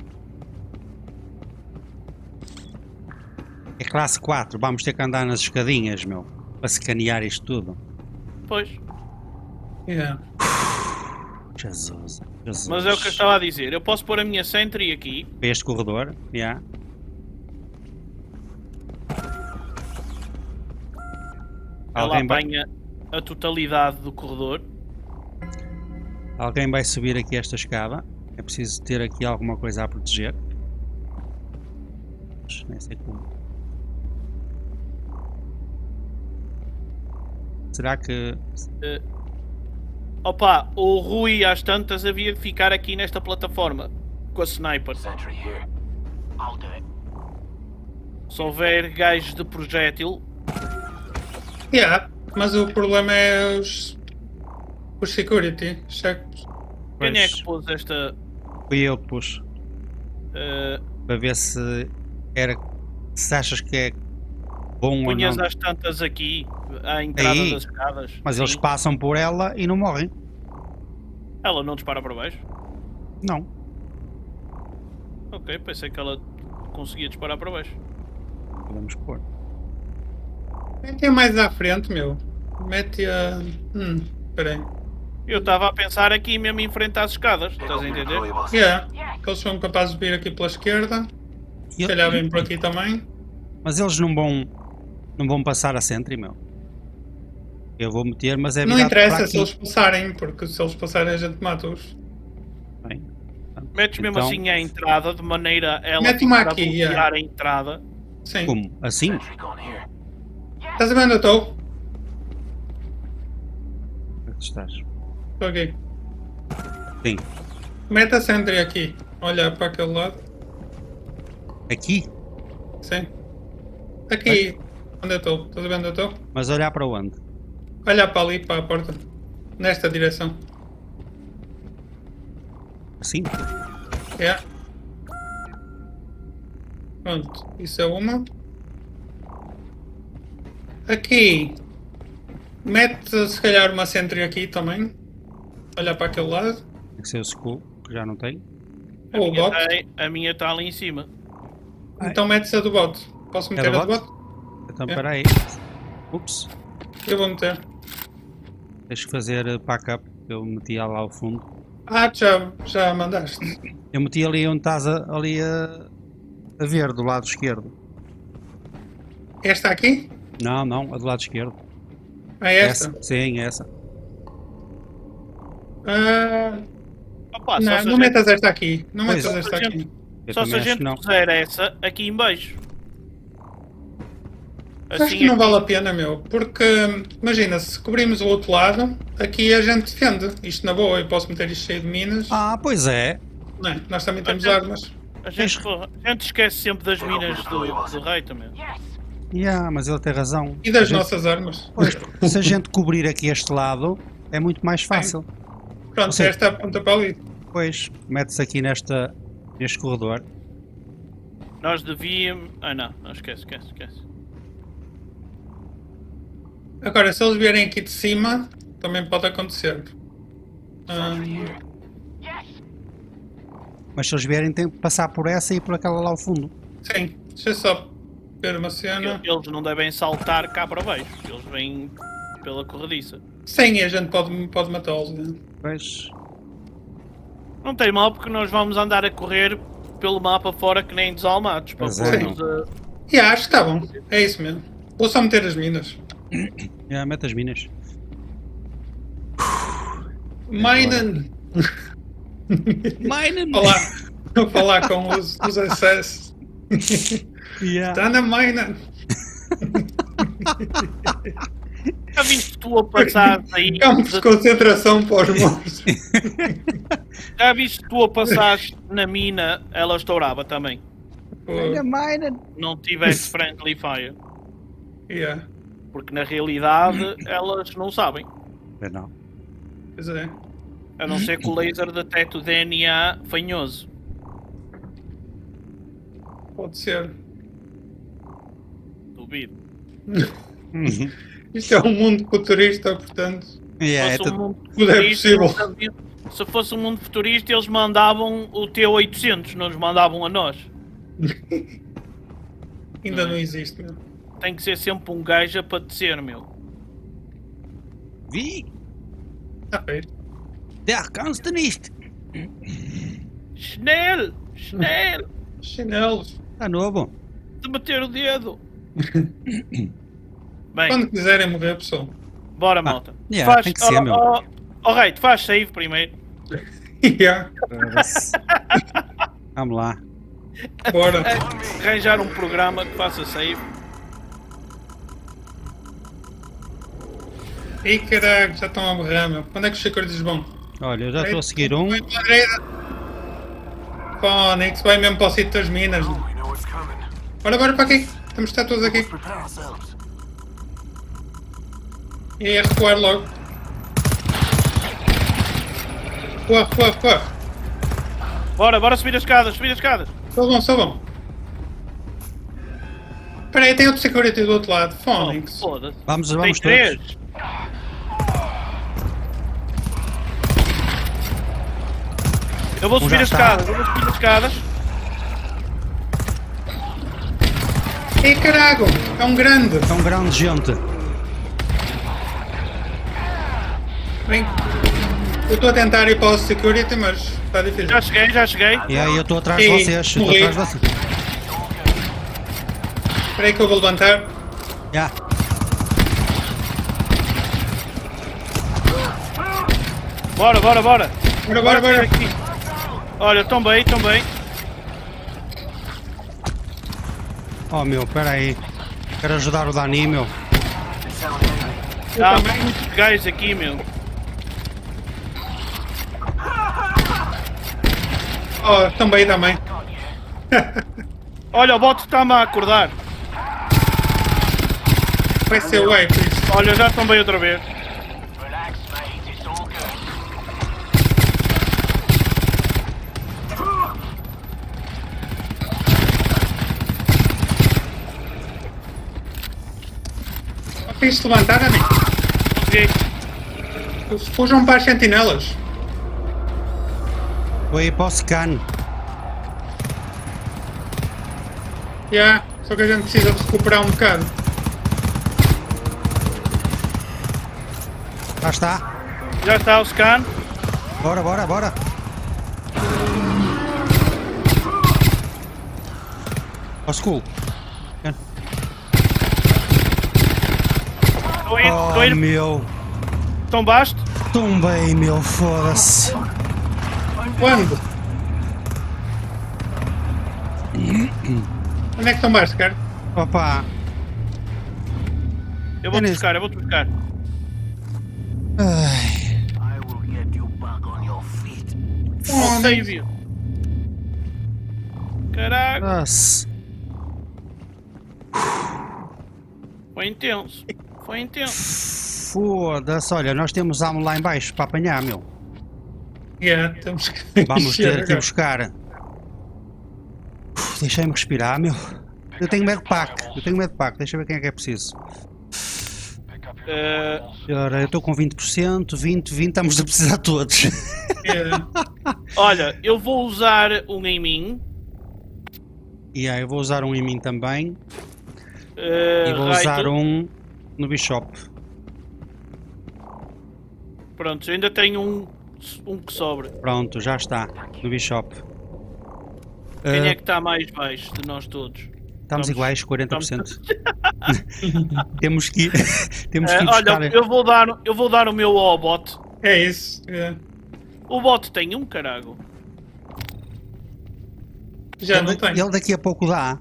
É classe quatro, vamos ter que andar nas escadinhas, meu. Para escanear isto tudo. Pois, Yeah. Jesus, Jesus. mas é o que eu estava a dizer. Eu posso pôr a minha Sentry aqui. Para este corredor, já. Ela Alguém vai, apanha a totalidade do corredor. alguém vai subir aqui esta escada. É preciso ter aqui alguma coisa a proteger. Nem sei como. Será que... Opa, o Rui às tantas havia de ficar aqui nesta plataforma com a sniper. Sentry here. I'll do it. Se houver gajos de projétil, Yeah. Mas o problema é os. Os security. Check. quem é Pois, que pôs esta. fui eu que pus. eh, Para ver se era... Se achas que é bom ou punhas não. às tantas aqui à entrada Aí. das escadas? Mas eles Sim. passam por ela e não morrem. Ela não dispara para baixo? Não. Ok, pensei que ela conseguia disparar para baixo. Podemos pôr. Mete-a mais à frente, meu. Mete-a. Hum. Espera aí. Eu estava a pensar aqui mesmo em frente às escadas, estás a entender? Yeah. Que eles são capazes de vir aqui pela esquerda. E- Se calhar vêm por aqui também. Mas eles não vão... Não vão passar a sentry, meu. Eu vou meter, mas é Não virado para interessa aqui. se eles passarem, porque se eles passarem a gente mata-os. Bem, Metes mesmo então, assim a entrada, de maneira a ela Mete uma ficar a aqui, bloquear yeah. a entrada. Sim. Como? Assim? Sentry gone here. Estás a ver onde eu estou? Onde é que estás? Estou aqui. Sim. Mete a sentry aqui. Olha para aquele lado. Aqui? Sim. Aqui. Onde eu estou? Estás a ver onde eu estou? Mas olhar para onde? Olha para ali, para a porta. Nesta direção. Assim? É. Pronto. Isso é uma. Aqui. Mete se calhar uma sentry aqui também. Olha para aquele lado. Tem que ser o school, que já não tem. A Ou o minha bot. tá- a minha está ali em cima. Então mete-se a do bot. Posso meter do a do bot? bot? Então, É. espera aí. Ups. Eu vou meter. Deixa eu fazer uh, backup. Eu meti lá ao fundo. Ah, já, já mandaste. Eu meti ali onde estás a, ali a, a ver, do lado esquerdo. Esta aqui? Não, não, a do lado esquerdo. Ah, esta? Essa? Sim, essa. Ah, Opa, só não, se a não gente- metas esta aqui. Não Pois. metas esta Só se a gente- aqui. Eu Só se também a acho gente que não. puser essa aqui em baixo. Acho Assim que não aqui- vale a pena, meu. Porque, imagina, se cobrimos o outro lado, aqui a gente defende. Isto na boa, eu posso meter isto cheio de minas. Ah, pois é. Não é? Nós também temos Ah, armas. A gente, a gente esquece sempre das minas do, do rei também. Yeah, mas ele tem razão. E das A gente- nossas armas. Pois, porque se a gente cobrir aqui este lado, é muito mais fácil. Pronto, Sim. esta aponta para ali. Pois, mete-se aqui nesta, neste corredor. Nós devíamos. Ah não, não esquece, esquece, esquece. Agora, se eles vierem aqui de cima, também pode acontecer. Ah, Mas se eles vierem, tem que passar por essa e por aquela lá ao fundo. sim, deixa eu só ver uma cena. Eles não devem saltar cá para baixo. Eles vêm pela corrediça. Sim, a gente pode, pode matá-los. Né? Pois, Não tem mal porque nós vamos andar a correr pelo mapa fora que nem desalmados. Para Pois é. pormos a... E acho que está bom. É isso mesmo. Vou só meter as minas. yeah, mete as minas. Minen! Mine falar, vou falar com os, os S S. yeah. Está na Minen! Já viste tu a passar aí. Campos de concentração para os monstros. Já viste tu a passar na mina, ela estourava também. Mine. Não tivesse friendly fire. Yeah, Porque na realidade elas não sabem. Eu não. pois é. A não ser que o laser detecte o D N A fanhoso. Pode ser. Duvido. Uhum. Isto é um mundo futurista, portanto. Yeah, é Se fosse um tudo- mundo Tudo é futurista, possível. eles- Se fosse um mundo futurista, eles mandavam o T oitocentos, não nos mandavam a nós. Ainda Não não é? existe, meu. Tem que ser sempre um gajo a padecer, meu. Vi, Está feito. der kannst du nicht. Schnell! Schnell! Chinelos. Está novo. De meter o dedo! Bem, Quando quiserem morrer, pessoal. bora, malta. yeah, faz, tem que ser, oh, meu. Oh, oh, rei, tu faz save primeiro. Yeah, Vamos lá. bora. Arranjar um programa que faça save. Ih, caralho, já estão a morrer, meu. Quando é que os secretos vão? Olha, eu já estou a seguir um. Vai pela direita. Fónix, vai mesmo para o sítio das minas. meu. We know what's coming. Bora, bora para aqui. Temos de estar todos aqui. Prepare ourselves. E aí, recuar logo. Recuar, recuar, recuar. Bora, bora subir as escadas, subir as escadas. Sobam, sobam. Espera aí, tem outro security do outro lado. Oh, Fónix. foda-se. Vamos, Tem vamos três. todos. Eu vou Um subir já as está. escadas, eu vou subir as escadas. Ei, caralho, é um grande. É um grande gente. Vem. Eu estou a tentar ir para o security, mas está difícil. Já cheguei, já cheguei. E aí eu estou atrás de Ei, vocês. Eu estou morri. atrás de vocês. Espera aí que eu vou levantar. Já. Bora, bora, bora! Bora, bora, bora! Aqui. Olha, tão bem, tão bem. Oh meu, pera aí. Quero ajudar o Dani, meu. Há muitos gajos aqui, meu. Oh, também, também. Olha, o bot está-me a acordar. Vai ser o por isso. Olha, já tombei outra vez. Relax, mate. It's all good. Tens de levantar, Dani. Consegui. Fujam para as sentinelas. Vou ir para o scan. Já, só que a gente precisa de recuperar um bocado. Lá está. Já está o scan. Bora, bora, bora. Ao school. Estou indo, estou Oh indo. meu. Tombaste? Tombei, meu, foda-se. Quando? Onde é que tombaste, cara? Opa. Eu vou-te Enes. buscar, eu vou-te buscar. Ai. I will get you back on your feet. Oh, save. Caraca, Nossa. foi intenso. Foi intenso. Foda-se. Olha, nós temos algo lá em baixo para apanhar, meu. Já, temos que Vamos encher ter que ir agora. buscar. Uf, Deixei-me respirar, meu. Eu tenho medpack. Eu tenho medpack. Deixa eu ver quem é que é preciso. Eh, Ora, eu estou com vinte por cento, vinte, vinte. Estamos a precisar todos. Já. olha, eu vou usar um em mim. E aí, eu vou usar um em mim também. eh, E vou Raito. usar um no Bishop. Pronto, eu ainda tenho um, um que sobra. Pronto, já está. No Bishop. Quem Ah, é que está mais baixo de nós todos? Estamos Estamos- iguais, quarenta por cento. Temos que ir, temos que Eh, ir buscar. olha, eu vou, dar, eu vou dar o meu ao bot. É isso. Já, O bot tem um carago. já não ele, tem. ele daqui a pouco dá.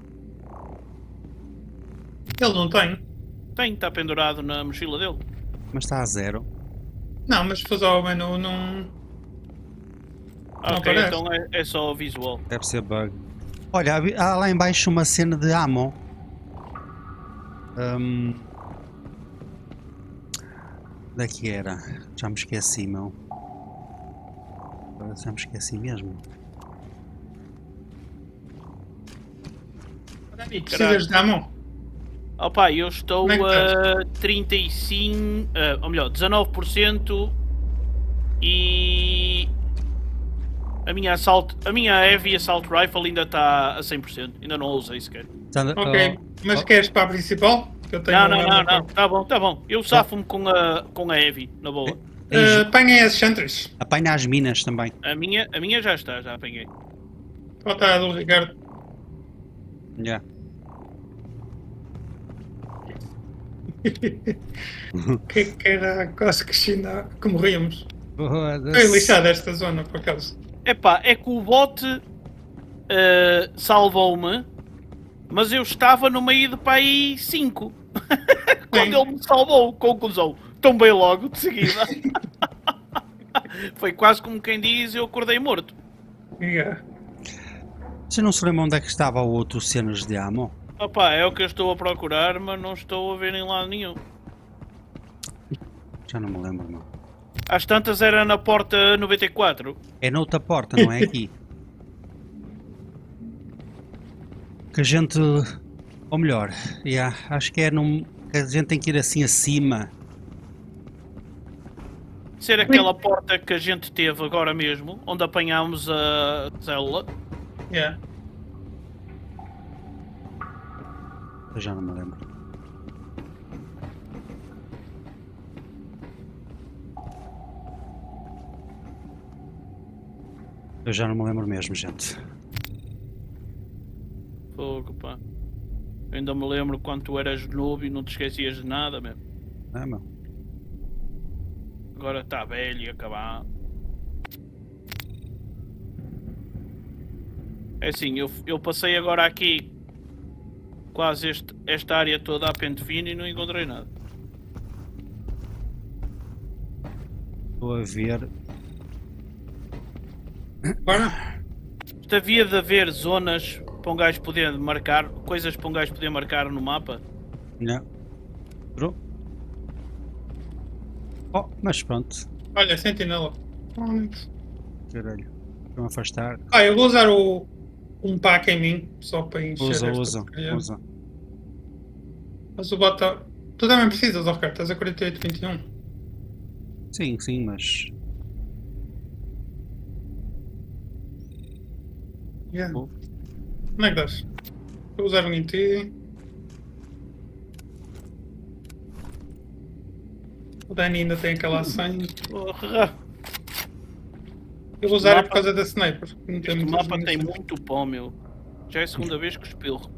Ele não tem. Tem, está pendurado na mochila dele. Mas está a zero. Não, mas se faz ao menu não. Ah, Não ok, aparece. então é, é só visual. Deve ser bug. Olha, há há lá em baixo uma cena de ammo. Hum, onde é que era? Já me esqueci, meu. Agora já me esqueci mesmo. Dani, precisas de ammo? Opa, eu estou Como é que a trinta e cinco, ah, ou melhor, dezanove por cento e a minha assalto, a minha Heavy Assault Rifle ainda está a cem por cento, ainda não a usei sequer. Tá- Ok, oh, mas oh, queres para a principal? Que eu tenho Não, um não, não, arma não, para- tá bom, tá bom. Eu safo-me com a, com a Heavy, na boa. Uh, apanhem as chantres. Apanha as minas também. A minha, a minha já está, já apanhei. Falta a do Ricardo. Yeah. que, que era quase que China que morríamos. Foda-se. Foi lixada esta zona, por acaso. Epá, é que o bot ah, salvou-me, mas eu estava no meio de para aí cinco. Quando Sim. ele me salvou, conclusão, tombei logo de seguida. Foi quase como quem diz, eu acordei morto. Yeah. Você não se lembra onde é que estava o outro cenas de ammo? Opá, é o que eu estou a procurar, mas não estou a ver em lado nenhum. Já não me lembro, não. Às tantas era na porta noventa e quatro. É noutra porta, não é aqui. Que a gente. Ou melhor, yeah, acho que é num. Que a gente tem que ir assim acima. Ser aquela porta que a gente teve agora mesmo, onde apanhámos a célula. Yeah. Eu já não me lembro. Eu já não me lembro mesmo, gente. Fogo, pá. Eu ainda me lembro quando tu eras novo e não te esquecias de nada mesmo. Ah, meu. Agora está velho e acabar. É assim, eu, eu passei agora aqui quase este, esta área toda a pente fino e não encontrei nada. Estou a ver. Bora? Isto havia de haver zonas para um gajo poder marcar, coisas para um gajo poder marcar no mapa. Não. Bro. Oh, mas pronto. Olha, sentinela. Caralho. Vou afastar. Ah, eu vou usar o, um pack em mim, só para encher Usa, esta usa, porcaria. usa. Mas o bot tá... Tu também precisas, Oscar, estás a quarenta e oito vinte e um. Sim, sim, mas. Yeah. Bom. Como é que dás? Vou usar um em ti. O Dani ainda tem aquela senha. Porra! Eu vou usar mapa- por causa da sniper. Não tem Este muitas mapa tem munições. muito pó, meu. Já é a segunda vez que espirro.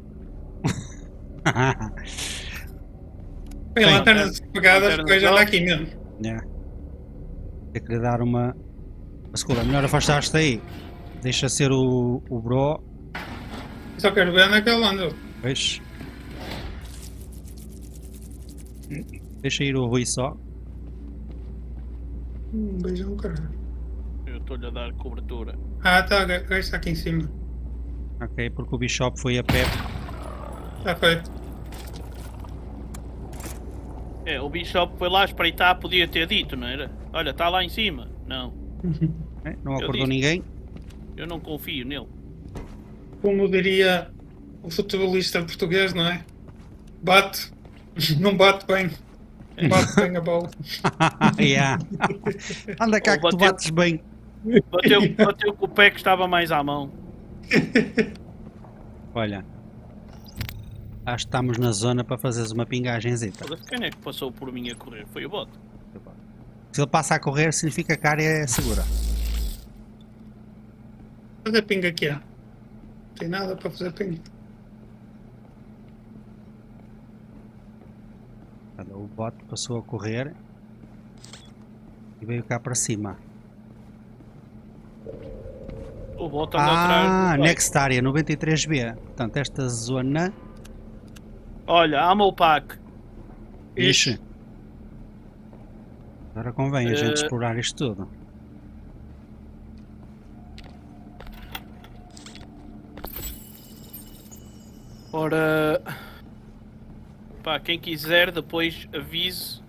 Tem Tem. lanternas apagadas, Lanternas porque já anda off. aqui mesmo. Yeah. Eu queria dar uma. Mas escuta, melhor afastaste aí. Deixa ser o, o bro. Só quero ver onde é que ele anda. Pois. Deixa ir o Rui só. Um beijão, caralho. Eu estou-lhe a dar cobertura. Ah, tá, o gajo está aqui em cima. Ok, porque o Bishop foi a pé. Está feito. É, o Bishop foi lá espreitar, podia ter dito, não era? Olha, está lá em cima. Não, É, não Eu acordou disse. ninguém. eu não confio nele. Como diria o futebolista português, não é? Bate, não bate bem. Bate bem a bola. Yeah. Anda cá Ou que tu bateu- bates bem. Bateu, bateu com o pé que estava mais à mão. Olha. Acho que estamos na zona para fazeres uma pingagenzita. Foda-se, quem é que passou por mim a correr? Foi o bot. Se ele passa a correr, significa que a área é segura. Fazer pinga aqui, ó. Não tem nada para fazer pinga. Olha, o bot passou a correr e veio cá para cima. O bot anda atrás. Ah, do pai. next area noventa e três B. Portanto, esta zona. Olha, ama o pack. Ixi. Agora convém a gente Eh. explorar isto tudo. Ora. Pá, quem quiser depois avise.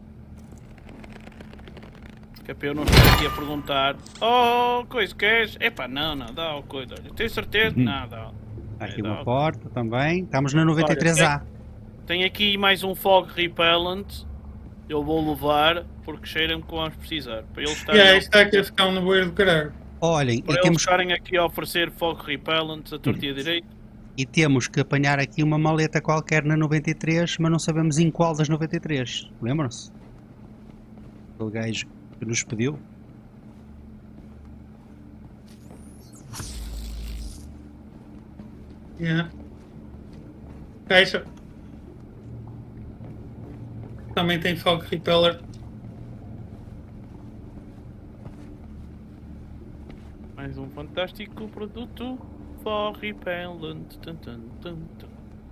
Que é para eu não estar aqui a perguntar. Oh, coisa, queres? Epá, não, não, dá o coisa. Olha, tenho certeza? Uhum. Não, dá. Há aqui É, dá uma o- porta também. Estamos na noventa e três A. Tem aqui mais um fog repellent. Eu vou levar porque cheira-me que vamos precisar. Para eles E estarem, aí está aqui a ficar um nevoeiro do caralho. Olhem, para e eles temos, estarem aqui a oferecer fog repellent a torta e a direito. e temos que apanhar aqui uma maleta qualquer na noventa e três, mas não sabemos em qual das noventa e três. Lembram-se? Aquele gajo que nos pediu. Yeah. Caixa. Também tem fog repeller. Mais um fantástico produto. Fog repellent. Tum, tum, tum, tum.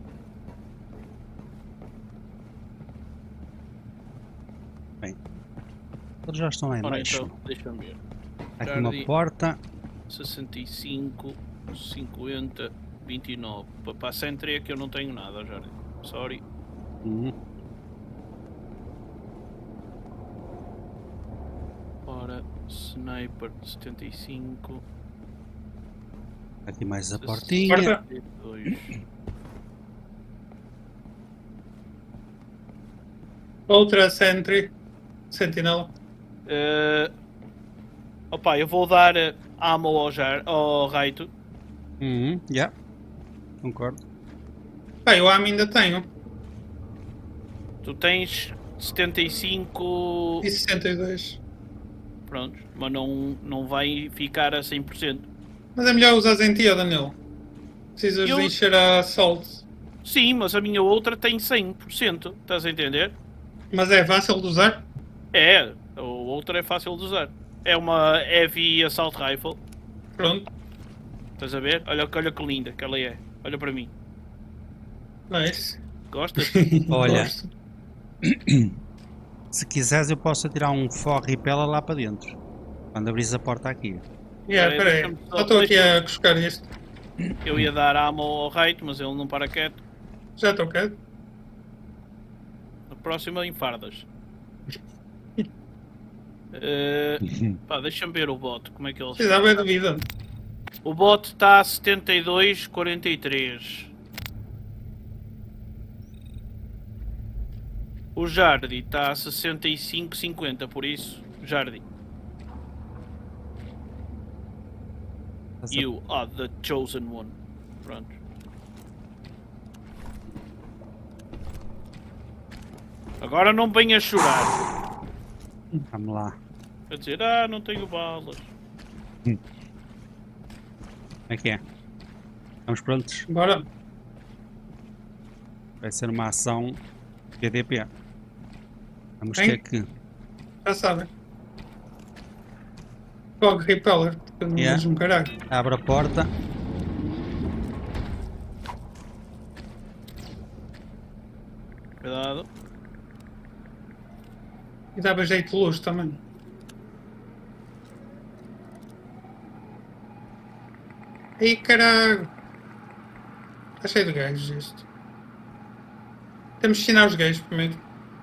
Eles já estão lá em Ora baixo. então, deixa-me ver. Há aqui uma Jardim. porta. sessenta e cinco, cinquenta, vinte e nove. Para a Sentry é que eu não tenho nada, Jardim. Sorry. Hum, Ora, Sniper setenta e cinco. aqui mais a portinha. Porta. sessenta e dois. Outra sentry. Sentinela. Uh, opa, eu vou dar uh, ammo ao, jar, ao Raito. Uhum, yeah. Concordo. Ah, eu a mim ainda tenho. Tu tens setenta e cinco. E sessenta e dois. Pronto, mas não, não vai ficar a cem por cento. Mas é melhor usar em ti, ó, Daniel. Precisas Eu- de encher a salt. Sim, mas a minha outra tem cem por cento. Estás a entender? Mas é fácil de usar? É, a outra é fácil de usar. É uma Heavy Assault Rifle. Pronto. Estás a ver? Olha, olha que linda que ela é. Olha para mim. Nice. Gostas? Olha. Gosto. Se quiseres eu posso tirar um fog repela lá para dentro. Quando abris a porta aqui. Yeah, É, espera aí. deixa-me só- Eu estou aqui deixa-me- a buscar isto. Eu ia dar amo ao Reit, mas ele não para quieto. Já estou quieto. A próxima em fardas. Eh, pá, deixa-me ver o bot, como é que ele está. Precisava de vida. O bot está a setenta e dois, quarenta e três. O Jardi está a sessenta e cinco, cinquenta, por isso, Jardi. You are the chosen one. Pronto. Agora não venha chorar. Vamos lá. A dizer, ah, não tenho balas. Como é que é? Estamos prontos? Bora. Vai ser uma ação P D P. Vamos Hein? ter que... Já sabem. Fog Repeller. Porque eu não Yeah. vejo um caralho. Abre a porta. Cuidado. E dava jeito de luz também. Ei, caralho. Está cheio de gajos isto. Temos de ensinar os gajos primeiro.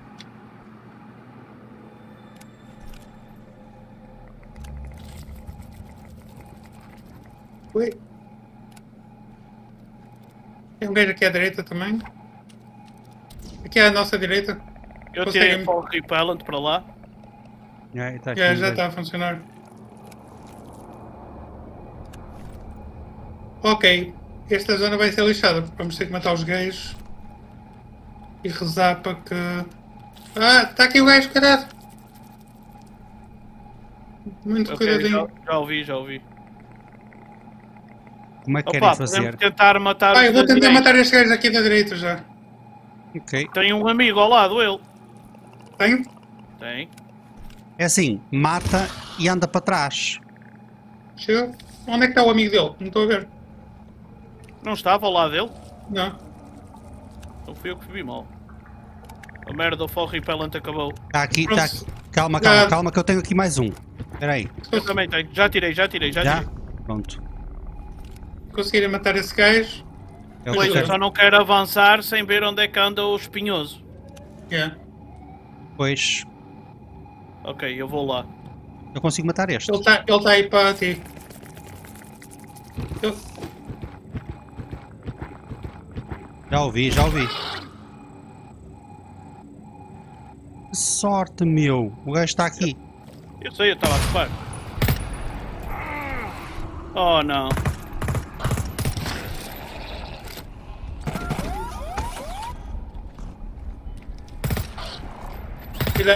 Ui. Tem um gajo aqui à direita também. Aqui à nossa direita. Eu Consegue- tirei a Fog Repellent para lá. É, tá aqui Já, um já gajo. está a funcionar. Ok, esta zona vai ser lixada, porque vamos ter que matar os gajos e rezar para que. Ah, está aqui o gajo, caralho! Muito Ok, cuidadinho. já, já ouvi, já ouvi. Como é que querem Opa, fazer? podemos tentar matar Ah, os eu vou da tentar direita. matar estes gajos aqui da direita já. Ok. Tem um amigo ao lado, ele. Tem? Tem. É assim, mata e anda para trás. Chega. Onde é que está o amigo dele? Não estou a ver. Não estava ao lado dele? Não. Não fui eu que vi mal. A merda do Fog Repellent acabou. Está aqui, está aqui. Pronto. Calma, calma, Já. calma que eu tenho aqui mais um. Espera aí. Eu também tenho. Já tirei, já tirei, já, Já? tirei. Pronto. Conseguirem matar esse gajo. É o que Pois, eu eu quero. só não quero avançar sem ver onde é que anda o espinhoso. Yeah. Pois, Ok, eu vou lá. eu consigo matar este. Ele está ele tá aí para ti. Eu- Já ouvi, já ouvi. Que sorte, meu. O gajo está aqui. Eu sei, eu estava a topar. Oh não. Filha.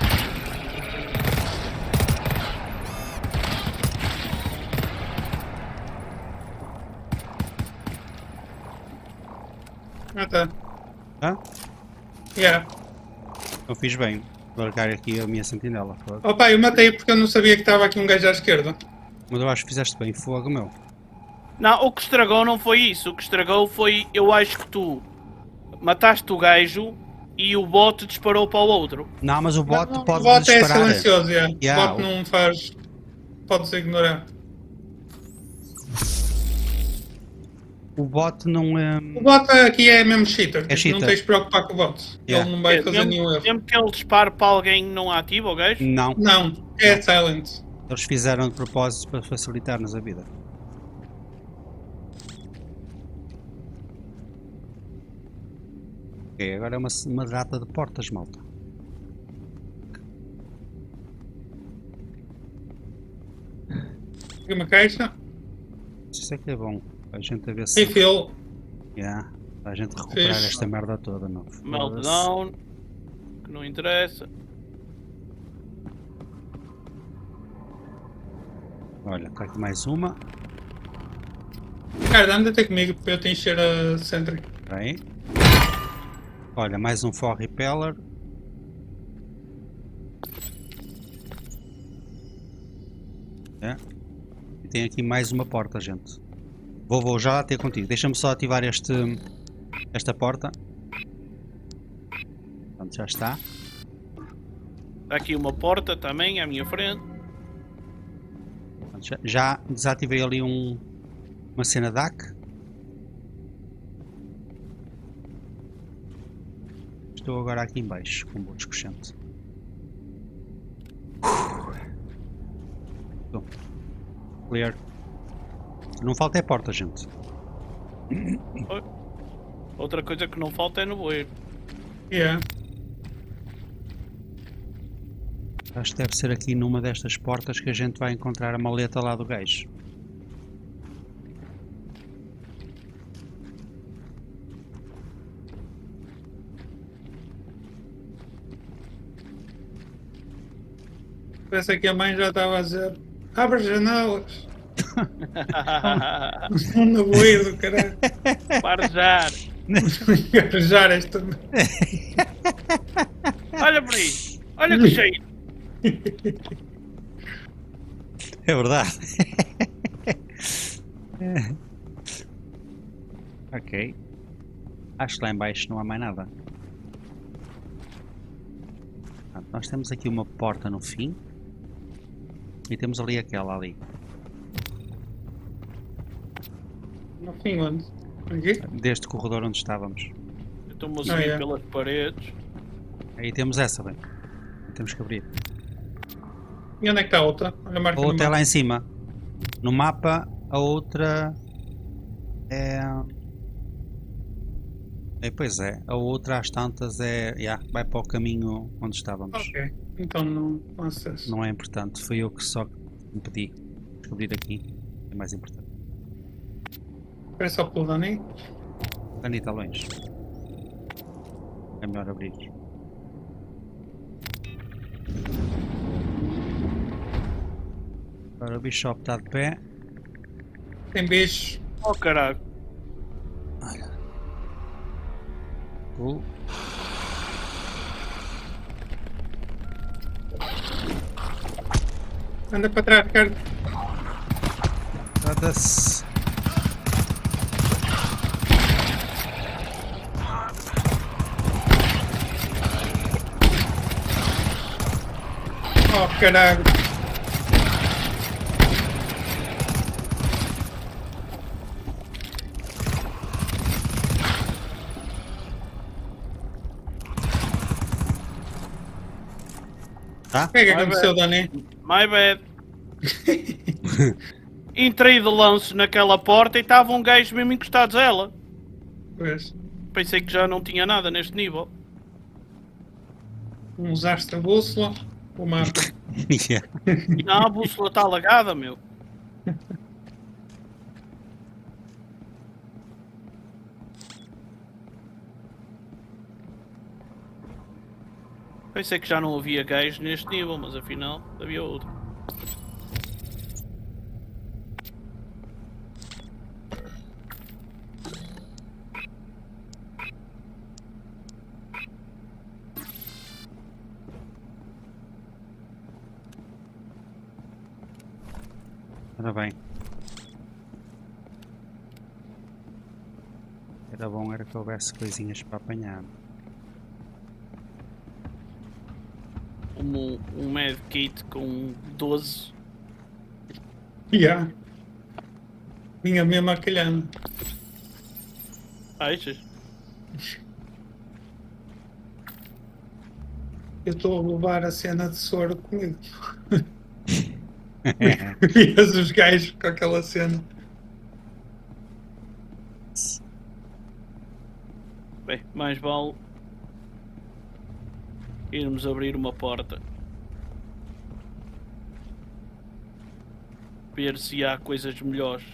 Ah tá. Tá? Yeah. Eu fiz bem. Vou largar aqui a minha sentinela. Fogo. Opa, eu matei porque eu não sabia que estava aqui um gajo à esquerda. Mas eu acho que fizeste bem. Fogo, meu. Não, o que estragou não foi isso. O que estragou foi, eu acho que tu mataste o gajo e o bot disparou para o outro. Não, mas o bot Não, pode o bot é disparar. silencioso, yeah. Yeah, O bot o- não faz. Pode-se ignorar. O bot não é. O bot aqui é mesmo cheater. É cheater. Não tens de preocupar com o bot. Yeah. Ele não vai É, fazer mesmo, nenhum erro. mesmo que ele dispare para alguém não ativa o gajo. Não. Não, é silent. Eles fizeram de propósito para facilitar-nos a vida. Ok, agora é uma, uma data de portas, malta. Aqui uma caixa. Isso é que é bom. Para a gente a ver se. Refill. Yeah, para a gente recuperar Fixe. esta merda toda, não. Foda-se. Meltdown. Que não interessa. Olha, está aqui mais uma. Cara, anda até comigo para eu te encher a sentry. Espera aí. Olha, mais um Fog Repeller. É. E tem aqui mais uma porta, gente. Vou, vou já lá ter contigo. Deixa-me só ativar este, esta porta. Pronto, já está. Está aqui uma porta também à minha frente. Pronto, já, já desativei ali um, uma cena D A C. Estou agora aqui em baixo com o boto escochante. Estou. Clear. Não falta é porta, gente. Outra coisa que não falta é no bueiro. Yeah. Acho que deve ser aqui numa destas portas que a gente vai encontrar a maleta lá do gajo. Parece que a mãe já estava a dizer: abre as janelas. No bueiro do caralho. Parejar. Arejar esta. Olha para aí. Olha que cheio. É verdade. Ok. Acho que lá em baixo não há mais nada. Pronto, nós temos aqui uma porta no fim. E temos ali aquela ali. No fim, onde? Aqui? Deste corredor onde estávamos. Eu estou-me a Ah, subir é. pelas paredes. Aí temos essa, bem. Temos que abrir. E onde é que está a outra? Olha a marca A no outra é mapa. lá em cima. No mapa, a outra é... é pois é, a outra às tantas é... Yeah, vai para o caminho onde estávamos. Ok, então não, não acesso. Não é importante, foi eu que só me pedi. Descobrir aqui é mais importante. Espera só pelo Dani. Dani está longe. É melhor abrir. Agora o Bishop está de pé. Tem bichos. Oh caralho. Uh, Anda para trás, Ricardo. Foda-se. Oh caralho. Tá? O que é que Vai, aconteceu, Dani? My bad. Entrei de lance naquela porta e estava um gajo mesmo encostado a ela. Pois. Pensei que já não tinha nada neste nível. Não usaste a bússola. O mapa. Yeah. Não, a bússola está alagada, meu. Pensei que já não havia gajo neste nível, mas afinal havia outro. Ora bem. Era bom era que houvesse coisinhas para apanhar. Um, um medkit com doze. Yeah. Vinha mesmo a calhando. Achas? Eu estou a levar a cena de soro comigo. Vias os gajos com aquela cena. Bem, mais vale irmos abrir uma porta. Ver se há coisas melhores.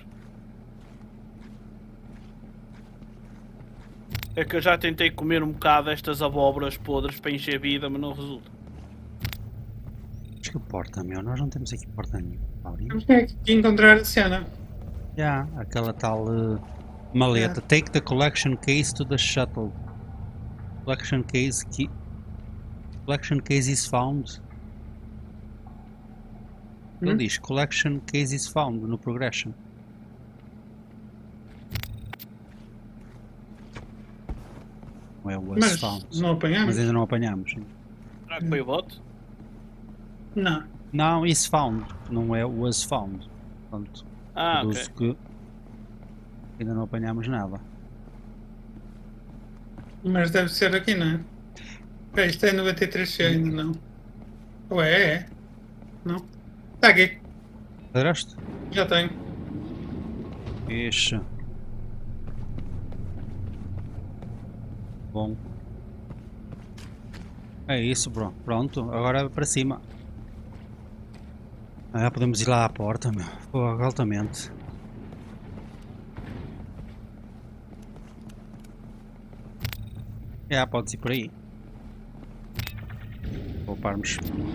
É que eu já tentei comer um bocado destas abóboras podres para encher vida, mas não resulta. Mas que porta, meu? Nós não temos aqui porta nenhuma. Temos que encontrar a cena. Já, yeah, aquela tal uh, maleta. Yeah. Take the collection case to the shuttle. Collection case key. Collection case is found. Ele Hum? diz collection case is found no progression. was Mas found. não apanhamos? Mas ainda não apanhamos. Será que foi o bot? Não. Não, is found, não é was found. Portanto, Ah, ok. deduzo que ainda não apanhamos nada. Mas deve ser aqui, não é? Ok, isto é noventa e três C ainda não. Ou é? É? Não? Está aqui. Adoraste? Já tenho. Ixi. Bom. É isso, bro. Pronto, agora para cima. Ah, podemos ir lá à porta, meu. Pô, altamente. É, pode-se ir por aí. Pouparmos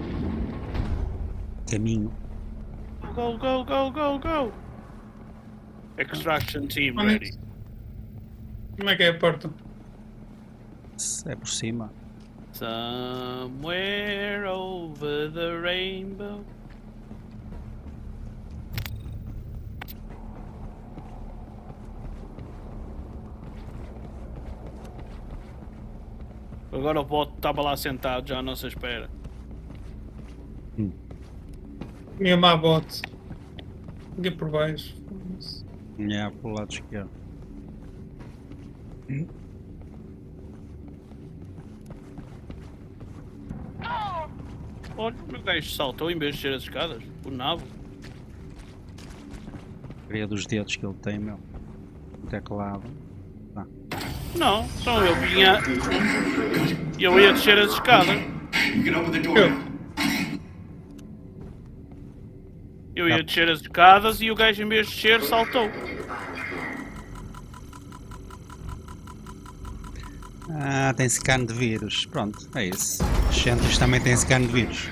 caminho. Go, go, go, go, go! Extraction team Onde é ready. que- Como é que é a porta? É por cima. Somewhere over the rainbow. Agora o bot estava lá sentado já à nossa espera. Minha má bote. Aqui por baixo. É, pro lado esquerdo. Olha, o meu gajo saltou em vez de descer as escadas. O nabo. Queria dos dedos que ele tem, meu. O teclado. Tá. Não, então eu vinha. Eu ia descer as escadas. You can open the door now. Eu ia descer as escadas e o gajo em vez de descer saltou. Ah, tem scan de vírus. Pronto, é isso. Os centros também têm scan de vírus.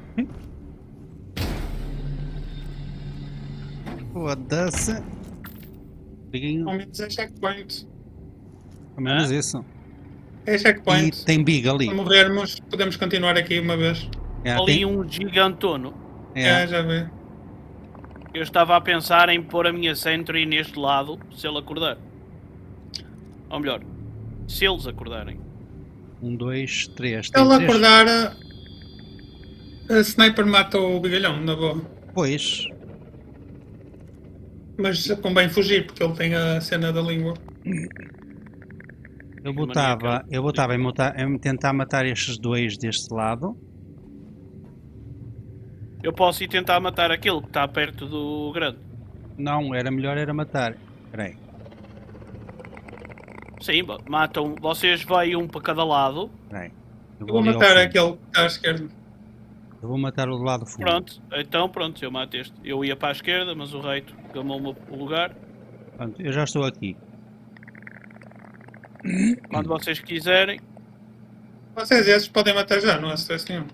Foda-se. Biguinho. Ao menos é checkpoint. Pelo menos Ah. isso. É E checkpoint. tem big ali. Se morrermos, podemos continuar aqui uma vez. É, Ali tem- um gigantono. É, é. já vi. Eu estava a pensar em pôr a minha sentry neste lado se ele acordar. Ou melhor, se eles acordarem. Um, dois, três. Se Tem ele três. acordar, a, a sniper mata o bigalhão, na boa. Pois. Mas convém fugir, porque ele tem a cena da língua. Eu Que botava, maníaca. eu botava em, mutar- em tentar matar estes dois deste lado. Eu posso ir tentar matar aquele que está perto do grande. Não, era melhor era matar. Espera aí. Sim, bo- matam. Vocês vai um para cada lado. Espera aí. Eu Eu vou ali ao matar fundo. aquele que está à esquerda. Eu vou matar o do lado fundo. Pronto, então pronto, eu mato este. Eu ia para a esquerda, mas o reito gamou-me o lugar. Pronto, eu já estou aqui. Quando vocês quiserem. Vocês esses podem matar já, não há stress nenhum.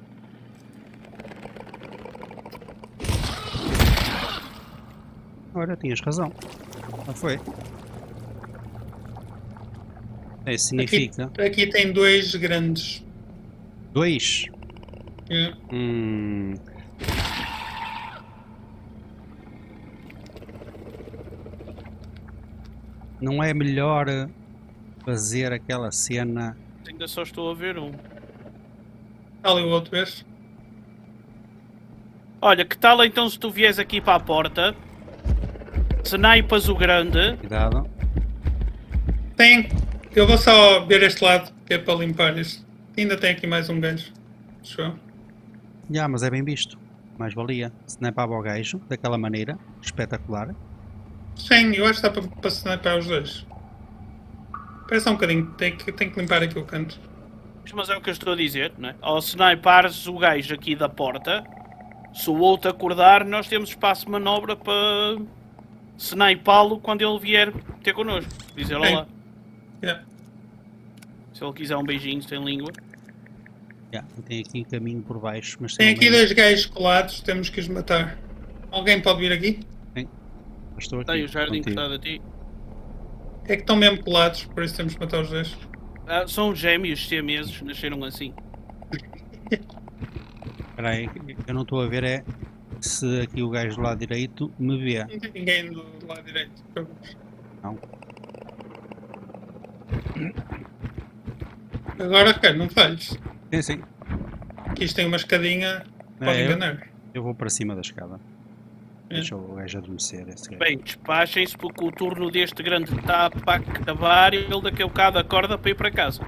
Ora, tinhas razão. Não foi? É, isso Aqui, significa aqui tem dois grandes. dois. É. Hum. Não é melhor fazer aquela cena? Ainda só estou a ver um. Está ali o outro, vês? Olha, que tal então se tu vies aqui para a porta, snipas o grande. Cuidado. Tem. Eu vou só ver este lado, que é para limpar isto. Ainda tem aqui mais um gajo. Acho eu. Já, mas é bem visto. Mais valia. Snipava o gajo daquela maneira. Espetacular. Sim, eu acho que dá para, para sniper os dois. Espera só um bocadinho, tem que, tem que limpar aqui o canto. Mas é o que eu estou a dizer, não é? Ao snipares o gajo aqui da porta, se o outro acordar, nós temos espaço de manobra para snipá-lo quando ele vier ter connosco. Dizer olá. Yeah. Se ele quiser um beijinho sem língua. Já, tem aqui caminho por baixo. Mas Tem sem aqui lembra- dois gajos colados, temos que os matar. Alguém pode vir aqui? Estou aqui. Tem o jardim contigo. encostado a ti. É que estão mesmo colados, por isso temos que matar os dois. Ah, são gêmeos siameses, nasceram assim. Espera aí, eu não estou a ver é se aqui o gajo do lado direito me vê. Não tem ninguém do, do lado direito. Não. Agora quer, não falhes. Sim, sim. Que isto tem uma escadinha, pode É, eu- enganar. Eu vou para cima da escada. É. Deixa o gajo adormecer. Esse gajo. Bem, despachem-se porque o turno deste grande tapa para acabar e ele daqui a bocado acorda para ir para casa.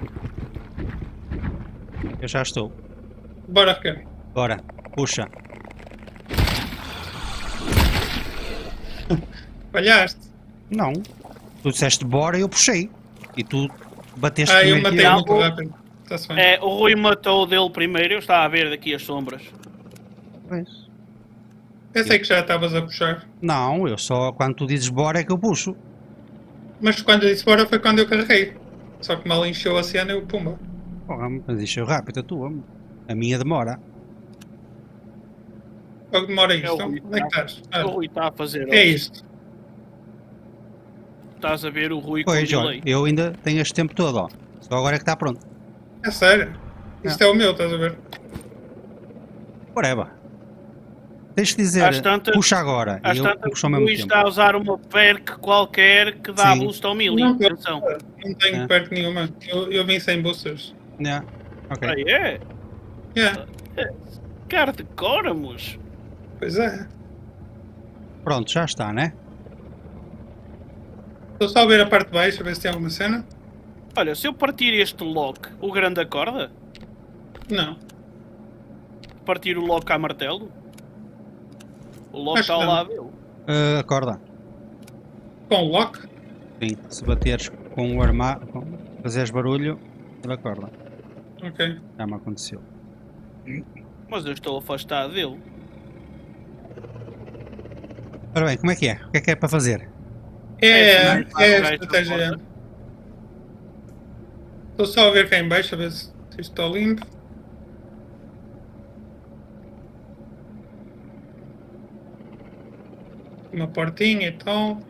Eu já estou. Bora quer. Bora, puxa. Falhaste. Não. Tu disseste bora e eu puxei. E tu bateste Ah, eu primeiro que matei eu. muito rápido. Está-se bem. É, o Rui matou o dele primeiro, eu estava a ver daqui as sombras. Pois. Pensei que já estavas a puxar. Não, eu só quando tu dizes bora é que eu puxo. Mas quando eu disse bora foi quando eu carreguei. Só que mal encheu a cena eu pumba. Porra, mas encheu rápido a tua. A minha demora. Qual demora isto? É o Rui. Onde é que estás? Ah, O Rui está a fazer. é isto. Estás a ver o Rui com Pois, olha, delay. eu ainda tenho este tempo todo, ó. Só agora é que está pronto. É sério. Isto é o meu, estás a ver? Whatever. Tens de dizer, Às tantas- puxa agora. Às E eu tantas, puxo ao o mesmo Rui tempo. está a usar uma perk qualquer que dá Sim. boost ao melee. Não, Atenção. Não tenho É. perto nenhuma. Eu, eu vim sem boosters. Yeah. Ok. Ah, é? Yeah. Cara de córamos. Pois é. Pronto, já está, né? Estou só a ver a parte de baixo, a ver se tem alguma cena. Olha, se eu partir este lock, o grande acorda? Não. Partir o lock a martelo? O lock Acho está ao que não. lado dele. Uh, acorda. Com o lock? Sim. Se bateres com o armário, fazeres barulho, ele acorda. Ok. Já me aconteceu. Mas eu estou afastado dele. Ora bem, como é que é? O que é que é para fazer? É, É, é, se não a faz o gajo estratégia. na Estou só a ver cá em baixo, a ver se se isto está limpo. Uma portinha e tal.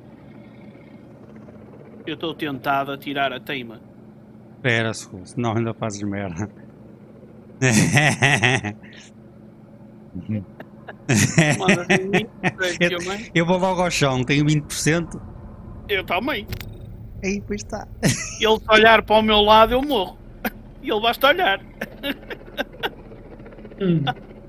Eu estou tentado a tirar a teima. Espera, Sul, senão ainda fazes merda. Mano, eu, mãe. Eu vou logo ao chão, tenho vinte por cento. Eu também. Aí, pois está. E ele se olhar para o meu lado, eu morro. E ele basta olhar. Hum.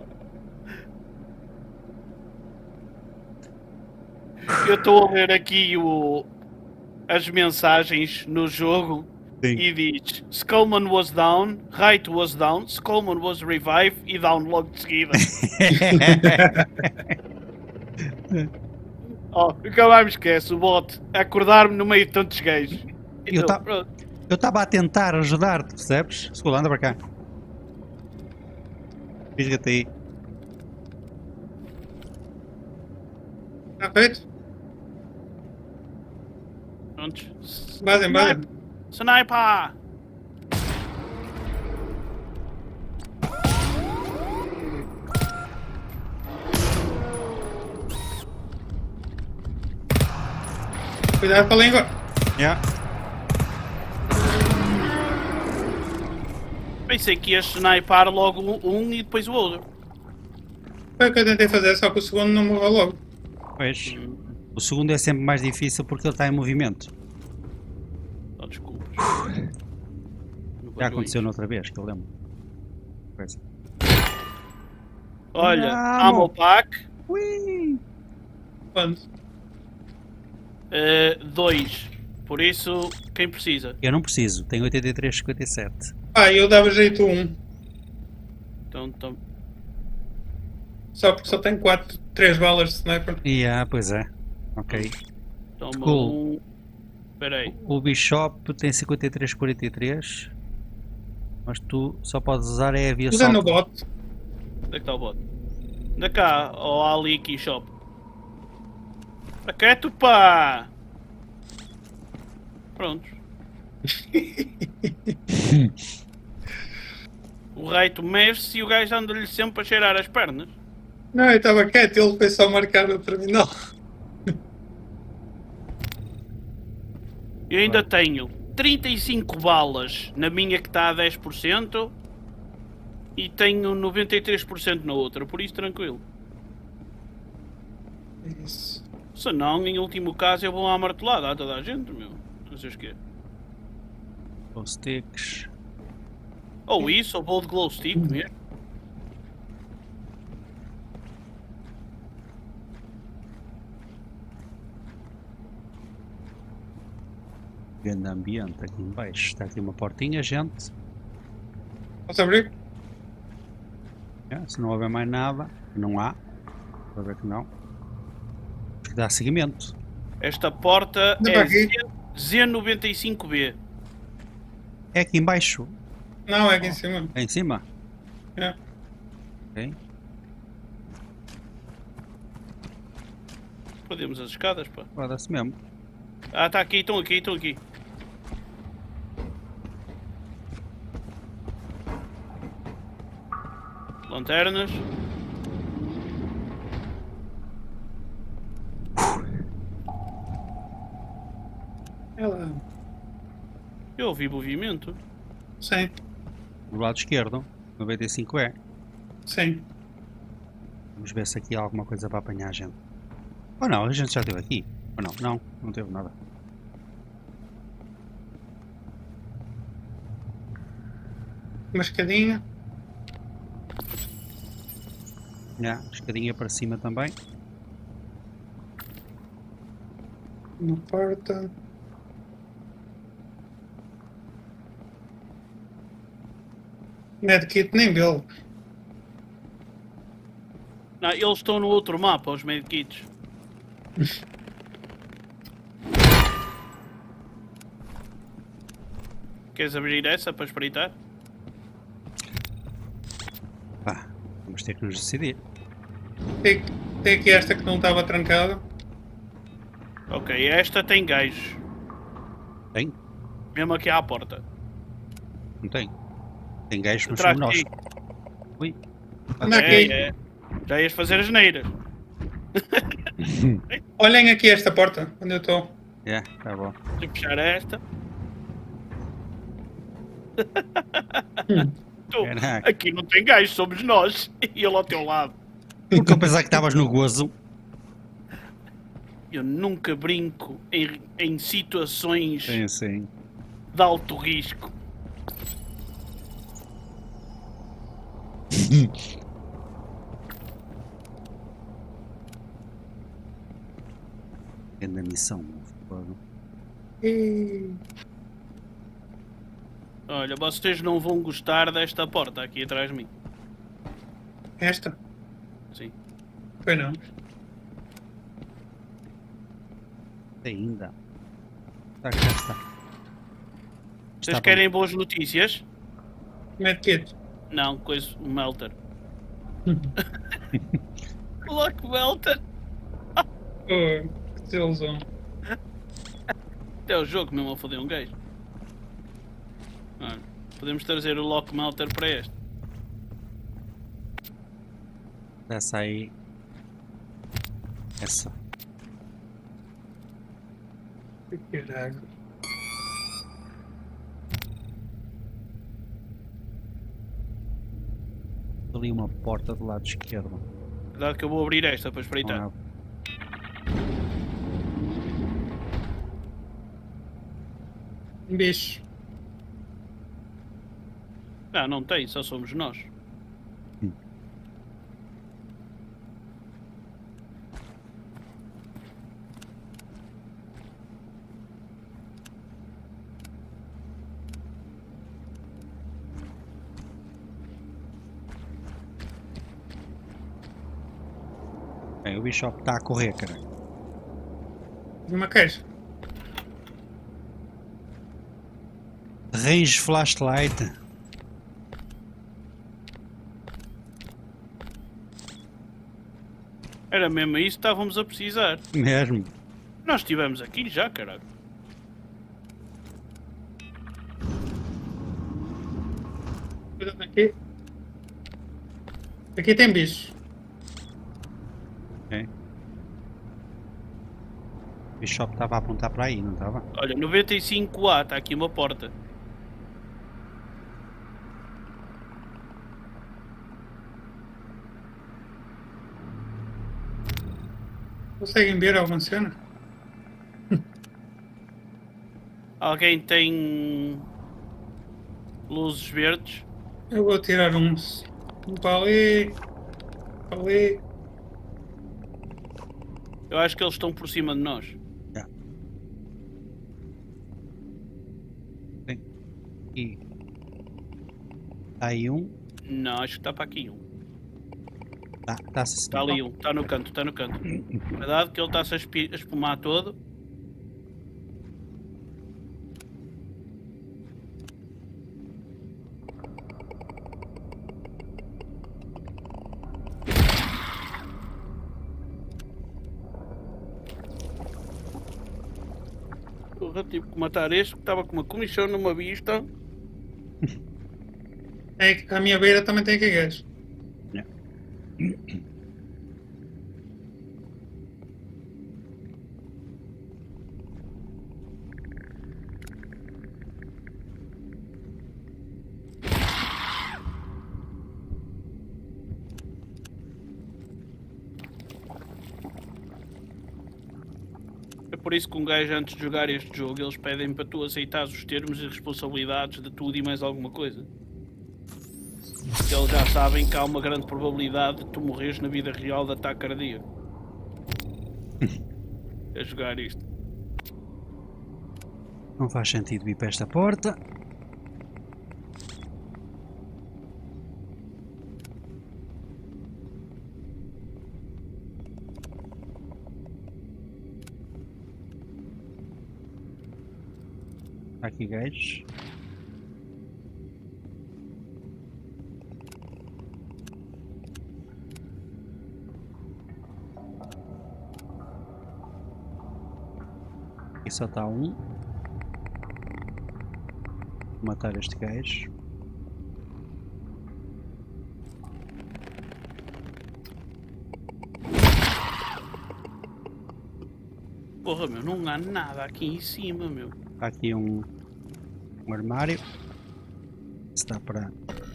Eu estou a ver aqui o, as mensagens no jogo Sim. e diz Skullman was down, Right was down, Skullman was revived e down logo de seguida. Oh, nunca mais me esquece o bot a acordar-me no meio de tantos gajos. Eu ta- pronto. Eu estava a tentar ajudar-te, percebes? Sul, anda para cá. Fisga-te aí. Está feito? Prontos. Basem, basem. Sniper! Cuidado com a língua. Yeah. Pensei que ia sniper logo um e depois o outro. Foi o que eu tentei fazer, só que o segundo não morreu logo. Pois. O segundo é sempre mais difícil porque ele está em movimento. Oh, desculpas. Já aconteceu noutra vez, que eu lembro. Coisa. Olha, Vamos. ammo pack, Ui. Quanto? uh, dois. Por isso, quem precisa? Eu não preciso, tenho oitenta e três, cinquenta e sete. Ah, eu dava jeito um. Então, então Só porque só tenho quatro, três balas de sniper. Yeah, pois é. Ok. toma Cool. um. Espera aí. O Bishop tem cinquenta e três, quarenta e três. Mas tu só podes usar é a via Usa no salto. bot. Onde é que está o bot? Anda cá, ó Ali aqui shop. Está quieto, pá! Prontos. O reito mexe-se e o gajo anda-lhe sempre a cheirar as pernas. Não, eu estava quieto, ele foi só marcar o terminal. Eu ainda tenho trinta e cinco balas na minha que está a dez por cento e tenho noventa e três por cento na outra, por isso tranquilo. Isso. Se não, em último caso eu vou à martelada a toda a gente, meu. Não sei o que é. Os sticks. Ou isso, ou bold glow stick mesmo. Grande ambiente aqui em baixo. Está aqui uma portinha, gente. Posso abrir? É, se não houver mais nada, não há. Vou ver que não. Dá seguimento. Esta porta Anda é para aqui. Z noventa e cinco B. É aqui em baixo. Não, é aqui em cima. É em cima? É. Ok. Podemos as escadas, pá. Foda-se mesmo. Ah, tá aqui, estão aqui, estão aqui. Lanternas. Ela. Eu ouvi movimento. Sim, Do lado esquerdo. noventa e cinco é. sim. Vamos ver se aqui há alguma coisa para apanhar a gente. Ou não, a gente já esteve aqui. Ou não? Não, não teve nada. Uma escadinha. Já, escadinha para cima também. Uma porta. Medkit nem vê-lo. Não, eles estão no outro mapa, os medkits. Queres abrir essa para espreitar? Pá, vamos ter que nos decidir. Tem, tem aqui esta que não estava trancada. Ok, esta tem gajos. Tem? Mesmo aqui à porta. Não tem? Tem gajos, mas Atrás somos de nós. ti. Ui. Anda É, aqui. é. Já ias fazer as neiras. Olhem aqui esta porta, onde eu estou. É, tá bom. Deixa eu puxar esta. Tu, Caraca. aqui não tem gajo, somos nós. E ele ao teu lado. Porque eu pensava que estavas no gozo. Eu nunca brinco em, em situações Sim, sim. de alto risco. Grande missão. Fogo. E... Olha, vocês não vão gostar desta porta aqui atrás de mim. Esta? Sim. Foi não. Ainda. Tá, cá está. Vocês Está querem boas notícias? Medkit. Não, coisa, um melter. Lock melter. Oh, que desilusão. Até o jogo mesmo a foder um gajo. Olha, podemos trazer o Lock melter para este. Essa aí. Essa. Que caralho. Ali uma porta do lado esquerdo. Cuidado que eu vou abrir esta para espreitar. Não, Um bicho. Ah, não tem, só somos nós. Hum. Bem, o Bishop está a correr, cara. Uma caixa. Range flashlight. Era mesmo isso que estávamos a precisar. Mesmo. Nós estivemos aqui já, caralho. Cuidado aqui. Aqui tem bicho. Ok. O Bishop estava a apontar para aí, não estava? Olha, noventa e cinco A, está aqui uma porta. Conseguem ver alguma cena? Alguém tem luzes verdes? Eu vou tirar uns. Um para ali. Para ali. Eu acho que eles estão por cima de nós. Já. Bem. E. Está aí um. Não, acho que está para aqui um. Tá, tá -se Está ali um, está no canto, está no canto. Verdade que ele está-se a espi- a espumar todo. Porra, tive que matar este que estava com uma comichão numa vista. É que a minha beira também tem aqui gajo. Yeah. É por isso que um gajo antes de jogar este jogo eles pedem para tu aceitares os termos e responsabilidades de tudo e mais alguma coisa. Porque eles já sabem que há uma grande probabilidade de tu morreres na vida real de ataque cardíaco. A jogar isto. Não faz sentido ir para esta porta. Há aqui gajos. Aqui só está um. Vou matar este gajo. Porra, meu, não há nada aqui em cima, meu. Há aqui um, um armário. Se dá para.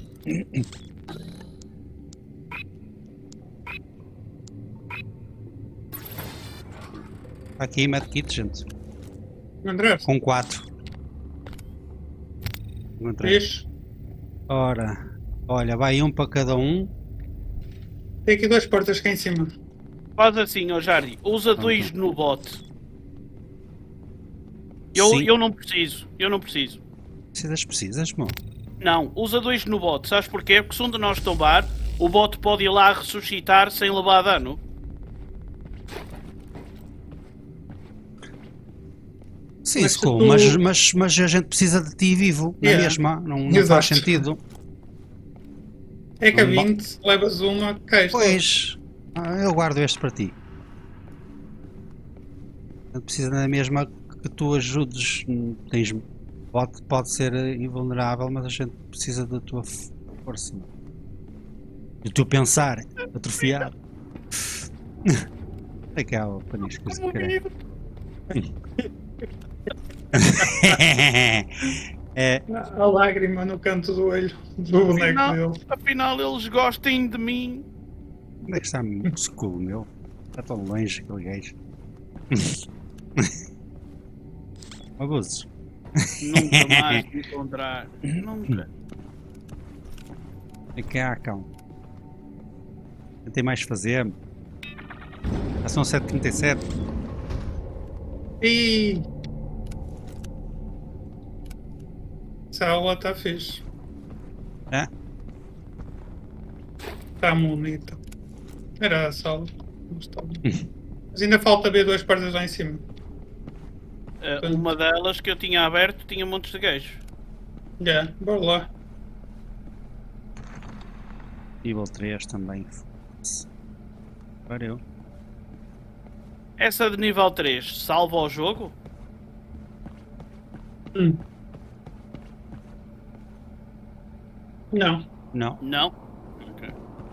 Há aqui medkit, gente. André, Com quatro. Encontrei. fixe. Ora, olha, vai um para cada um. Tem aqui duas portas cá em cima. Faz assim, ó Jardi, usa dois no bote. Eu, Sim. eu não preciso, eu não preciso. Precisas, precisas, meu. Não, usa dois no bote, sabes porquê? Porque se um de nós tombar, o bote pode ir lá ressuscitar sem levar dano. Sim, Mas Skull, tu- mas, mas, mas a gente precisa de ti vivo, não é Yeah. mesmo? Não, não Exato. faz sentido. É que a Não ba- vinte levas uma, cais. Pois, ah, eu guardo este para ti. A gente precisa na mesma que tu ajudes. hum, Tens, pode, pode ser invulnerável, mas a gente precisa da tua força. Do teu pensar, atrofiado. É que há o panisco, se calhar. É, A lágrima no canto do olho do boneco Afinal, dele. afinal eles gostem de mim. onde é que está o Skull, meu? Está tão longe aquele gajo. Abusos. Nunca mais me encontrar. Nunca. É que há, cão. Não tem mais a fazer. Já são sete e trinta e sete. E essa aula está fixe. É? Está bonita. Era a sala. Não estava. Mas ainda falta ver duas portas lá em cima. Uh, uma delas que eu tinha aberto tinha montes de gajos. Já, bora lá. Nível três também. Agora eu. Essa de nível três salva o jogo? Hum. Não. Não. Não. Ok.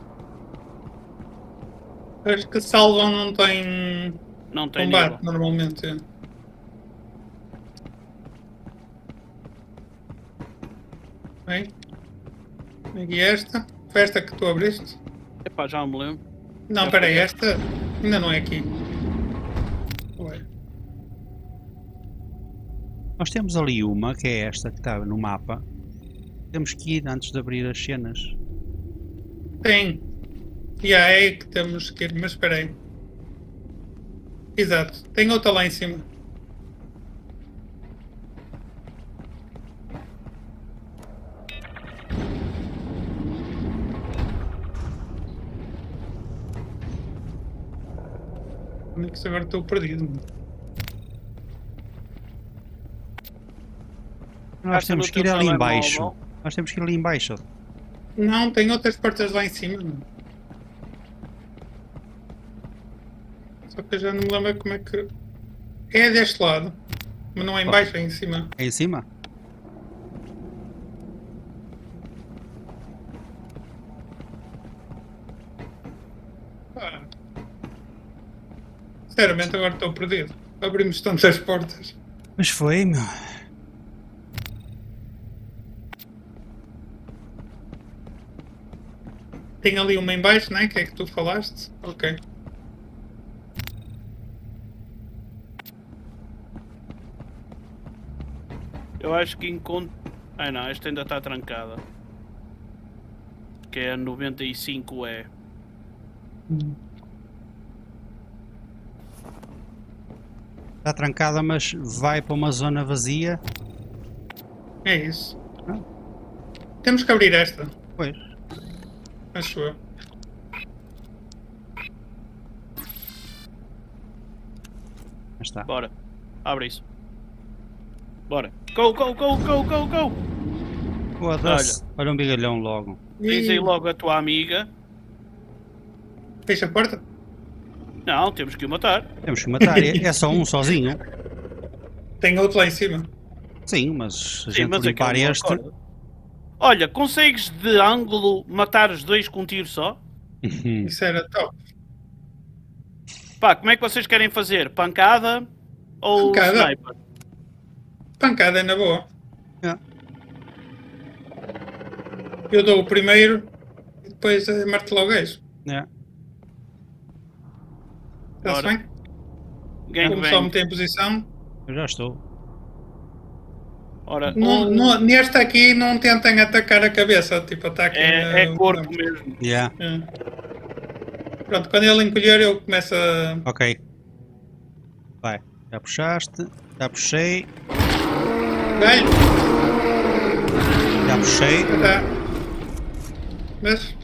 Acho que salvam não tem Não tem combate nível. normalmente. É. Bem. E esta? Foi esta que tu abriste? Epá, já me lembro. Não, Já peraí, foi. esta ainda não é aqui. Ué. Nós temos ali uma que é esta que está no mapa. Temos que ir antes de abrir as cenas. Tem. E yeah, é aí que temos que ir, mas espera aí. Exato, tem outra lá em cima. Como é que agora estou perdido? Nós Gasta temos no que ir teu ali em telemóvel. baixo. Nós temos que ir ali em baixo. Não, tem outras portas lá em cima. Só que eu já não me lembro como é que. É deste lado. Mas não é em baixo, é em cima. É em cima? Ah. Sinceramente agora estou perdido. Abrimos tantas portas. Mas foi, meu. Tem ali uma em baixo, não é? Que é que tu falaste? Ok. Eu acho que encontro. Ah não, esta ainda está trancada. Que é a noventa e cinco E. Está trancada, mas vai para uma zona vazia. É isso. Ah. Temos que abrir esta. Pois. Acho eu. Está. Bora, abre isso. Bora. Go, go, go, go, go, go! Foda-se. Olha um bigalhão logo. Diz aí logo a tua amiga. Fecha a porta? Não, temos que o matar. Temos que matar. É, é só um sozinho. Tem outro lá em cima. Sim, mas se a Sim, gente mas limpar aquele não este. acorda. Olha, consegues de ângulo matar os dois com um tiro só? Isso era top. Pá, como é que vocês querem fazer? Pancada ou Pancada. sniper? Pancada é na boa. É. Eu dou o primeiro e depois eh, martelo o gajo. É. Está-se Ora. bem? Gangbang. Como só meter em posição. Eu já estou. Ora, Não, um não, neste aqui não tentem atacar a cabeça. Tipo, ataquem. é, eh, é corpo não. mesmo. Yeah. É. Pronto, quando ele encolher eu começo a. Ok. Vai. Já puxaste. Já puxei. Galho! Já puxei. Tá. Mas.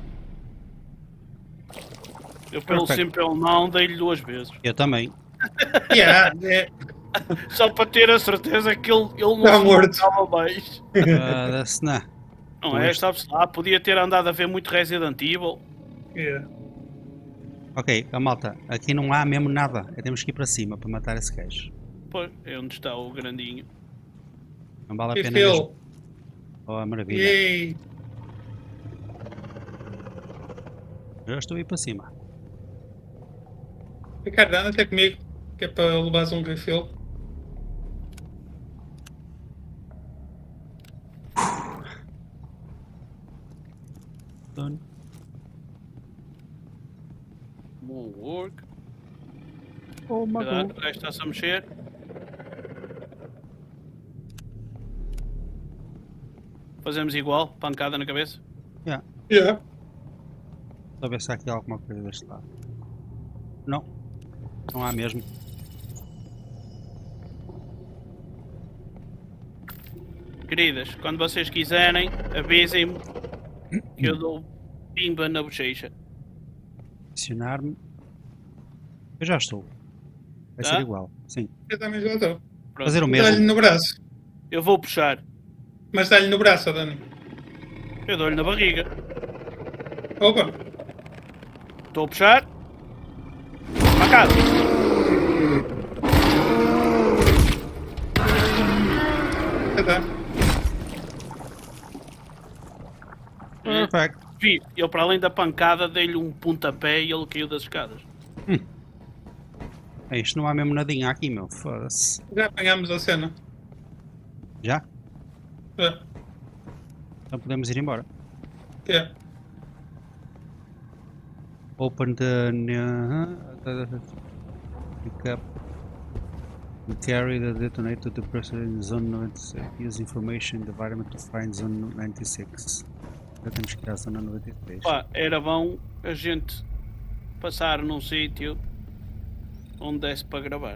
Eu pelo Perfeito. sim pelo não dei-lhe duas vezes. Eu também. Yeah, é, Só para ter a certeza que ele, ele não Está se morto. matava mais. Foda-se, não. Não é? Sabe-se lá, podia ter andado a ver muito Resident Evil. yeah. Ok, a malta. Aqui não há mesmo nada. Temos que ir para cima para matar esse gajo. Pois, é onde está o grandinho. Não vale a E pena mesmo. Phil. Oh, maravilha. Yay! Eu já estou a ir para cima. Ricardo, anda até comigo. Que é para levares um refill. Done. More work. Oh, Cuidado, o gajo está-se a mexer. Fazemos igual, pancada na cabeça. Yeah. Yeah. Só ver se há aqui alguma coisa deste lado. Não. Não há mesmo. Queridas, quando vocês quiserem, avisem-me que eu dou pimba na bochecha. Adicionar-me. Eu já estou. Vai Tá? ser igual. Sim. Eu também já estou. Pronto. Fazer o Dá-lhe mesmo. no braço. Eu vou puxar. Mas dá-lhe no braço, ó Dani. Eu dou-lhe na barriga. Opa! Estou a puxar. Pancada. Já está. Perfect. Vi, eu para além da pancada dei-lhe um pontapé e ele caiu das escadas. É, isto não há mesmo nadinha aqui, meu. Foda-se. Já apanhámos a cena. Já? É. Então podemos ir embora. É. Open the... Pick up. We carry the detonator to the person in zone ninety-six. Use information in the environment to find zone ninety-six. Já temos que ir à zona noventa e seis. Pá, era bom a gente passar num sítio onde desse para gravar.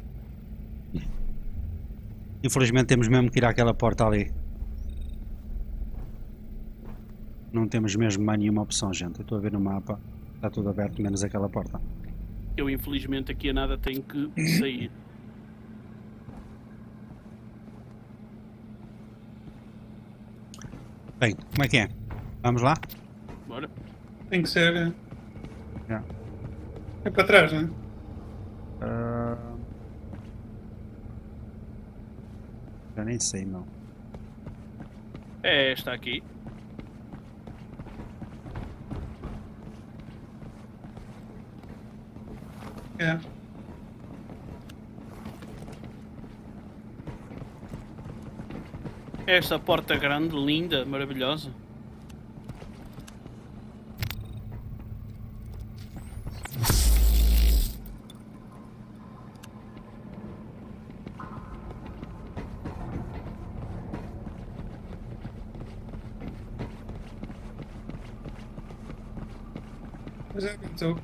Infelizmente temos mesmo que ir àquela porta ali. Não temos mesmo mais nenhuma opção, gente. Eu estou a ver no mapa. Está tudo aberto, menos aquela porta. Eu infelizmente aqui a nada tenho que sair. Bem, como é que é? Vamos lá? Bora. Tem que ser. eh, Já. É para trás, não é? Ah, já nem sei, não. É esta aqui. É. Esta porta grande, linda, maravilhosa. Mas é que estou.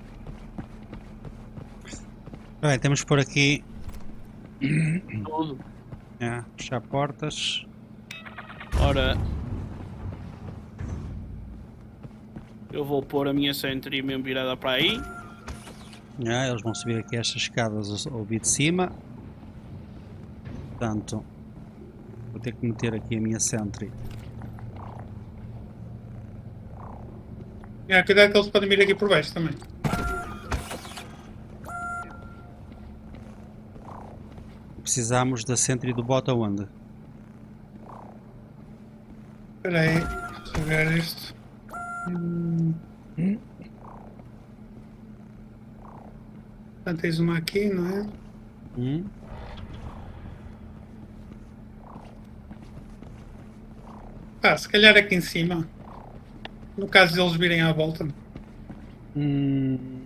Bem, temos por aqui. Tudo. É, fechar portas. Ora, eu vou pôr a minha sentry mesmo virada para aí. É, eles vão subir aqui estas escadas ao ouvir de cima. Portanto, vou ter que meter aqui a minha sentry. É, cuidado que eles podem vir aqui por baixo também. Precisamos da sentry do bota onde? Espera aí, deixa eu ver isto. Hum. Portanto, tens uma aqui, não é? Hum? Ah, se calhar aqui em cima. No caso de eles virem à volta. Hum.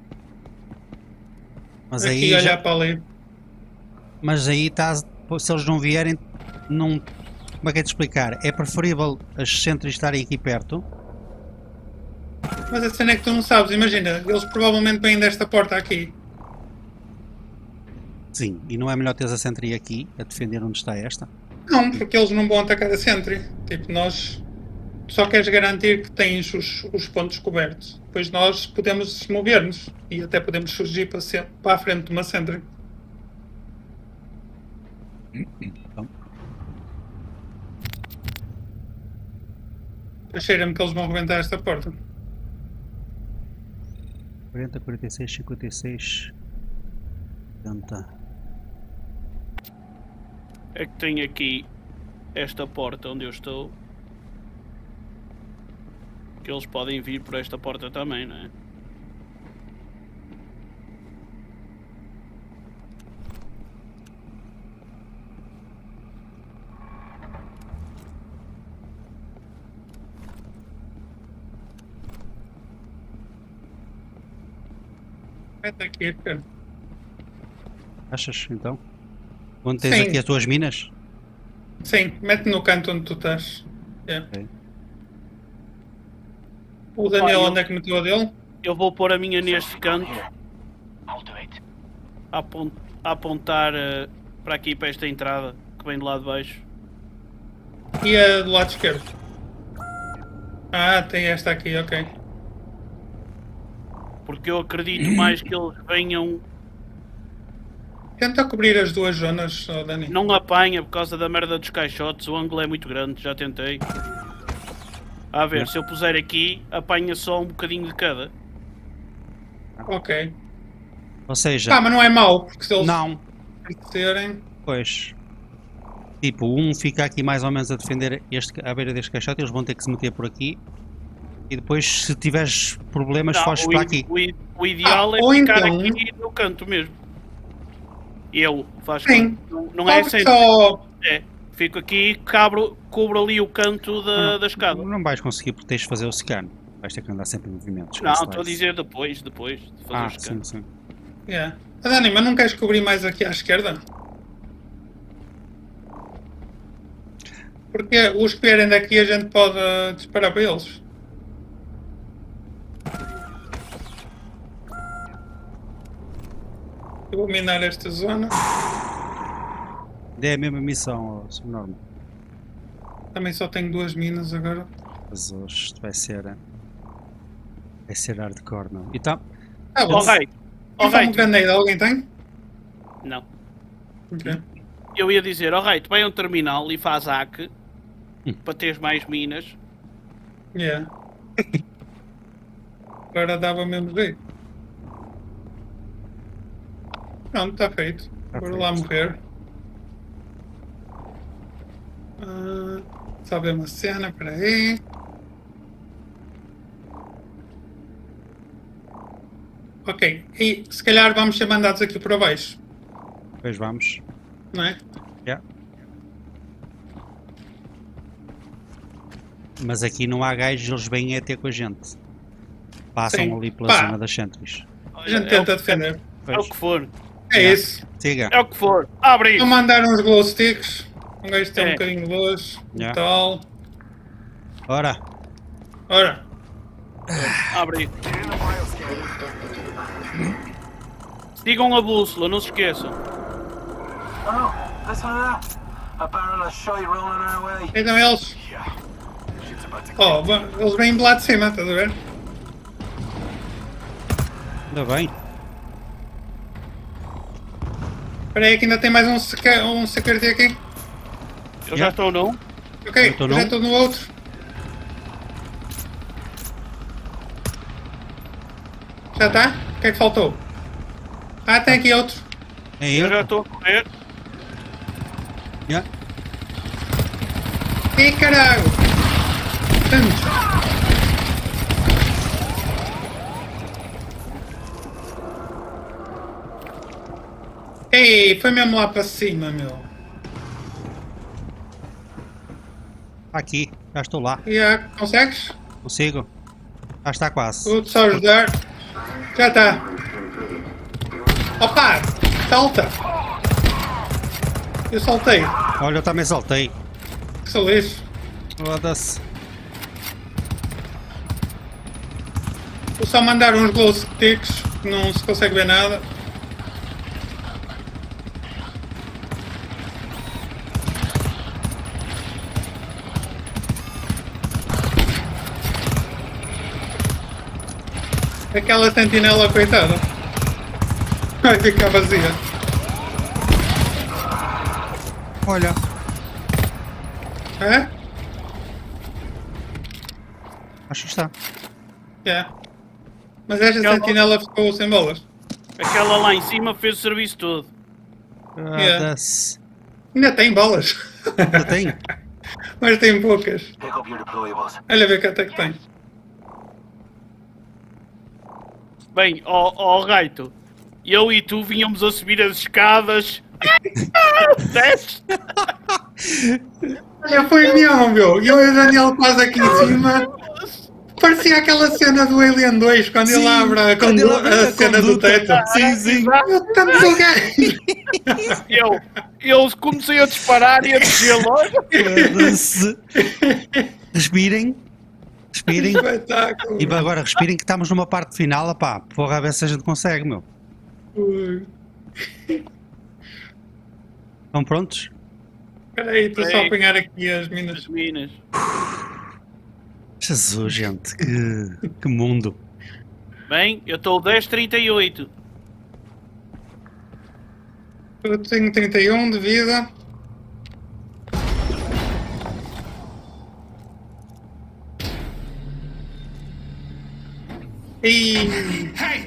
Mas Aqui aí olhar já, para ali. mas aí está, se eles não vierem, não, como é que é de explicar? É preferível as sentries estarem aqui perto. Mas a cena é que tu não sabes, imagina, eles provavelmente vêm desta porta aqui. Sim, e não é melhor teres a sentry aqui a defender onde está esta? Não, porque eles não vão atacar a sentry. Tipo, nós só queres garantir que tens os, os pontos cobertos. Depois nós podemos mover-nos e até podemos surgir para, ser, para a frente de uma sentry. Então, Cheira-me que eles vão rebentar esta porta. quarenta, quarenta e seis, cinquenta e seis, setenta. É que tenho aqui esta porta onde eu estou. Que eles podem vir por esta porta também, não é? Mete aqui, cara. Achas então? Onde tens Sim. aqui as tuas minas? Sim, mete no canto onde tu estás. É. Ok. O Daniel, Ah, eu- onde é que meteu a dele? Eu vou pôr a minha neste canto, I'll do it. a, apont a apontar eh, para aqui, para esta entrada, que vem do lado de baixo. E a do lado esquerdo? Ah, tem esta aqui, ok. Porque eu acredito mais que eles venham. Tenta cobrir as duas zonas, oh, Dani. Não apanha por causa da merda dos caixotes, o ângulo é muito grande, já tentei. A ver, Não. se eu puser aqui, apanha só um bocadinho de cada. Ok. Ou seja, Pá, mas não é mau, porque se eles não, serem. pois. Tipo, um fica aqui mais ou menos a defender este, à beira deste caixote, eles vão ter que se meter por aqui. E depois, se tiveres problemas, Não, foges o, para i- aqui. o i- o ideal Ah, é ou ficar então- aqui no canto mesmo. Eu, faz Sim. conta, não, não é Cobre sempre. só. É, fico aqui, cabro, cubro ali o canto da, da escada. Não vais conseguir porque tens de fazer o scan. Vais ter que andar sempre em movimento. Não, esquece estou a lá isso. dizer depois, depois de fazer Ah, o scan. sim, sim. Yeah. Ah, Dani, mas não queres cobrir mais aqui à esquerda? Porque os que vierem daqui a gente pode disparar para eles. Eu vou minar esta zona. É a mesma missão, subnormal. Também só tenho duas minas agora. Mas hoje isto vai ser. Vai ser hardcore, não? E tá. Ah, Ó rei, ó Ó rei, um grenade, alguém tem? não. Ok. Eu ia dizer, ó rei, tu vai a um terminal e faz hack Hum. para teres mais minas. Yeah. Agora dava mesmo jeito. Pronto, está feito. Tá Bora feito. lá morrer. Ah, só ver uma cena, peraí. Ok, e se calhar vamos ser mandados aqui para baixo, Depois vamos. não é? Yeah. Mas aqui não há gajos, eles vêm a ter com a gente. Passam Sim. ali pela Pá. zona das sentries. A gente é, tenta o, defender. é o que for. É Yeah. isso. Siga. É o que for. Abre Vou isso. mandar uns glow sticks. Um gajo tem um É. bocadinho de luz. Yeah. Tal. Ora, Ora, Abre isso. Sigam a bússola, não se esqueçam. Oh, listen to that. A barrel of shite rolling our way. então eles. Yeah. Shit's about to Oh, va- eles vêm de lá de cima, estás a ver? ainda bem. Espera aí que ainda tem mais um, seca- um security aqui. Eu Yeah. já estou não? Ok, Eu tô já num. estou no outro. Já está? O que é que faltou? Ah, tem aqui outro. É Eu já eu. estou a correr. Yeah. Ih, caralho! Tantos. Ei, foi mesmo lá para cima, meu. Aqui, já estou lá. E ah, consegues? Consigo. Já está quase. Vou só ajudar. Já está. Opa! Salta! Eu saltei. Olha, eu também saltei. Que sou lixo. Foda-se. Vou só mandar uns glow sticks, que não se consegue ver nada. Aquela sentinela, coitada. Vai ficar vazia. Olha. É? Acho que está. É. Mas esta Aquela- sentinela ficou sem bolas. Aquela lá em cima fez o serviço todo. Foda-se. Ainda tem bolas. Ainda tem? Mas tem poucas. pick up your deployables. Olha ver que até que tem. Bem, ó ó, Raito, eu e tu vínhamos a subir as escadas. Desce. Olha, foi mesmo, meu. Eu e o Daniel quase aqui em cima. Parecia aquela cena do Alien dois, quando ele abre a, quando condu- ele abre a a cena do conduta. teto. Sim, sim. Eu tanto gajo. Eu, eu comecei a disparar e a descer logo. Foda-se. Respirem. Respirem. Espetáculo. E agora respirem que estamos numa parte final, opá. Porra, a ver se a gente consegue, meu. Ui. Estão prontos? Espera aí, estou só a Peraí. apanhar aqui as minas. As minas. Jesus, gente. Que, que mundo. Bem, eu estou dez trinta e oito. Eu tenho trinta e um de vida. E Hey!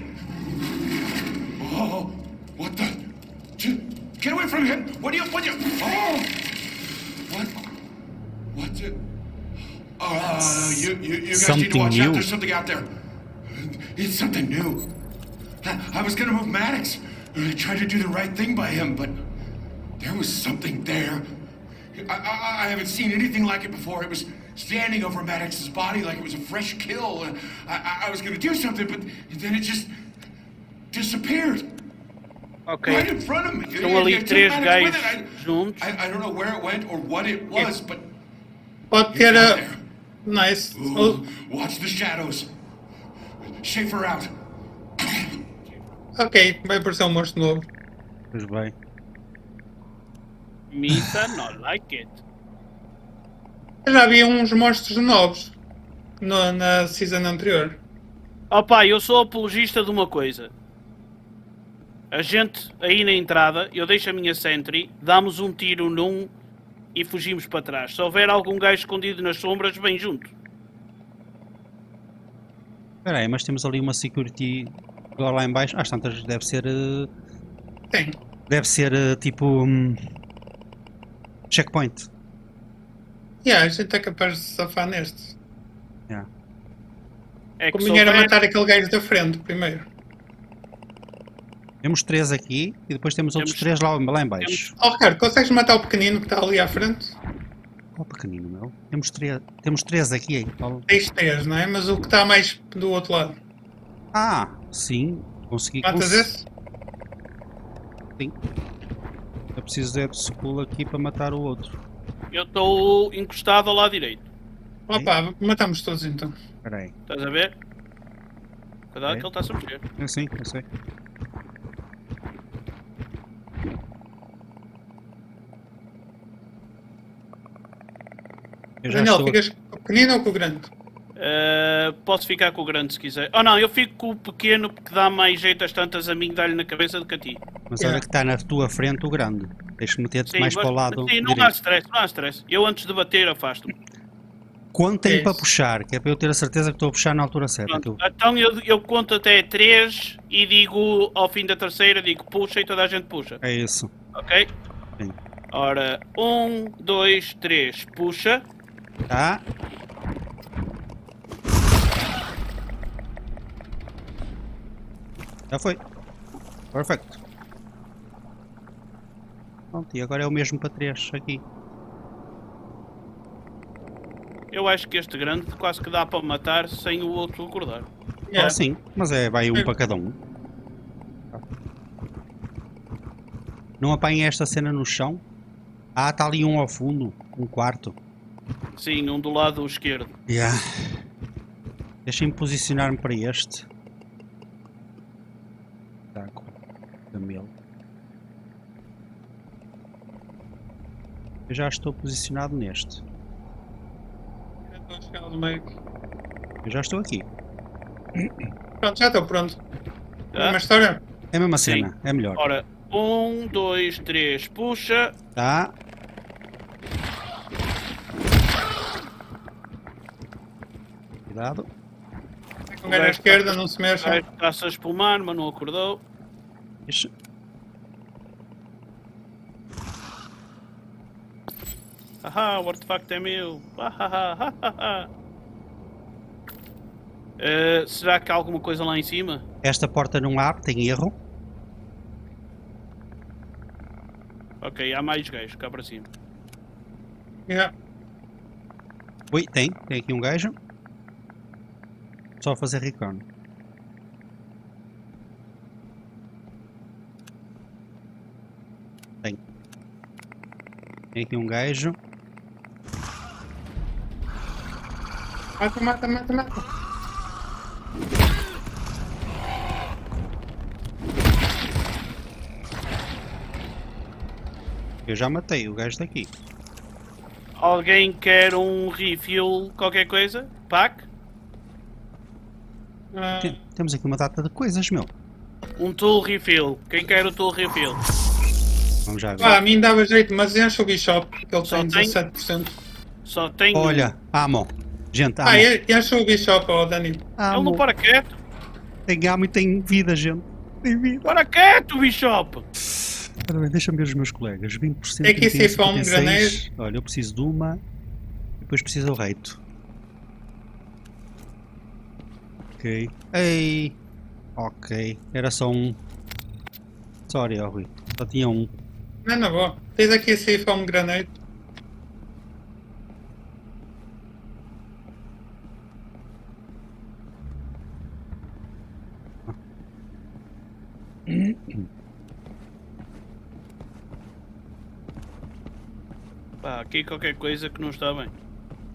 Oh, what the? J- Get away from him! What do you? What do you? Oh! What? What? The, uh, you, you, you guys need to Something watch new. out. There's something out there. It's something new. I, I was gonna move Maddox. I tried to do the right thing by him, but there was something there. I, I, I haven't seen anything like it before. It was standing over Maddox's body like it was a fresh kill. And I, I, I was gonna do something, but then it just disappeared. Ok. Right in front of me. Estão And ali it took três Maddox with gajos it. juntos. I, I, I don't know where it went or what it was, but Pode ter a... Nice. Ooh, watch the shadows. Schaefer out. Ok, vai aparecer um monstro novo. Pois bem. Misa, not like it. Eu já havia uns monstros novos no, na season anterior. Opa, eu sou apologista de uma coisa. A gente, aí na entrada, eu deixo a minha sentry, damos um tiro num e fugimos para trás. Se houver algum gajo escondido nas sombras, vem junto. Espera aí, mas temos ali uma security door lá em baixo. Às tantas deve ser... Uh, Tem. deve ser uh, tipo... Um, checkpoint. Yeah, a gente é capaz de safar neste. Yeah. É que Como era souber- matar aquele gajo da frente primeiro. Temos três aqui e depois temos outros Temos- três lá, lá em baixo. Oh Ricardo, consegues matar o pequenino que está ali à frente? Ó pequenino meu. Temos três, temos três aqui. Ó. Tens três, não é? Mas o que está mais do outro lado. Ah, sim. Consegui. Matas cons- esse? Sim. Eu preciso é de supula aqui para matar o outro. Eu estou encostado ao lado direito. Opa, matamos todos então. Espera aí. Estás a ver? Cuidado É. que ele está a se mexer. Eu sim, eu sei. Eu já Daniel, estou... ficas com o pequenino ou com o grande? Uh, posso ficar com o grande se quiser. Oh não, eu fico com o pequeno porque dá mais jeito às tantas a mim dar-lhe na cabeça do que a ti. Mas Yeah. olha que está na tua frente o grande. Deixa-me meter-te Sim, mais mas- para o lado sim, não há direito. stress, não há stress. Eu antes de bater afasto-me. Contem É para isso. puxar, que é para eu ter a certeza que estou a puxar na altura certa. Pronto, que eu- então eu, eu conto até três e digo ao fim da terceira, digo puxa e toda a gente puxa. É isso. Ok? Sim. Ora, um, dois, três, puxa. Tá? Já foi. Perfect. Pronto, e agora é o mesmo para três aqui. Eu acho que este grande quase que dá para matar sem o outro acordar. Yeah. Ah, sim, mas é, vai um para cada um. Não apanha esta cena no chão? Ah, está ali um ao fundo, um quarto. Sim, um do lado esquerdo. Yeah. Deixem-me posicionar-me para este. Taco. Camelo. Eu já estou posicionado neste. Estou a chegar ao meio. Eu já estou aqui. Pronto, já estou pronto. Tá? Mesma história? É a mesma Sim. cena, é melhor. Ora, um, dois, três, puxa. Tá? Cuidado. Com o gajo à esquerda, não se mexa. Está-se a espumar, mas não acordou. Deixa. Haha, o artefacto é meu. Hahaha, hahaha. Eh, será que há alguma coisa lá em cima? Esta porta não abre, tem erro. Ok, há mais gajos cá para cima. Yeah. Ui, tem, tem aqui um gajo. Só fazer recon. Tem. Tem aqui um gajo. Mata, mata, mata, mata. Eu já matei o gajo daqui. Alguém quer um refill, qualquer coisa? Pack? Ah, Tem- Temos aqui uma data de coisas, meu. Um tool refill. Quem quer o tool refill? Vamos já ver. ah, a mim dava jeito, mas enche o Bishop, que ele Só tem tem- dezassete por cento. Só tem Olha, amo. Gente, amo. Ah, e- enche o Bishop, ó, Dani. um. Ele amo. não para quieto. Tem amo e tem vida, gente. Tem vida. Para quieto, Bishop! Ora bem, deixa-me ver os meus colegas. vinte por cento. É que isso é trinta e para um cinquenta e seis. Olha, eu preciso de uma. Depois preciso do reito. Ok. Ei. Ok. Era só um. Sorry, ó, Rui. Só tinha um. Não, não vou. Tens aqui a safe home granate. Pá, aqui qualquer coisa que não está bem.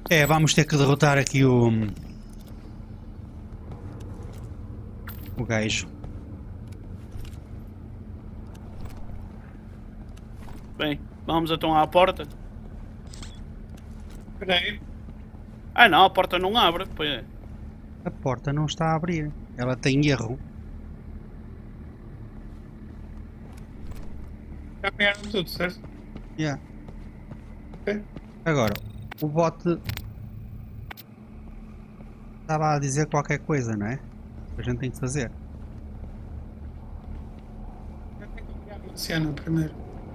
É, vamos ter que derrotar aqui o... O gajo. Bem, vamos então à porta. Espera aí. Ah não, a porta não abre. Pois é. A porta não está a abrir. Ela tem erro. Já apanharam tudo, certo? Yeah. Ok. Agora, o bot estava a dizer qualquer coisa, não é? Que a gente tem que fazer. Eu tenho que pegar uma cena primeiro.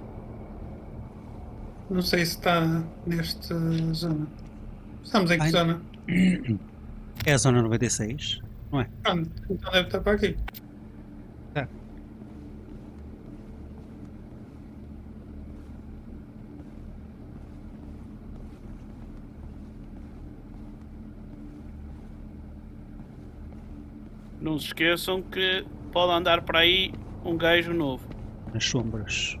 Não sei se está nesta zona. Estamos em que Ai. zona? É a zona noventa e seis, não é? Pronto, então deve estar para aqui. É. Não se esqueçam que pode andar para aí um gajo novo. Nas sombras.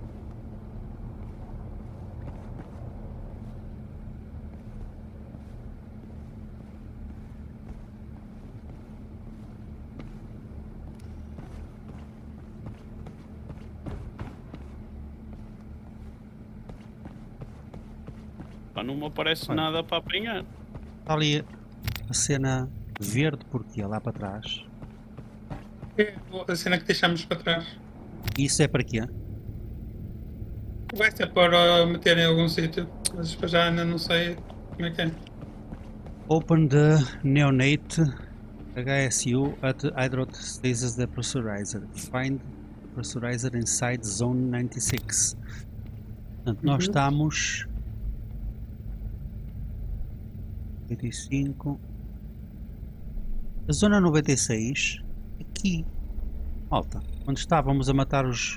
Pá, não me aparece Olha. nada para apanhar. Está ali a cena verde porque é lá para trás. É a cena que deixamos para trás. Isso é para quê? Vai ser para meter em algum sítio, mas para já ainda não sei como é que é. Open the neonate H S U at the hydrostasis depressurizer. Find the pressurizer inside zone noventa e seis. Portanto, nós Uhum. estamos... noventa e cinco. A zona noventa e seis, aqui. Malta, onde estávamos a matar os...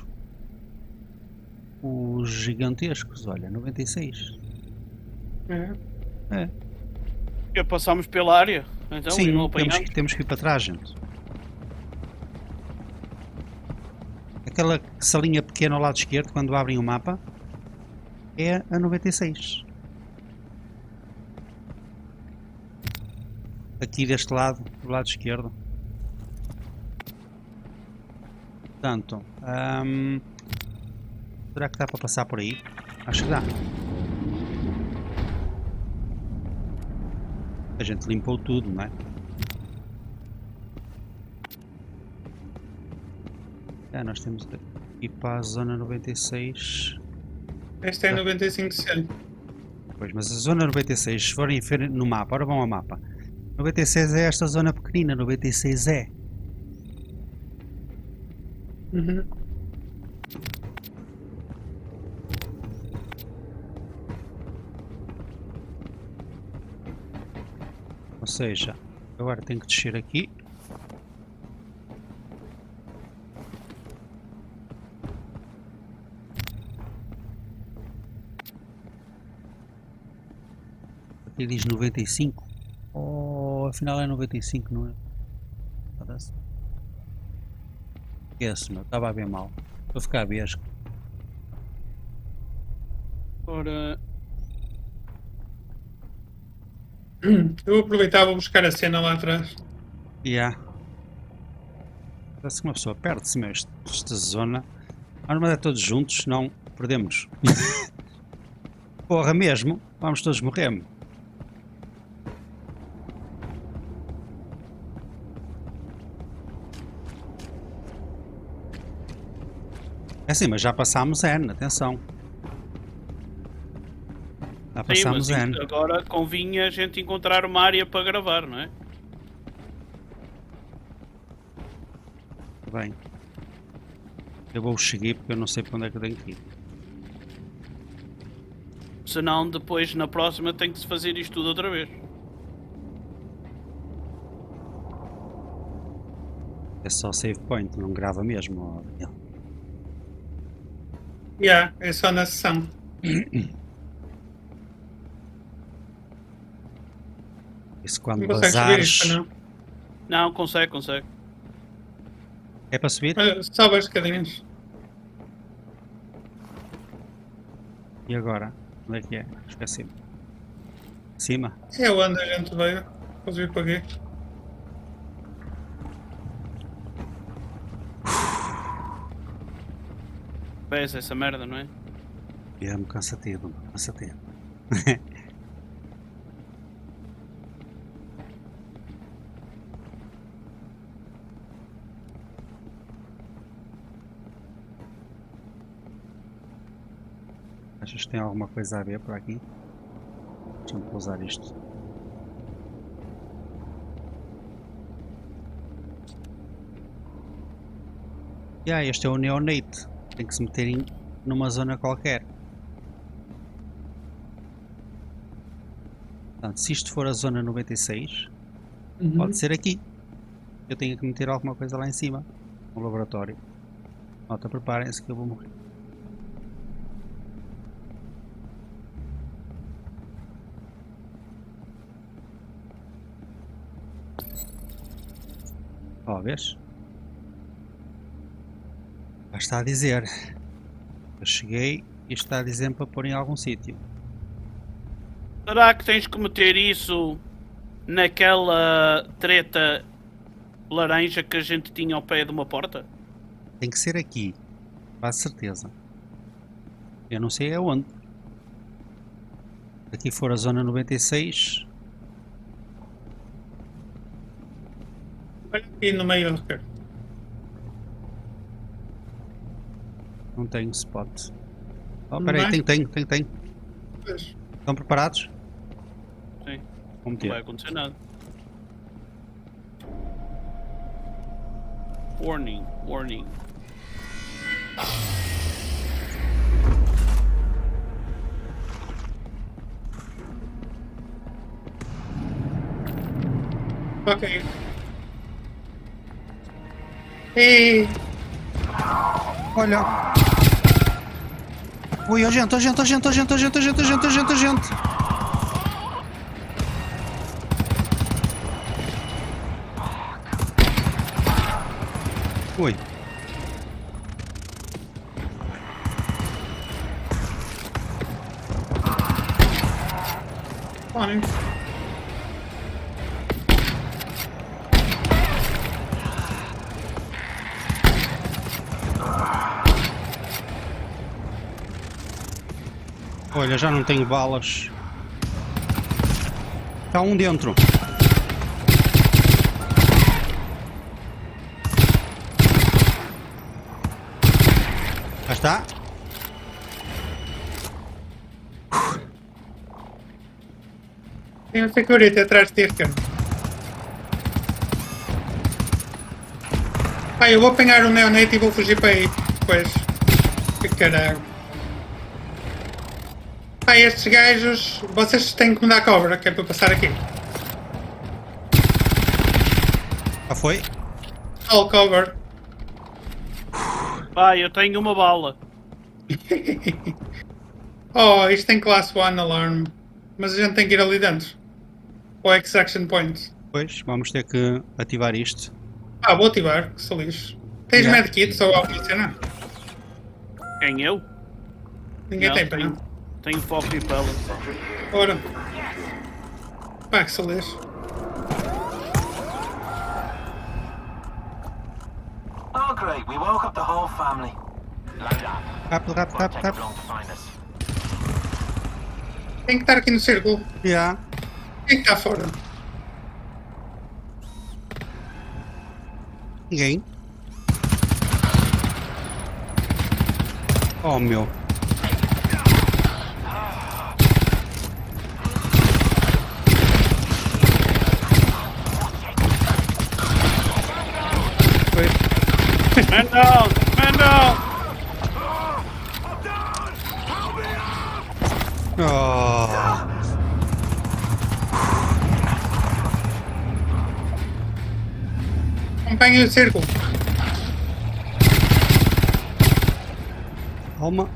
Os gigantescos, olha, noventa e seis. É. É. Já passámos pela área, então, e Sim, não temos, apanhamos. temos que ir para trás, gente. Aquela salinha pequena ao lado esquerdo, quando abrem o mapa, é a noventa e seis. Aqui deste lado, do lado esquerdo. Portanto, hum, será que dá para passar por aí? Acho que dá. A gente limpou tudo, não é? É, nós temos que ir para a zona noventa e seis. Esta é noventa e cinco C. Pois, mas a zona noventa e seis, se forem ver no mapa, ora vão ao mapa. noventa e seis é esta zona pequenina, noventa e seis é. Uhum. Ou seja, agora tenho que descer aqui. Aqui diz noventa e cinco. Oh, afinal é noventa e cinco, não é? Parece. Esquece, meu, estava a ver mal. Estou a ficar a besco. Ora, Eu aproveitava buscar a cena lá atrás. Yeah. Parece que uma pessoa perde-se, meu. Esta, esta zona. Vamos mandar todos juntos, senão perdemos. Porra mesmo, vamos todos morrer. -me. É assim, mas já passámos N, atenção. Já sim, passámos mas N. isto agora convinha a gente encontrar uma área para gravar, não é? Bem. Eu vou seguir porque eu não sei para onde é que eu tenho que ir. Senão depois na próxima tem que se fazer isto tudo outra vez. É só save point, não grava mesmo. ó, Daniel. Yeah, é só na sessão. Isso quando Não consegues subir bazares. isto, não? Não, consegue, consegue. É para subir? Olha, sobe as escadinhas. E agora? Onde é que é? Esqueci-me. Cima. É onde a gente veio. Podes vir para aqui. Pesa essa merda, não é? É-me cansativo, cansativo. Achas que tem alguma coisa a ver por aqui? Deixa-me pousar isto. E ah, este é o neonate. Tem que se meter em, numa zona qualquer. Portanto, se isto for a zona noventa e seis, uhum. Pode ser aqui. Eu tenho que meter alguma coisa lá em cima, no laboratório. Malta, preparem-se que eu vou morrer. Ó, vês? Já está a dizer. Eu cheguei e está a dizer para pôr em algum sítio. Será que tens que meter isso naquela treta laranja que a gente tinha ao pé de uma porta? Tem que ser aqui, quase certeza. Eu não sei aonde. Se aqui for a zona noventa e seis. Olha aqui no meio, Ricardo. Não tenho spot. Oh, peraí, tenho, tenho, tenho, tenho. Pois. Estão preparados? Sim. Vou meter. Não vai acontecer nada. Warning, warning. Ok. Ei! Olha! Ui, ó gente, ó gente, ó gente, ó gente, ó gente, ó gente, ó gente, ó gente, ó gente! Ui! Olhem. Olha, já não tenho balas. Está um dentro. Já está. Tem um security atrás de ti, cara. Ah, eu vou apanhar o neonate e vou fugir para aí. Pois. Que caralho. Ah, estes gajos, vocês têm que me dar cobra, que é para passar aqui. Já foi? All cover. Vai, eu tenho uma bala. Oh, isto tem class one alarm. Mas a gente tem que ir ali dentro. Ou extraction point. Pois, vamos ter que ativar isto. Ah, vou ativar, que sou lixo. Tens Yeah. medkits ou alguma cena? Quem eu? Ninguém Não, tem para tenho, não. tenho pop e bala. Ora. Pá, que sou lixo. Oh, great. We woke up the whole family. Rápido, rápido, rápido, rápido. long to find us. Tem que estar aqui no círculo. Já. Quem está fora? Ninguém. Oh meu. Foi. Man down! Man down! Oh. Acompanhem o círculo. Calma.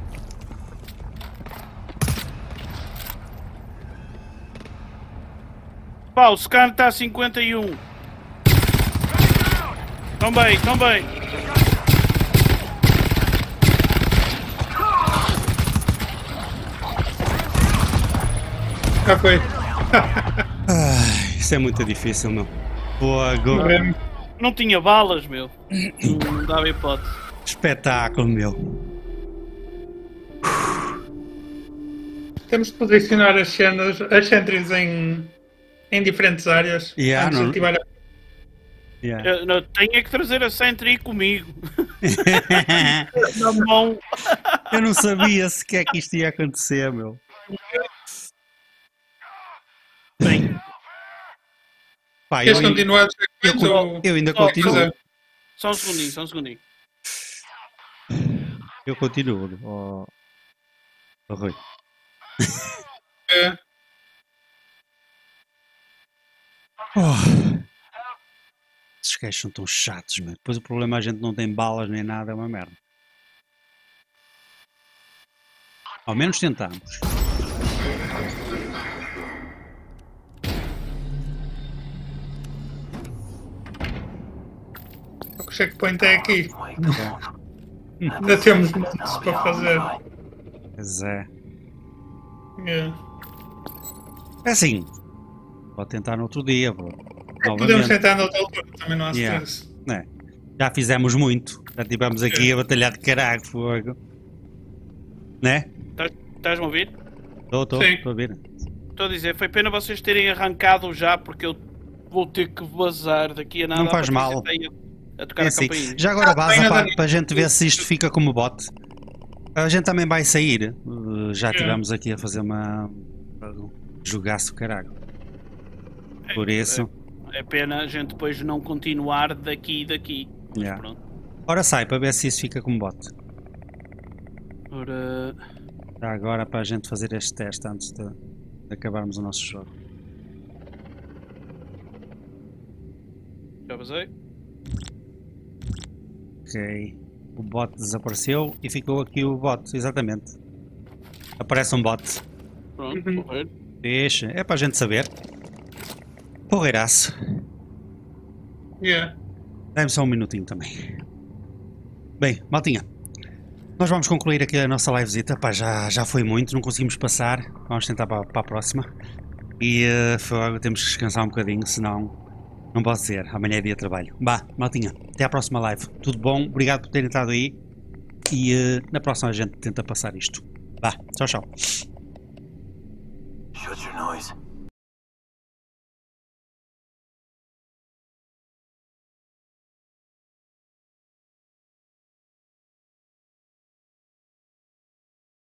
Pá, o scan está a cinquenta e um. Tão bem, tão bem. Já foi. Ai, isso é muito difícil, meu. Fogo. Não tinha balas, meu. Não, não dava hipótese. Espetáculo, meu. Temos de posicionar as cenas, as sentries em, em diferentes áreas. Yeah, antes não- de ativar a... Yeah. Eu, não, tenho é que trazer a Sentry comigo. Na mão. Eu não sabia sequer que isto ia acontecer, meu. Bem, Pá, eu, Queres ainda- continuar? eu, con- Ou- eu ainda Só- continuo. fazer? só um segundinho, só um segundinho. Eu continuo. Oh, oh, Rui. É, Oh. Esses gajos são tão chatos, meu. Depois o problema é a gente não tem balas nem nada, é uma merda. Ao menos tentamos. o checkpoint é aqui. My God. Ainda temos montes para fazer. Pois é. É. É assim. Pode tentar no outro dia, pô. Podemos Novamente. tentar noutra altura, também não há Yeah. stress. É. Já fizemos muito. Já estivemos aqui a batalhar de caralho, fogo. Né? Estás-me a ouvir? Estou, estou, Sim. estou a ver. Estou a dizer, foi pena vocês terem arrancado já, porque eu vou ter que vazar daqui a nada. Não faz a mal. Patrícia tem A, a tocar É a assim. campainha. Já agora Ah, vaza bem, para, Dani. para a gente ver se isto fica como bot. A gente também vai sair. Uh, Já É. estivemos aqui a fazer uma. Jogaço caralho. Por isso. É pena a gente depois não continuar daqui e daqui. Mas Yeah. pronto. Ora sai para ver se isso fica como bot. Ora, Já agora para a gente fazer este teste antes de, de acabarmos o nosso jogo. já vazei. Ok. O bot desapareceu e ficou aqui o bot, exatamente. Aparece um bot. Pronto, Uhum. correr. Deixa. É para a gente saber. Porreiraço. Yeah. Dá-me só um minutinho também. Bem, maltinha. Nós vamos concluir aqui a nossa livezita. Pá, já, já foi muito, não conseguimos passar. Vamos tentar para, para a próxima. E uh, fogo, temos que descansar um bocadinho, senão não pode ser. Amanhã é dia de trabalho. Bah, maltinha, até à próxima live. Tudo bom? Obrigado por terem estado aí. E uh, na próxima a gente tenta passar isto. Vá, tchau, tchau. Shut your noise.